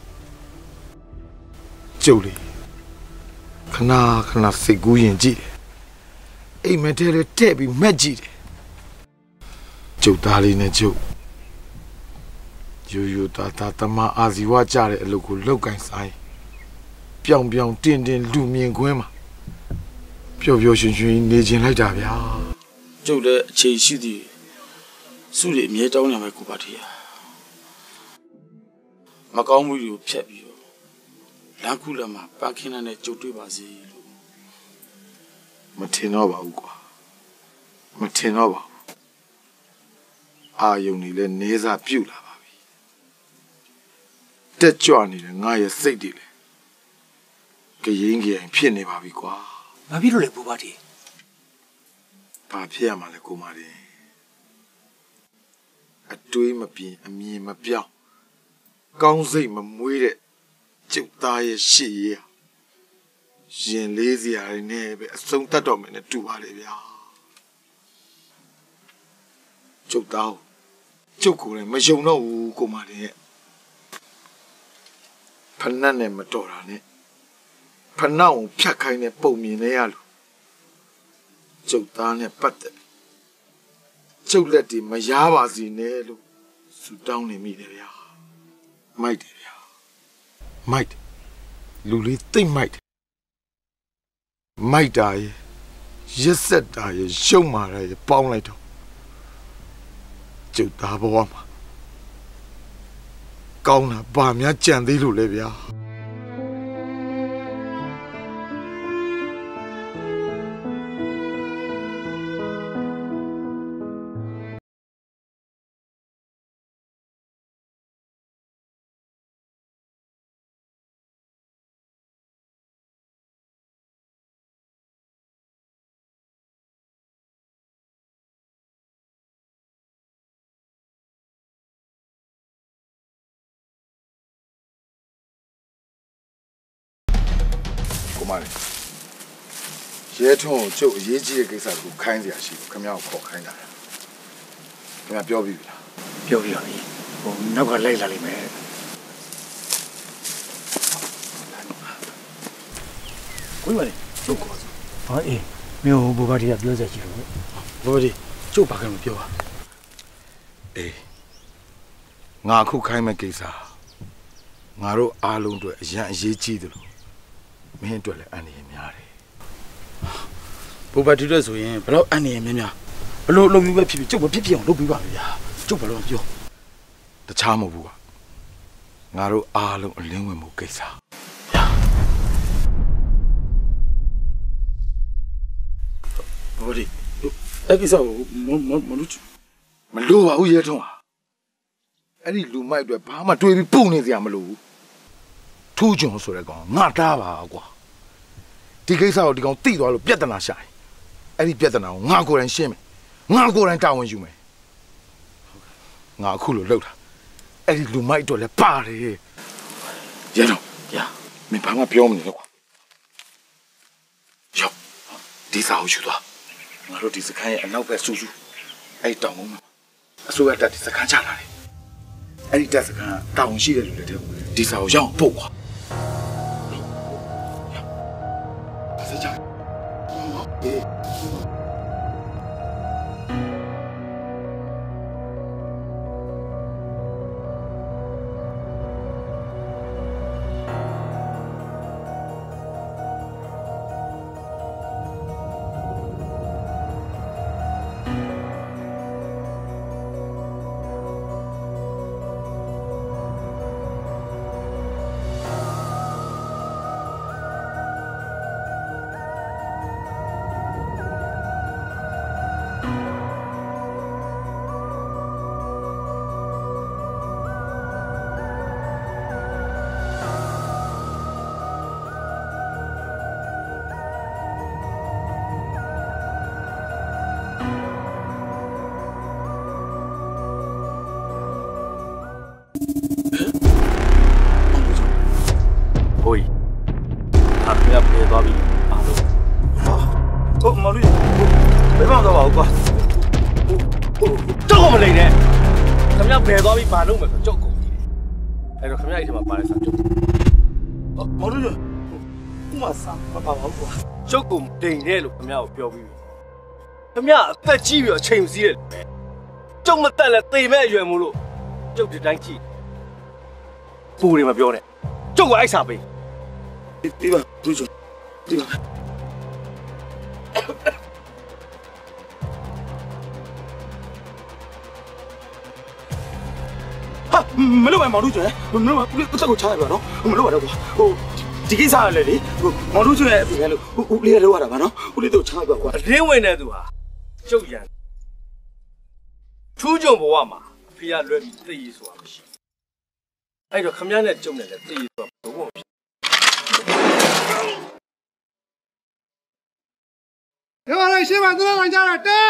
ကျုပ်လေးခဏခဏစိတ်ကူးရင်ကြည့်တယ်အိမ်မထဲထဲတဲ့ပြီးမက်ကြည့်တယ်ကျုပ်သားလေးနဲ့ကျုပ်ယူယူတာတာတမအာဇီဝကြတဲ့အလုပ်ကိုလောက်ကင်ဆိုင်ပြောင်ပြောင်တင်းတင်းလူမြင်ခွင်းမှာပျော်ပျော်ရွှင်ရွှင်နေခြင်းလိုက်တာဗျာကျုပ်လည်းအခြေရှိသည်စုတွေအမြဲတောင်းနေမယ်ကိုပါတီးမကောင်းမှုတွေကိုဖျက်ပြီးတော့လမ်းခုလက်မှာပန်းခင်းတဲ့ကြုတ်တွေ့ပါစေလို့မထင်တော့ပါဘူးကွာမထင်တော့ပါဘူးအာယုန်နေလဲနေစားပြုတ်လာပါပြီတက်ကြွနေတဲ့ငါရဲ့စိတ်တွေလဲကရင်ကရင်ဖြစ်နေပါပြီကွာဘာဖြစ်လို့လဲပူပါတီဘာဖြစ်ရမှာလဲကိုမလေးအတွေးမပြင်းအမြင်မပြောင်းကောင်းစိတ်မမွေးတဲ့ကျုပ်သားရဲ့ရှေ့ရရင်လေးစရာတွေနဲ့ပဲအဆုံးသတ်တော်မယ်နဲ့တူပါလေဗျာကျုပ်သားကျုပ်ကိုလည်းမယုံတော့ဘူးကိုမလေးရဲ့ဖဏတ်နဲ့မတော်တာနဲ့ဖဏောက်ဖြတ်ခိုင်းတဲ့ပုံမြင်နေရလို့ကျုပ်သားနဲ့ပတ်သက်ကျုပ်လက်တွေမရားပါစေနဲ့လို့ဆူတောင်းနေမိတယ်ဗျာမိုက်တယ်ဗျာမိုက်လူလေးသိမ့်မိုက်မိုက်တာရဲ့ရက်ဆက်တာရဲ့ရှုံမာတာရဲ့ပေါင်းလိုက်တော့ကျုပ်သားဘဝမှာကောင်းတာဘာများကြံသေးလို့လဲဗျာရဲထုံးကျုပ်အရေးကြီးတဲ့ကိစ္စကိုခိုင်းစရာရှိဘူးခင်ဗျားကိုခေါ်ခိုင်းတာခင်ဗျားပြောပြီးပြီလားပြောပြီးပါပြီဟိုနောက်ကလိုက်လာလိမ့်မယ်ကိုယ်မလေးကျုပ်ကောဟာအေးမျိုးဘူဘာတီကပြောစရာရှိလို့ဘူဘာတီကျုပ်ဘာကမှပြောပါအေးငါခုခိုင်းမဲ့ကိစ္စငါတို့အားလုံးအတွက်အရန်အရေးကြီးတယ်လို့မင်းအတွက်လည်းအန္တရာယ်များတယ်ဘူဘာတီတို့ဆိုရင်ဘယ်တော့အန္တရာယ်များများဘလို့လုံပြီးပဲဖြစ်ဖြစ်ကျုပ်မဖြစ်ဖြစ်အောင်လုပ်ပြီးပါဗျာကျုပ်ဘလို့ပြောတခြားမဟုတ်ဘူးကငါတို့အားလုံးအလင်းဝင်မှုကိစ္စဘူဘာတီအဲ့ကိစ္စကိုမမမလို့မလို့ပါဘူးရဲထုံးအဲ့ဒီလူမိုက်တွေဘာမှတွေးပြီးပုံနေစရာမလိုဘူးထူးကျွန်းဆိုတဲ့ကောင်ငါတားပါကွာဒီကိစ္စကိုဒီကောင်တိသွားလို့ပြဿနာရှာတယ်အဲ့ဒီပြဿနာကိုငါကိုယ်တိုင်ရှင်းမယ်ငါကိုယ်တိုင်တာဝန်ယူမယ်ငါအခုလို့လှုပ်တာအဲ့ဒီလူမိုက်တော့လည်းပါတယ်ရဲတော့ညာမင်းဘာမှပြောမနေတော့ကွာယောဒီစာကိုယူသွားငါတို့ဒီစခန်းရဲ့အနောက်ဘက်ဆူဆူအဲ့တောင်ကုန်းမှာအစိုးရတပ်ဒီစခန်းချလာတယ်အဲ့ဒီတပ်စခန်းတောင်ရှိတဲ့လူတွေတဲ့ဒီစာကိုရောက်ပို့ကွာဆက်ကြအေးဘာလို့မလဲကြောက်ကုန်ပြီအဲ့တော့ခမရအိမ်ထဲမှာပါတဲ့စာကြောက်မော်လူရဥမာစာမပါပါဘူးကွာကြောက်ကုန်တိန်နဲ့လို့ခမရကိုပြောပြီးခမရအသက်ကြီးပြီးတော့ချိန်မစည်းတယ်ကြောက်မတက်လဲတေမဲ့အရွယ်မို့လို့ကြောက်ဒီတိုင်းကြည့်ပူတွေမပြောနဲ့ကြောက်ကအိုက်စာပေးဒီပါသူ့ဒီပါမလို့ပဲမောင်တို့ကျွဲမလို့ဘူးတက်ကိုချလိုက်ပါနော်မလို့ပါတော့ကွာဟိုဒီကိစ္စကလည်းလေဟိုမောင်တို့ကျွဲအပြင်လည်းဦးလေးလောက်ရတာပါနော်ဦးလေးတို့ချလိုက်ပါကွာအရင်းဝင်တဲ့သူဟာကျုပ်ရန်ထူးကြုံဘဝမှာအဖေကလွယ်ပြီးသိရဆိုတာမရှိအဲ့တော့ခမရနဲ့ကျုံနဲ့လည်းသိရဆိုတာဘုံဘုံဖြစ်ဒီမှာလည်းရှင်းပါသလားဝင်ကြတာတက်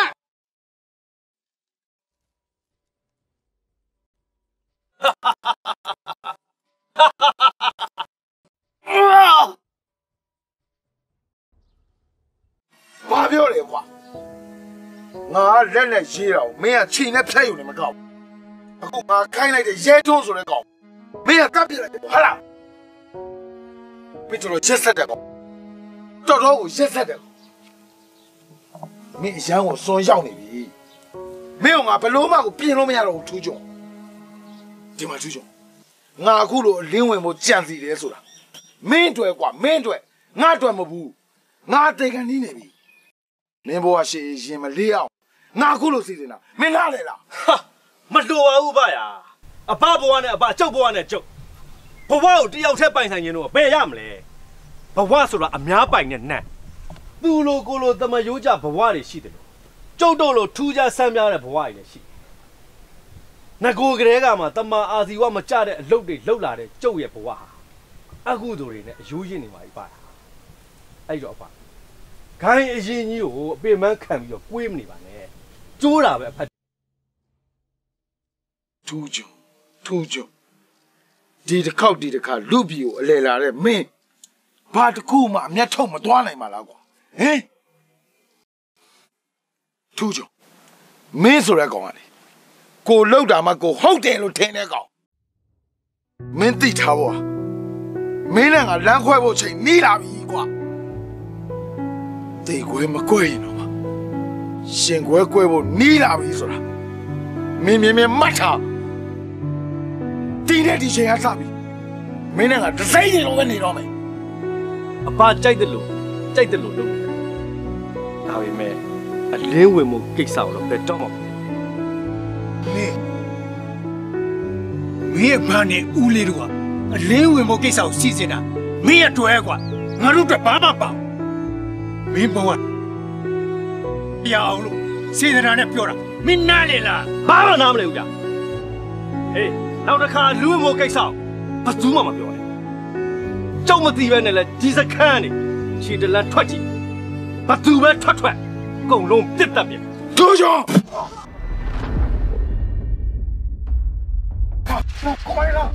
ဘာပြောလဲကွာငါလက်နဲ့ရေးတာကိုမင်းကချိန်နဲ့ဖြတ်ယူနေမကောက်အခုငါခိုင်းလိုက်တဲ့ရဲတွန်းဆိုတဲ့ကောင်မင်းကကပ်ပြလိုက်တယ်ဟာလားမင်းတို့ရက်ဆက်တဲ့ကောင်တော်တော်ကိုရက်ဆက်တဲ့ကောင်မင်းအရန်ကိုစွန်ရောက်နေပြီမင်းကငါဘလို့မှကိုပြင်လို့မရတော့ဘူးထူးကြုံဒီမှာထူးကြုံငါအခုလိုအလင်းဝင်ဖို့ကြံစီတယ်ဆိုတာမင်းတွေ့ကွာမင်းတွေ့ငါတွေ့မဘူးငါတေကန်နေနေပြီမင်းဘဝရှိရင်မလေးအောင်ငါအခုလိုစီစဉ်တာမင်းလားလေလားဟာမတော်ပါဘူးဗျာအဖဘဝနဲ့အဖကျုပ်ဘဝနဲ့ကျုပ်ဘဝကိုတယောက်တည်းပိုင်ဆိုင်ရင်တော့ဘယ်ရမလဲဘဝဆိုတာအများပိုင်နဲ့နတ်သူလိုကိုလိုတမယိုးကြဘဝတွေရှိတယ်လို့ကျုပ်တို့လိုထူးခြားဆန်းပြားတဲ့ဘဝတွေလည်းရှိငကိုကလေးကမှတမအာစီဝမကြတဲ့အလုပ်တွေလှုပ်လာတဲ့ကျုပ်ရဲ့ဘဝဟာအခုတို့တွေနဲ့အယိုးရင်းနေပါပြီပါအဲ့တော့အဖခိုင်းအရင်ကြီးကိုအပေမန်းခံပြီးတော့ကွေးမနေပါနဲ့ကျိုးတာပဲအဖထူးကြထူးကြဒီတစ်ခေါက်ဒီတစ်ခါလူပြည်ကိုအလဲလာတဲ့မင်းဘာတခုမှအမျက်ထုတ်မသွားနိုင်ပါလားကွာဟင်ထူးကြမင်းဆိုတဲ့ကောင်ကလေကိုလှုပ်တာမှကိုဟုတ်တယ်လို့ထင်တဲ့ကောင်မင်းသိထားဖို့မင်းနဲ့ငါလမ်းခွဲဖို့ချိန်နီးလာပြီကွာတေကွဲမကွဲရင်တော့ရှင်ကွဲကွဲဖို့နီးလာပြီဆိုတာမင်းမြင်မြင်မှတ်ထားဒီတဲ့ဒီချိန်ကစပြီမင်းနဲ့ငါတစ်စိမ့်နေတော့ပဲနေတော့မယ်အဖကြိုက်တယ်လို့ကြိုက်တယ်လို့လုပ်ဒါပေမဲ့အလင်းဝင်မှုကိစ္စကိုတော့ဘယ်တော့မှမင်းမင်းရဲ့ဘာနဲ့ဦးလေးတို့ကအလင်းဝင်မှုကိစ္စကိုစီစဉ်တာမင်းရဲ့တွဲကွာငါတို့ကဘာမှပါမင်းဘဝပြောင်းလို့စေတနာနဲ့ပြောတာမင်းနားလေလားဘာမှနားမလဲဘူးကြာဟေးနောက်တစ်ခါလူဝင်မှုကိစ္စဘာသူမှမပြောနဲ့ကြောက်မသိပဲနဲ့လဲဒီစခန်းနေခြေတလန်းထွက်ကြည့်ဘာသူပဲထွက်ထွက်အကုန်လုံးပြစ်တတ်ပြန်တို့ကြောင့်ကိုမလာ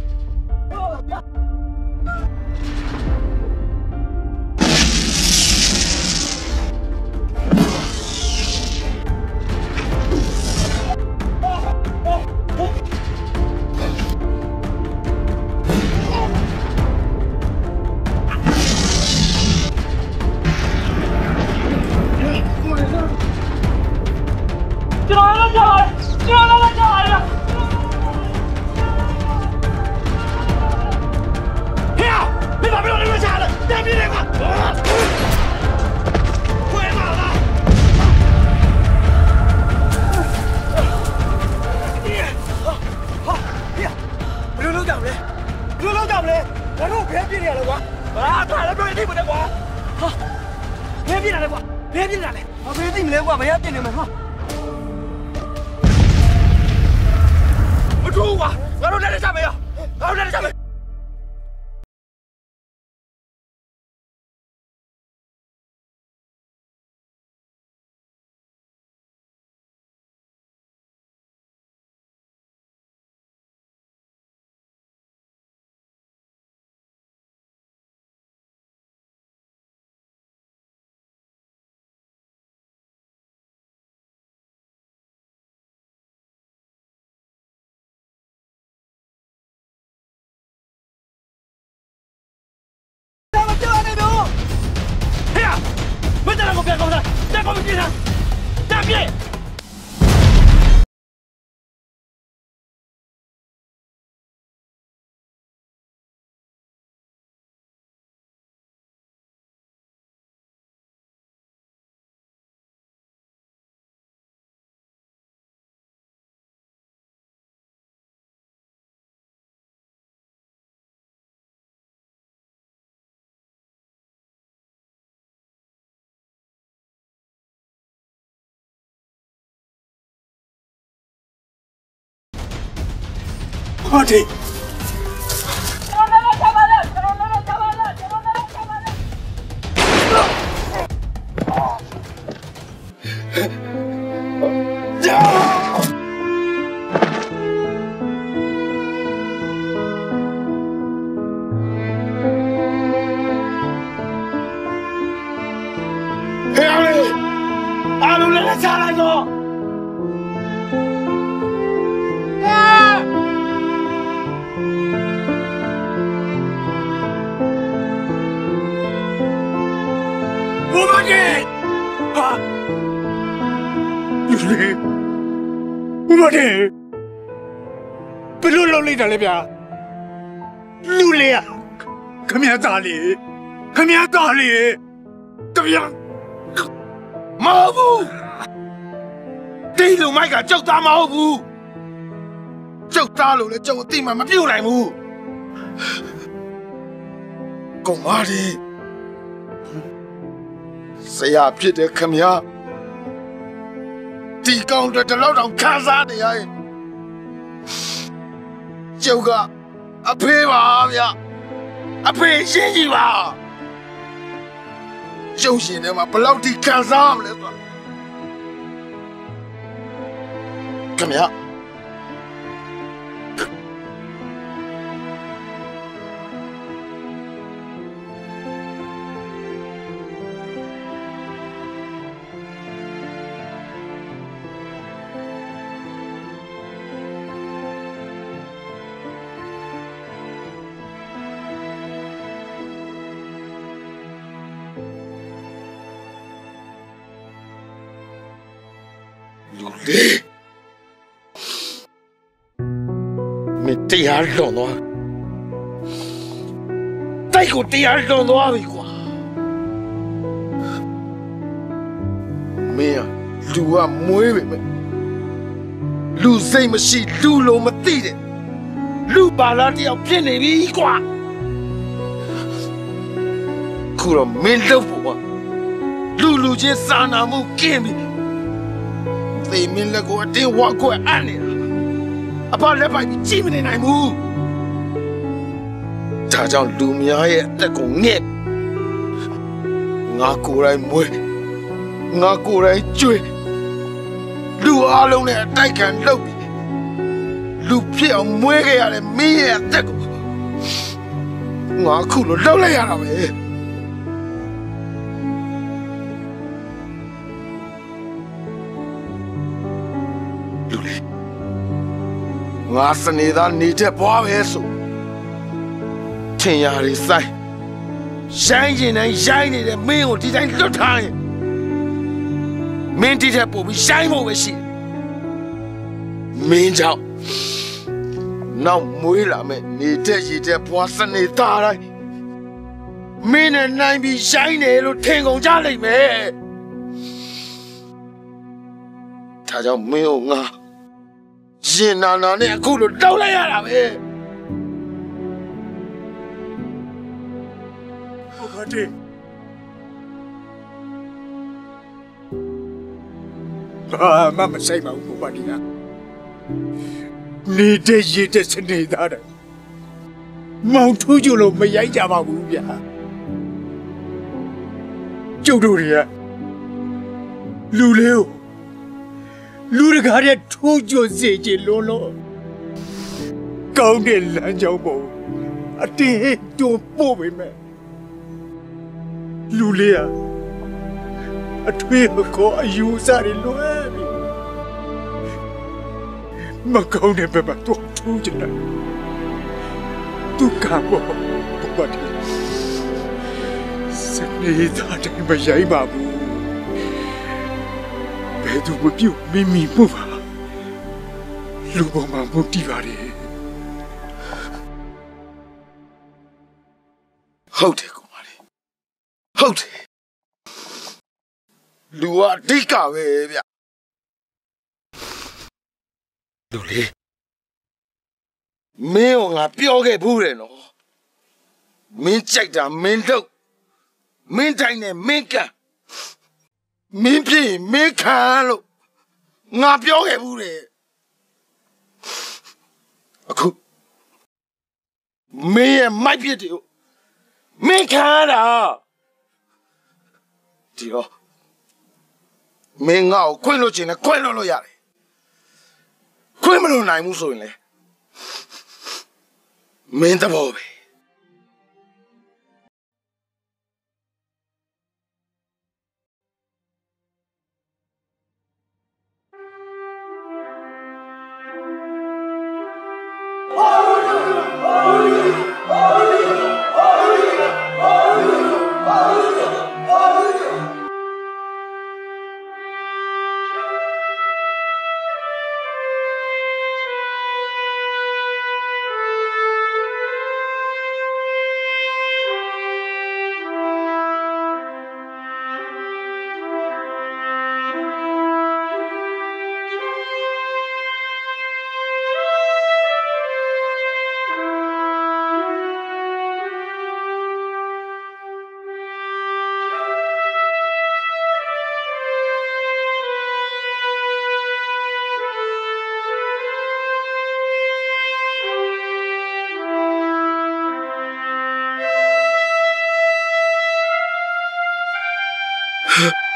ဟုတ်တယ်ဘယ်လိုလုပ်လိုက်တာလဲဗျာလူလေးอ่ะခမရသားလေးခမရသားလေးတပြားမဟုတ်ဘူးတိတ်လုံးမိုက်ကကြောက်သားမဟုတ်ဘူးကျုပ်သားလို့လည်းကျုပ်အသိမှမပြုတ်နိုင်ဘူးကုံပါလေဆရာဖြစ်တဲ့ခမရဒီကောင်တွေတလောက်တောင်ခံစားနေရရင်ကျုပ်ကအဖေးပါဗျအဖေးရှင်းကြီးပါကျုပ်ရှင်ထဲမှာဘယ်လောက်ထိခံစားရမလဲဆိုတာခမရမင်းတရားလွန်သွားတိုက်ကိုတရားလွန်သွားပြီကွာမင်းလူကမွေးပဲမလူစိတ်မရှိလူလုံးမသိတဲ့လူပါလာတယောက်ဖြစ်နေပြီကွာခုတော့မင်းလုပ်ဖို့ကွာလူလူချင်းစာနာမှုကင်းပြီသေမင်းလက်ကိုအတင်းဝါကွက်အပ်နေတာအဖလက်ပိုက်ကြည့်မနေနိုင်ဘူးဒါကြောင့်လူများရဲ့အသက်ကိုငဲ့ငါကိုယ်တိုင်မွေးငါကိုယ်တိုင်ကျွေးလူအားလုံးနဲ့အတိုက်ခံလုပ်ပြီးလူဖြစ်အောင်မွေးခဲ့ရတဲ့မင်းရဲ့အသက်ကိုငါခုလိုလှုပ်လိုက်ရတာပဲငါစနေသားနေတဲ့ဘွားပဲဆိုထင်ရည်ဆိုင်ရိုင်းကျင်တိုင်းရိုင်းနေတဲ့မင်းကိုဒီတိုင်းလွတ်ထားရင်မင်းဒီထက်ပိုပြီးရိုင်းဖို့ပဲရှိတယ်မင်းကြောင့်နောက်မွေးလာမဲ့နေတဲ့ရည်တဲ့ဘွားစနေသားတိုင်းမင်းနဲ့နိုင်ပြီးရိုင်းတယ်လို့ထင်ကုန်ကြလိမ့်မယ်ဒါကြောင့်မင်းကိုငါရင်နာနာနဲ့အခုလိုတောက်လိုက်ရတာပဲဟုတ်ပါတယ်ဘာမှမဆိုင်ပါဘူးဘုရားဒီကနေတဲ့ရတဲ့စနေသားတယ်မောင်ထူးကြလို့မရိုက်ကြပါဘူးဗျာကျုပ်တို့တွေကလူလေးကိုလူတကာတဲ့ထိုးကြွစေချင်လို့လို့ကောင်းတဲ့လမ်းကြောင်းပေါ်အတင်းတွန်းပို့ပေမဲ့လူလေးကအထွေးခေါ်အယူစားတွေလွယ်ပြီမကောင်းတဲ့ဘက်မှာတော့ထိုးကြတယ်သူကဘောဘာတိစနေသားတယ်မရိုက်ပါဘူးဘယ်သူမပြုတ်မိမိမှုပါလူပေါ်မှာမူတည်ပါလေဟုတ်တယ်ကောင်မလေးဟုတ်တယ်လူကအဓိကပဲဗျလူလေးမင်းကငါပြောခဲ့ဘူးတယ်နော်မင်းကြိုက်တာမင်းလုပ်မင်းတိုင်းနဲ့မင်းကန်မင်းဖြစ်ရင်မင်းခံလို့ငါပြောခဲ့ဘူးလေအခုမင်းရဲ့မိုက်ဖြစ်တယ်မင်းခံတာဒီတော့မင်းငါ့ကိုခွင့်လို့ချင်တယ်ခွင့်လို့လို့ရတယ်ခွင့်မလို့နိုင်ဘူးဆိုရင်လေမင်းတဘောပဲ။